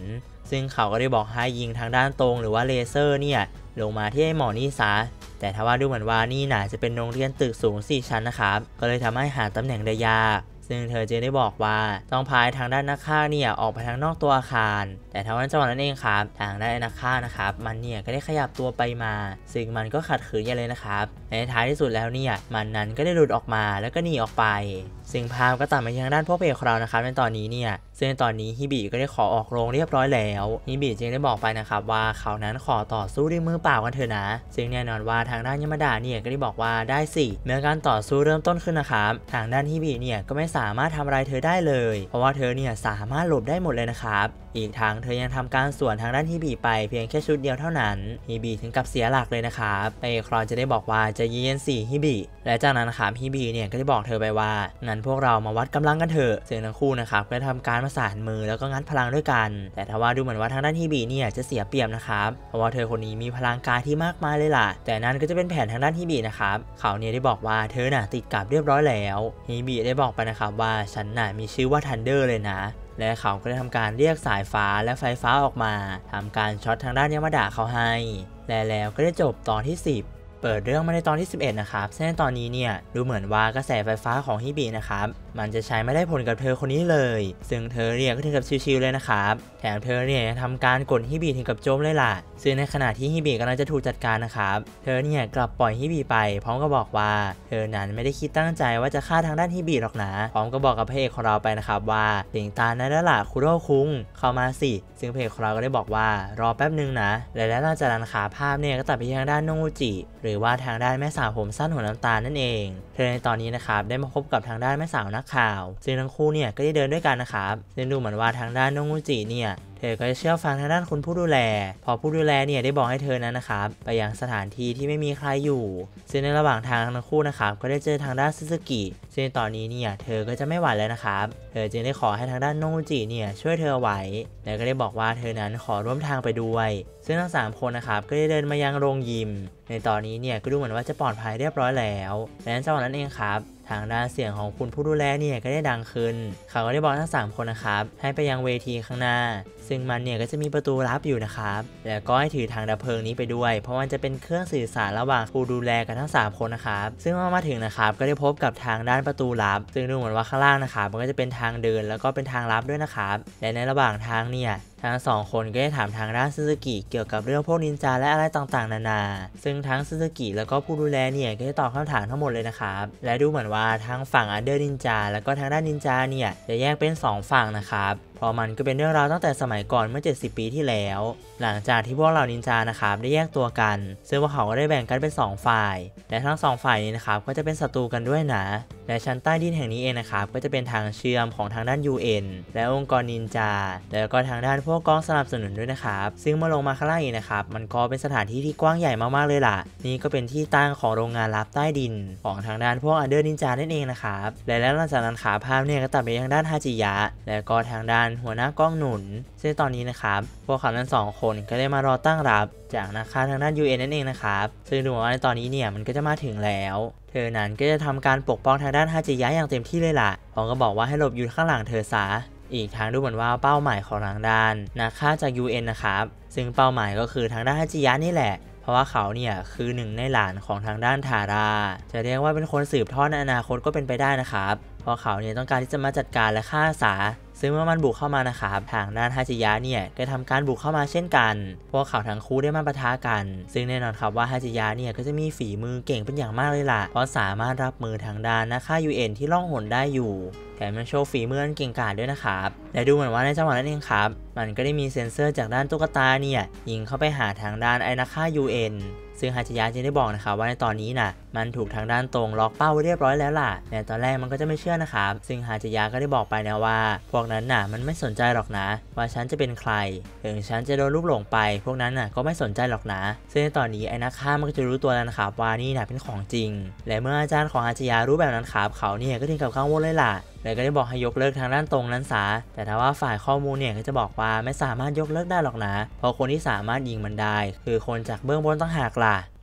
ซึ่งเขาก็ได้บอกให้ยิงทางด้านตรงหรือว่าเลเซอร์เนี่ยลงมาที่ไอ้หมอนี่ซะแต่ทว่าดูเหมือนว่านี่น่าจะเป็นโรงเรียนตึกสูง4ชั้นนะครับก็เลยทำให้หาตำแหน่งได้ยากซึ่งเธอจึงได้บอกว่าต้องพายทางด้านนักฆ่าเนี่ยออกไปทางนอกตัวอาคารแต่ทั้งนั้นจังหวะนั้นเองครับทางด้านนักฆ่านะครับมันเนี่ยก็ได้ขยับตัวไปมาซึ่งมันก็ขัดขืนอย่างเลยนะครับในท้ายที่สุดแล้วเนี่ยมันนั้นก็ได้หลุดออกมาแล้วก็หนีออกไปซึ่งภาพก็ตัดมาทางด้านพวกเพจของเรานะครับในตอนนี้เนี่ยซึ่งตอนนี้ฮิบิก็ได้ขอออกโรงเรียบร้อยแล้วฮิบิจึงได้บอกไปนะครับว่าเขานั้นขอต่อสู้ด้วยมือเปล่ากันเถอะนะซึ่งแน่นอนว่าทางด้านยามาดะเนี่ยก็ได้บอกว่าได้สิเมื่อการต่อสู้เริ่มต้นขึ้นนะครับทางด้านฮิบิเนี่ยก็ไม่สามารถทำอะไรเธอได้เลยเพราะว่าเธอเนี่ยสามารถหลบได้หมดเลยนะครับอีกทางเธอยังทำการสวนทางด้านฮิบิไปเพียงแค่ชุดเดียวเท่านั้นฮิบิถึงกับเสียหลักเลยนะครับไอครอนจะได้บอกว่าจะเย็นสี่ฮิบิและจากนั้นนะครับฮิบิเนี่ยก็ได้บอกเธอไปว่างั้นพวกเรามาวัดกำลังกันเถอะซึ่งทั้งคู่นะครับก็ทำการประสานมือแล้วก็งัดพลังด้วยกันแต่ทว่าดูเหมือนว่าทางด้านฮิบิเนี่ยจะเสียเปรียบนะครับเพราะว่าเธอคนนี้มีพลังกายที่มากมายเลยล่ะแต่นั่นก็จะเป็นแผนทางด้านฮิบินะครับเขาเนี่ยได้บอกว่าเธอน่ะติดกับเรียบร้อยแล้วฮิบิได้บอกไปนะครับว่าฉันน่ะมีชื่อว่าทันเดอร์เลยนะและเขาก็ได้ทำการเรียกสายฟ้าและไฟฟ้าออกมาทำการช็อตทางด้านยามาดะเขาให้และแล้วก็ได้จบตอนที่10เปิดเรื่องมาในตอนที่11นะครับซึ่งในตอนนี้เนี่ยดูเหมือนว่ากระแสไฟฟ้าของฮิบินะครับมันจะใช้ไม่ได้ผลกับเธอคนนี้เลยซึ่งเธอเนี่ยก็ถึงกับชิวๆเลยนะครับแถมเธอเนี่ยทำการกดฮิบิถึงกับโจมเลยล่ะซึ่งในขณะที่ฮิบิกำลังจะถูกจัดการนะครับเธอเนี่ยกลับปล่อยฮิบิไปพร้อมกับบอกว่าเธอนั้นไม่ได้คิดตั้งใจว่าจะฆ่าทางด้านฮิบิหรอกนะพร้อมกับบอกกับพระเอกของเราไปนะครับว่าถึงตานั้นแล้วล่ะคุโร่คุงเข้ามาสิซึ่งพระเอกของเราก็ได้บอกว่ารอแป๊บนึงนะและหลังจากนั้นขาภาพเนี่ยก็ตัดไปทางด้านโนงูจิหรือว่าทางด้านแม่สาวผมสั้นหัวน้ำตาลนั่นเองเธอในตอนนี้นะครับได้มาพบกับทางด้านแม่สาวนักข่าวซึ่งทั้งคู่เนี่ยก็ได้เดินด้วยกันนะครับซึ่งดูเหมือนว่าทางด้านโนงูจิเนี่ยเธอก็จะเชื่อฟังทางด้านคุณผู้ดูแลพอผู้ดูแลเนี่ยได้บอกให้เธอนั้นนะครับไปยังสถานที่ที่ไม่มีใครอยู่ซึ่งในระหว่างทางทั้งคู่นะครับก็ได้เจอทางด้านซึซึกิซึ่งตอนนี้เนี่ยเธอก็จะไม่ไหวแล้วนะครับเธอจึงได้ขอให้ทางด้านโนงูจิเนี่ยช่วยเธอไว้แล้วก็ได้บอกว่าเธอนั้นขอร่วมทางไปด้วยซึ่งทั้ง3คนนะครับก็ได้เดินมายังโรงยิมในตอนนี้เนี่ยก็ดูเหมือนว่าจะปลอดภัยเรียบร้อยแล้วและในจังหวะนั้นเองครับทางด้านเสียงของคุณผู้ดูแลเนี่ยก็ได้ดังขึ้นเขาก็ได้บอกทั้ง3คนนะครับให้ไปยังเวทีข้างหน้าซึ่งมันเนี่ยก็จะมีประตูลับอยู่นะครับแล้วก็ให้ถือทางดับเพลิงนี้ไปด้วยเพราะมันจะเป็นเครื่องสื่อสารระหว่างผู้ดูแลกับทั้ง3คนนะครับซึ่งเมื่อมาถึงนะครับก็ได้พบกับทางด้านประตูลับซึ่งดูเหมือนว่าข้างล่างนะครับมันก็จะเป็นทางเดินแล้วก็เป็นทางลับด้วยนะครับและในระหว่างทางเนี่ยทั้ง2คนก็ได้ถามทางด้านซึซึกิเกี่ยวกับเรื่องพวกนินจาและอะไรต่างๆนานาซึ่งทั้งซึซึกิแล้วก็ผู้ดูแลเนี่ยก็ได้ตอบคำถามทั้งหมดเลยนะครับและดูเหมือนว่าทางฝั่งอันเดอร์นินจาแล้วก็ทางด้านนินจาเนี่ยจะแยกเป็น2ฝั่งนะครับเพราะมันก็เป็นเรื่องราวตั้งแต่สมัยก่อนเมื่อ70 ปีที่แล้วหลังจากที่พวกเหล่านินจานะครับได้แยกตัวกันซึ่งพวกเขาก็ได้แบ่งกันเป็น2ฝ่ายและทั้ง2ฝ่ายนี้นะครับก็จะเป็นศัตรูกันด้วยนะและชั้นใต้ดินแห่งนี้เองนะครับก็จะเป็นทางเชื่อมของทางด้าน UN และองค์กรนินจาแล้วก็ทางด้านพวกกองสนับสนุนด้วยนะครับซึ่งเมื่อลงมาข้างล่างอีกนะครับมันก็เป็นสถานที่ที่กว้างใหญ่มากๆเลยล่ะนี่ก็เป็นที่ตั้งของโรงงานลับใต้ดินของทางด้านพวกอันเดอร์นินจานั่นเองนะครับและแล้วหลังจากนั้นขาภาพเนี่ยก็ตัดไปทางด้านฮาจิยะและก็ทางด้านหัวหน้ากล้องหนุนซึ่งตอนนี้นะครับพวกเขาทั้ง2คนก็ได้มารอตั้งรับจากนักฆ่าทางด้าน UN นั่นเองนะครับซึ่งดูว่าในตอนนี้เนี่ยมันก็จะมาถึงแล้วเธอนั้นก็จะทำการปกป้องทางด้านฮาจิยะอย่างเต็มที่เลยล่ะพร้อมก็บอกว่าให้หลบอยู่ข้างหลังเธอซะอีกทางดูเหมือนว่าเป้าหมายของทางด้านนักฆ่าจาก UN นะครับซึ่งเป้าหมายก็คือทางด้านฮาจิยะนี่แหละเพราะว่าเขาเนี่ยคือหนึ่งในหลานของทางด้านทาราจะเรียกว่าเป็นคนสืบทอดในอนาคตก็เป็นไปได้นะครับเพราะเขาเนี่ยต้องการที่จะมาจัดการและฆ่าสาซึ่งเมื่อมันบุกเข้ามานะครับทางด้านฮาจิยะเนี่ยก็ทำการบุกเข้ามาเช่นกันพวกเขาทั้งคู่ได้มาปะทะกันซึ่งแน่นอนครับว่าฮาจิยะเนี่ยก็จะมีฝีมือเก่งเป็นอย่างมากเลยล่ะเพราะสามารถรับมือทางด้านนักฆ่า UN ที่ล่องหนได้อยู่แถมยังโชว์ฝีมืออันเก่งกาจด้วยนะครับและดูเหมือนว่าในจังหวะนั้นเองครับมันก็ได้มีเซ็นเซอร์จากด้านตุ๊กตาเนี่ยยิงเข้าไปหาทางด้านไอ้นักฆ่า UNซึ่งฮาจิยะจึงได้บอกนะครับว่าในตอนนี้น่ะมันถูกทางด้านตรงล็อกเป้าไว้เรียบร้อยแล้วล่ะแต่ตอนแรกมันก็จะไม่เชื่อนะครับซึ่งฮาจิยะก็ได้บอกไปนะว่าพวกนั้นน่ะมันไม่สนใจหรอกนะว่าฉันจะเป็นใครถึงฉันจะโดนลูกหลงไปพวกนั้นน่ะก็ไม่สนใจหรอกนะซึ่งในตอนนี้ไอ้นักฆ่ามันก็จะรู้ตัวแล้วนะครับว่านี่น่ะเป็นของจริงและเมื่ออาจารย์ของฮาจิยะรู้แบบนั้นครับเขาเนี่ยก็ถึงกับกังวลเลยล่ะเลยก็ได้บอกให้ยกเลิกทางด้านตรงนั้นซะแต่ถ้าว่าฝ่ายข้อมูลเนี่ยก็จะบอกว่าไม่สามารถยกเลิกได้หรอกนะเพราะคนที่สามารถยิงมันได้คือคนจากเบื้องบนต่างหากล่ะ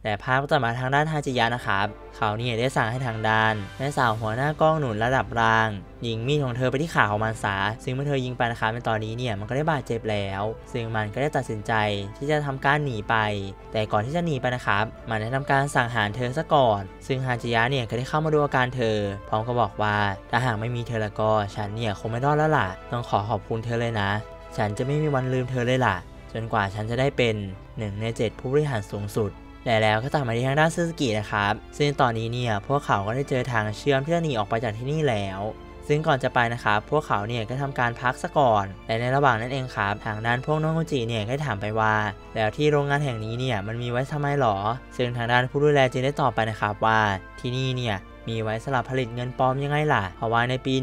แต่ภาพก็จะมาทางด้านฮาจิยะนะครับเขาเนี่ยได้สั่งให้ทางด้านแม่สาวหัวหน้ากล้องหนุนระดับล่างยิงมีดของเธอไปที่ขาของมันซะซึ่งเมื่อเธอยิงไปนะครับในตอนนี้เนี่ยมันก็ได้บาดเจ็บแล้วซึ่งมันก็ได้ตัดสินใจที่จะทำการหนีไปแต่ก่อนที่จะหนีไปนะครับมันได้ทำการสังหารเธอซะก่อนซึ่งฮาจิยะเนี่ยก็ได้เข้ามาดูอาการเธอพร้อมกับบอกว่าถ้าหากไม่มีเธอแล้วก็ฉันเนี่ยคงไม่รอดแล้วล่ะต้องขอบคุณเธอเลยนะฉันจะไม่มีวันลืมเธอเลยล่ะจนกว่าฉันจะได้เป็น1 ใน 7ผู้บริหารสูงสุดแล้วก็ตัดมาที่ทางด้านซึสกินะครับซึ่งตอนนี้เนี่ยพวกเขาก็ได้เจอทางเชื่อมที่จะหนีออกไปจากที่นี่แล้วซึ่งก่อนจะไปนะครับพวกเขาเนี่ยก็ทำการพักซะก่อนและในระหว่างนั้นเองครับทางด้านพวกน้องโกจิเนี่ยก็ถามไปว่าแล้วที่โรงงานแห่งนี้เนี่ยมันมีไว้ทำไมหรอซึ่งทางด้านผู้ดูแลจึงได้ตอบไปนะครับว่าที่นี่เนี่ยมีไว้สำหรับผลิตเงินปลอมยังไงล่ะเพราะว่าในปี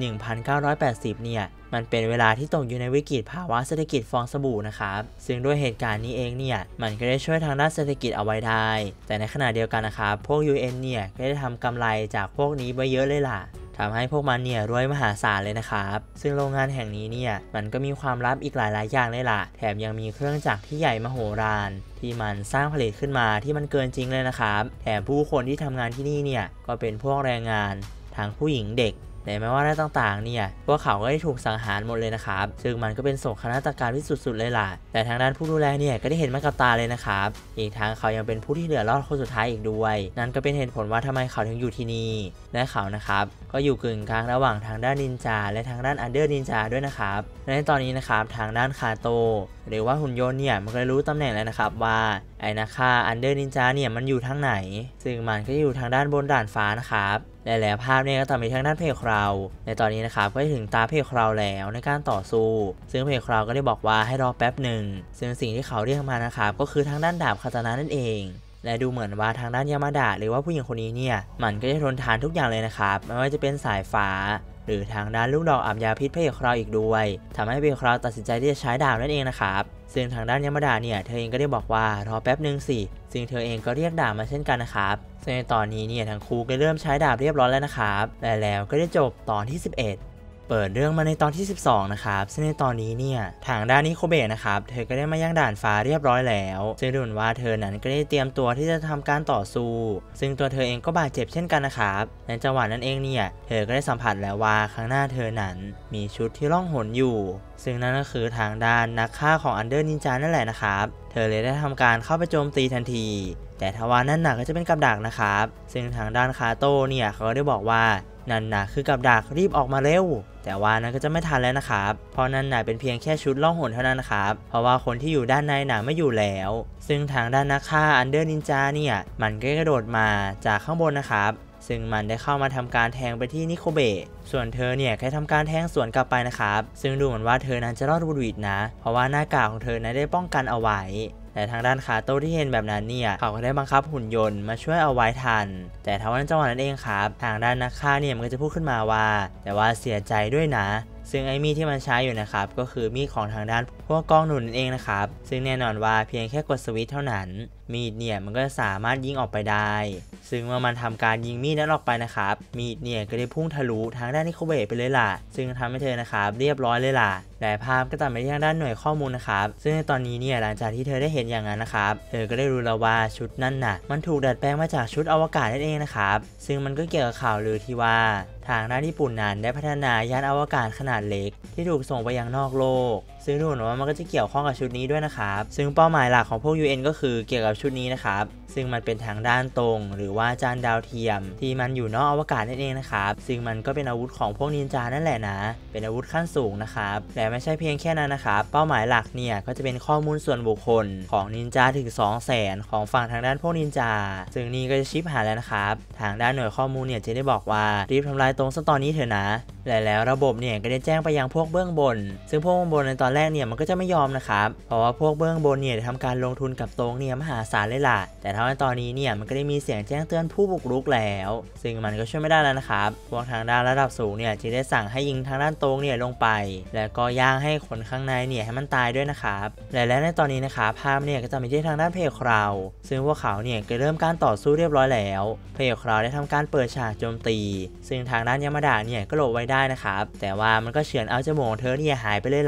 1980 เนี่ยมันเป็นเวลาที่ตกอยู่ในวิกฤตภาวะเศรษฐกิจฟองสบู่นะครับซึ่งด้วยเหตุการณ์นี้เองเนี่ยมันก็ได้ช่วยทางด้านเศรษฐกิจเอาไว้ได้แต่ในขณะเดียวกันนะครับพวก UN เนี่ยก็ได้ทำกำไรจากพวกนี้ไว้เยอะเลยล่ะทำให้พวกมันเนี่ยรวยมหาศาลเลยนะครับซึ่งโรงงานแห่งนี้เนี่ยมันก็มีความลับอีกหลายอย่างเลยล่ะแถมยังมีเครื่องจักรที่ใหญ่มโหฬารที่มันสร้างผลิตขึ้นมาที่มันเกินจริงเลยนะครับแถมผู้คนที่ทำงานที่นี่เนี่ยก็เป็นพวกแรงงานทั้งผู้หญิงเด็กแต่ไม่ว่าด้านต่างๆเนี่ยพวกเขาก็ได้ถูกสังหารหมดเลยนะครับซึ่งมันก็เป็นโศกนาฏกรรมที่สุดๆเลยล่ะแต่ทางด้านผู้ดูแลเนี่ยก็ได้เห็นมากับตาเลยนะครับอีกทั้งเขายังเป็นผู้ที่เหลือรอดคนสุดท้ายอีกด้วยนั่นก็เป็นเหตุผลว่าทำไมเขาถึงอยู่ที่นี่และเขานะครับก็อยู่กึ่งกลางระหว่างทางด้านนินจาและทางด้านอันเดอร์นินจาด้วยนะครับและในตอนนี้นะครับทางด้านคาโตหรือว่าหุ่นยนต์เนี่ยมันก็รู้ตำแหน่งแล้วนะครับว่าไอ้นาคาอันเดอร์นินจาเนี่ยมันอยู่ทางไหนซึ่งมันก็อยู่ทางด้านบนด่านฟ้านะครับและแล้วภาพเนี่ยก็ตัดไปทางด้านเพจเราในตอนนี้นะครับก็ถึงตาเพจเราแล้วในการต่อสู้ซึ่งเพจเราก็ได้บอกว่าให้รอแป๊บหนึ่งซึ่งสิ่งที่เขาเรียกมานะครับก็คือทางด้านดาบคาตานะนั่นเองและดูเหมือนว่าทางด้านยามาดะหรือว่าผู้หญิงคนนี้เนี่ยมันก็จะทนทานทุกอย่างเลยนะครับไม่ว่าจะเป็นสายฟ้าหรือทางด้านลูกดอกอับยาพิษเพจเราอีกด้วยทำให้เพจเราตัดสินใจที่จะใช้ดาบนั่นเองนะครับซึ่งทางด้านยามาดะเนี่ยเธอเองก็ได้บอกว่ารอแป๊บหนึ่งสิซึ่งเธอเองก็เรียกดาบมาเช่นกันนะครับซึ่งในตอนนี้เนี่ยทั้งคู่ก็เริ่มใช้ดาบเรียบร้อยแล้วนะครับและแล้วก็ได้จบตอนที่ 11เปิดเรื่องมาในตอนที่ 12นะครับซึ่งในตอนนี้เนี่ยทางด้านนิโคเบะนะครับเธอก็ได้มาย่างด่านฟ้าเรียบร้อยแล้วซึ่งดูเหมือนว่าเธอนั้นก็ได้เตรียมตัวที่จะทำการต่อสู้ซึ่งตัวเธอเองก็บาดเจ็บเช่นกันนะครับในจังหวะนั้นเองเนี่ยเธอก็ได้สัมผัสแล้วว่าข้างหน้าเธอนั้นมีชุดที่ล่องหนอยู่ซึ่งนั่นก็คือทางด้านนักฆ่าของอันเดอร์นินจานั่นแหละนะครับเธอเลยได้ทำการเข้าไปโจมตีทันทีแต่ทว่านั่นน่ะก็จะเป็นกับดักนะครับซึ่งทางด้านคาโต้เนี่ยเขาก็ได้บอกว่านั่นน่ะคือกับดักรีบออกมาเร็วแต่ว่านั้นก็จะไม่ทันแล้วนะครับเพราะนั่นน่ะเป็นเพียงแค่ชุดล่องหนเท่านั้นนะครับเพราะว่าคนที่อยู่ด้านในน่ะไม่อยู่แล้วซึ่งทางด้านนักฆ่าอันเดอร์นินจาเนี่ยมันก็กระโดดมาจากข้างบนนะครับซึ่งมันได้เข้ามาทำการแทงไปที่นิโคเบะส่วนเธอเนี่ยแค่ทำการแทงสวนกลับไปนะครับซึ่งดูเหมือนว่าเธอนั้นจะรอดบุดหวิดนะเพราะว่าหน้ากากของเธอนั้นได้ป้องกันเอาไว้แต่ทางด้านคาโต้ที่เห็นแบบนั้นเนี่ยเขาก็ได้บังคับหุ่นยนต์มาช่วยเอาไว้ทันแต่ทว่าในจังหวะนั้นเองครับทางด้านนักฆ่าเนี่ยมันก็จะพูดขึ้นมาว่าแต่ว่าเสียใจด้วยนะซึ่งไอ้มีดที่มันใช้อยู่นะครับก็คือมีดของทางด้านพวกกองหนุนนั่นเองนะครับซึ่งแน่นอนว่าเพียงแค่กดสวิตช์เท่านั้นมีดเนี่ยมันก็สามารถยิงออกไปได้ซึ่งเมื่อมันทำการยิงมีดนั้นออกไปนะครับมีดเนี่ยก็ได้พุ่งทะลุทางด้านนิโคเบะไปเลยล่ะซึ่งทำให้เธอนะครับเรียบร้อยเลยล่ะแต่ภาพก็ตัดไปที่ทางด้านหน่วยข้อมูลนะครับซึ่งในตอนนี้เนี่ยหลังจากที่เธอได้เห็นอย่างนั้นนะครับเธอก็ได้รู้แล้วว่าชุดนั้นน่ะมันถูกดัดแปลงมาจากชุดอวกาศนั่นเองนะครับซึ่งมันก็เกี่ยวกับข่าวลือที่ว่าทางด้านญี่ปุ่นนั้นได้พัฒนายานอวกาศขนาดเล็กที่ถูกส่งไปยังนอกโลกซึ่งดูเหมือนว่ามันก็จะเกี่ยวข้องกับชุดนี้ด้วยนะครับซึ่งเป้าหมายหลักของพวก UN ก็คือเกี่ยวกับชุดนี้นะครับซึ่งมันเป็นทางด้านตรงหรือว่าจานดาวเทียมที่มันอยู่นอกอวกาศนั่นเองนะครับซึ่งมันก็เป็นอาวุธของพวกนินจานั่นแหละนะเป็นอาวุธขั้นสูงนะครับและไม่ใช่เพียงแค่นั้นนะครับเป้าหมายหลักเนี่ยก็จะเป็นข้อมูลส่วนบุคคลของนินจาถึง 200,000 ของฝั่งทางด้านพวกนินจาซึ่งนี่ก็จะชิปหายแล้วนะครับทางด้านหน่วยข้อมูลเนี่ยจะได้บอกว่ารีบทำลายตรงซะตอนนี้เถอะนะแล้วระบบเนี่ยก็ได้แจ้งไปยังพวกเบื้องบนซึ่งพวกเบื้องบนในตอนแรกเนี่ยมันก็จะไม่ยอมนะครับเพราะว่าพวกเบื้องบนเนี่ยทำการลงทุนกับตรงเนี่ยมหาศาลเลยล่ะแต่ถ้าในตอนนี้เนี่ยมันก็ได้มีเสียงแจ้งเตือนผู้บุกรุกแล้วซึ่งมันก็ช่วยไม่ได้แล้วนะครับพวกทางด้านระดับสูงเนี่ยจึงได้สั่งให้ยิงทางด้านตรงเนี่ยลงไปแล้วก็ย่างให้คนข้างในเนี่ยให้มันตายด้วยนะครับและในตอนนี้นะครับภาพเนี่ยก็จะมีที่ทางด้านเพจเราซึ่งพวกเขาเนี่ยก็เริ่มการต่อสู้เรียบร้อยแล้วเพจเราได้ทำการเปิดฉากโจมตีซึ่งทางด้านยามาดะเนี่ยก็หลบไว้ได้นะครับแต่ว่ามันก็เฉือนเอาจมูกของเธอเนี่ยหายไปเลยล่ะ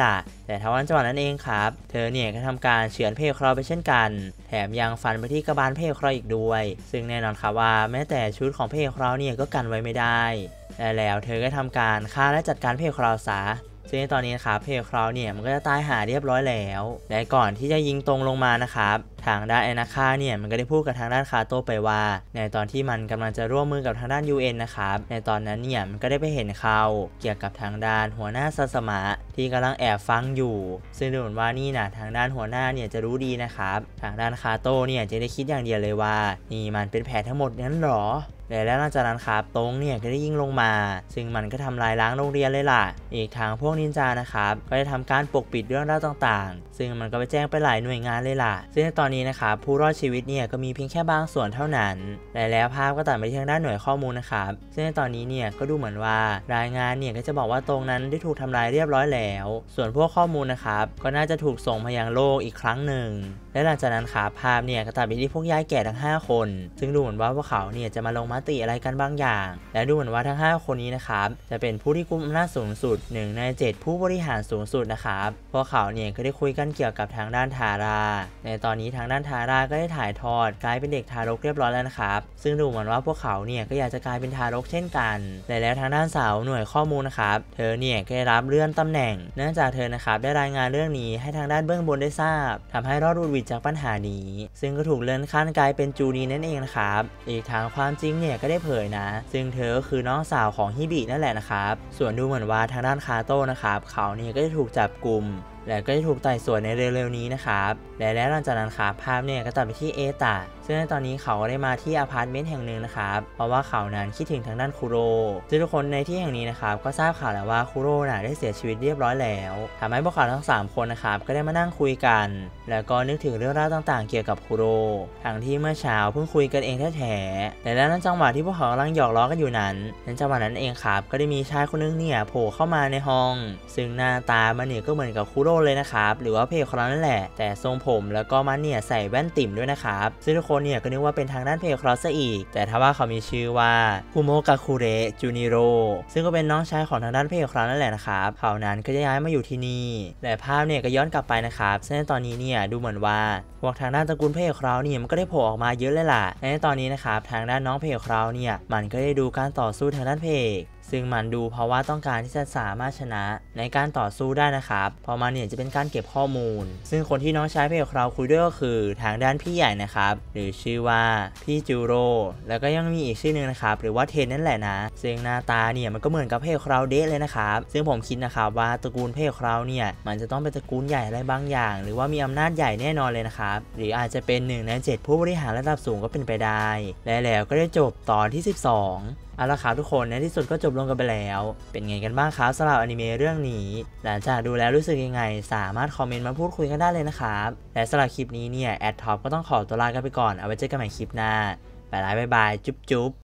แต่ทว่าจังหวะนั้นเองครับเธอเนี่ยก็ทำการเฉือนเพลครอไปเช่นกันแถมยังฟันไปที่กระบาลเพลครออีกด้วยซึ่งแน่นอนครับว่าแม้แต่ชุดของเพลครอเนี่ยก็กันไว้ไม่ได้แล้วเธอก็ทำการฆ่าและจัดการเพลครอซะซึ่งในตอนนี้นะครับเพลครอเนี่ยมันก็จะตายหาเรียบร้อยแล้วและก่อนที่จะยิงตรงลงมานะครับทางด้านแอนาคาเนี่ยมันก็ได้พูดกับทางด้านคาโต้ไปว่าในตอนที่มันกำลังจะร่วมมือกับทางด้าน UN นะครับในตอนนั้นเนี่ยมันก็ได้ไปเห็นเขาเกี่ยวกับทางด้านหัวหน้าซาสมะที่กำลังแอบฟังอยู่ซึ่งดูเหมือนว่านี่นะทางด้านหัวหน้าเนี่ยจะรู้ดีนะครับทางด้านคาโต้เนี่ยจะได้คิดอย่างเดียวเลยว่านี่มันเป็นแผนทั้งหมดนั้นหรอแล้วหลังจากนั้นครับตงเนี่ยก็ได้ยิงลงมาซึ่งมันก็ทำลายล้างโรงเรียนเลยล่ะอีกทางพวกนินจานะครับก็ได้ทำการปกปิดเรื่องราวต่างๆซึ่งมันก็ไปแจ้งไปหลายหน่วยงานเลยล่ะซึ่งในตอนนี้นะครับผู้รอดชีวิตเนี่ยก็มีเพียงแค่บางส่วนเท่านั้นแล้วภาพก็ตัดไปทางด้านหน่วยข้อมูลนะครับซึ่งในตอนนี้เนี่ยก็ดูเหมือนว่ารายงานเนี่ยก็จะบอกว่าตรงนั้นได้ถูกทำลายเรียบร้อยแล้วส่วนพวกข้อมูลนะครับก็น่าจะถูกส่งมายังโลกอีกครั้งหนึ่งและหลังจากนั้นครับภาพเนี่ยก็ตัดไปที่พวกยายแก่ทั้ง5คนซึ่งดูเหมือนว่าพวกเขาเนี่ยจะมาลงมติอะไรกันบางอย่างและดูเหมือนว่าทั้ง5คนนี้นะครับจะเป็นผู้ที่กุมอำนาจสูงสุด1ใน7ผู้บริหารสูงสุดนะครับพวกเขาเนี่ยก็ได้คุยกันเกี่ยวกับทางด้านทาราในตอนนี้ทางด้านทาราก็ได้ถ่ายทอดกลายเป็นเด็กทารกเรียบร้อยแล้วนะครับซึ่งดูเหมือนว่าพวกเขาเนี่ยก็อยากจะกลายเป็นทารกเช่นกันแล้วทางด้านสาวหน่วยข้อมูลนะครับเธอเนี่ยก็ได้รับเลื่อนตำแหน่งเนื่องจากเธอนะครับได้รายงานเรื่องนี้ให้ทางด้านเบื้องบนได้ทราบทำให้รอดอุดหวิดจากปัญหานี้ซึ่งก็ถูกเลื่อนขั้นกลายเป็นจูนีนั่นเองนะครับอีกทางความจริงเนี่ยก็ได้เผยนะซึ่งเธอก็คือน้องสาวของฮิบินั่นแหละนะครับส่วนดูเหมือนว่าทางด้านคาโต้นะครับเขาเนี่ยก็จะถูกจับกุมและก็จะถูกไต่สวนในเร็วๆนี้นะครับและหลังจากนั้นครับภาพเนี่ยก็ตัดไปที่เอตะซึ่งในตอนนี้เขาก็ได้มาที่อพาร์ตเมนต์แห่งหนึ่งนะครับเพราะว่าเขานั้นคิดถึงทางด้านคุโรซึ่งทุกคนในที่แห่งนี้นะครับก็ทราบข่าวแล้วว่าคุโรน่ะได้เสียชีวิตเรียบร้อยแล้วทำให้พวกเขาทั้ง3คนนะครับก็ได้มานั่งคุยกันแล้วก็นึกถึงเรื่องราวต่างๆเกี่ยวกับคุโรทั้งที่เมื่อเช้าเพิ่งคุยกันเองแท้ๆและในจังหวะที่พวกเขากำลังหยอกล้อกันอยู่นั้นในจังหวะนั้นเองครับก็ได้มีชายคนนึงเนี่ยโผล่เข้ามาในห้องซึ่งหน้าตามันเนี่ยก็เหมือนกับคุโรเลยนะครับหรือว่าเพลครอนั่นแหละแต่ทรงผมแล้วก็มันเนี่ยใส่แว่นติ่มด้วยนะครับซึ่งทุกคนเนี่ยก็นึกว่าเป็นทางด้านเพลครอซะอีกแต่ถ้าว่าเขามีชื่อว่าคุโมกะคุเระจูนิโร่ซึ่งก็เป็นน้องชายของทางด้านเพลครอนั่นแหละนะครับเขานั้นก็จะย้ายมาอยู่ที่นี่และภาพเนี่ยก็ย้อนกลับไปนะครับซึ่งตอนนี้เนี่ยดูเหมือนว่าพวกทางด้านตระกูลเพลครอเนี่ยมันก็ได้โผล่ออกมาเยอะเลยล่ะในตอนนี้นะครับทางด้านน้องเพลครอเนี่ยมันก็ได้ดูการต่อสู้ทางด้านเพลซึ่งมันดูเพราะว่าต้องการที่จะสามารถชนะในการต่อสู้ได้นะครับเพราะมันเนี่ยจะเป็นการเก็บข้อมูลซึ่งคนที่น้องชายเพลคราวคุยด้วยก็คือทางด้านพี่ใหญ่นะครับหรือชื่อว่าพี่จูโร่แล้วก็ยังมีอีกชื่อนึงนะครับหรือว่าเทนนั่นแหละนะซึ่งหน้าตาเนี่ยมันก็เหมือนกับเพลคราวเดะเลยนะครับซึ่งผมคิดนะครับว่าตระกูลเพลคราวเนี่ยมันจะต้องเป็นตระกูลใหญ่อะไรบางอย่างหรือว่ามีอำนาจใหญ่แน่นอนเลยนะครับหรืออาจจะเป็น1ใน7ผู้บริหารระดับสูงก็เป็นไปได้แล้วก็ได้จบตอนที่12เอาละครับทุกคนในที่สุดก็จบลงกันไปแล้วเป็นไงกันบ้างครับสำหรับอนิเมะเรื่องนี้หลังจากดูแล้วรู้สึกยังไงสามารถคอมเมนต์มาพูดคุยกันได้เลยนะครับและสำหรับคลิปนี้เนี่ยแอดท็อปก็ต้องขอตัวลากันไปก่อนเอาไว้เจอกันใหม่คลิปหน้าบ๊ายบายจุ๊บ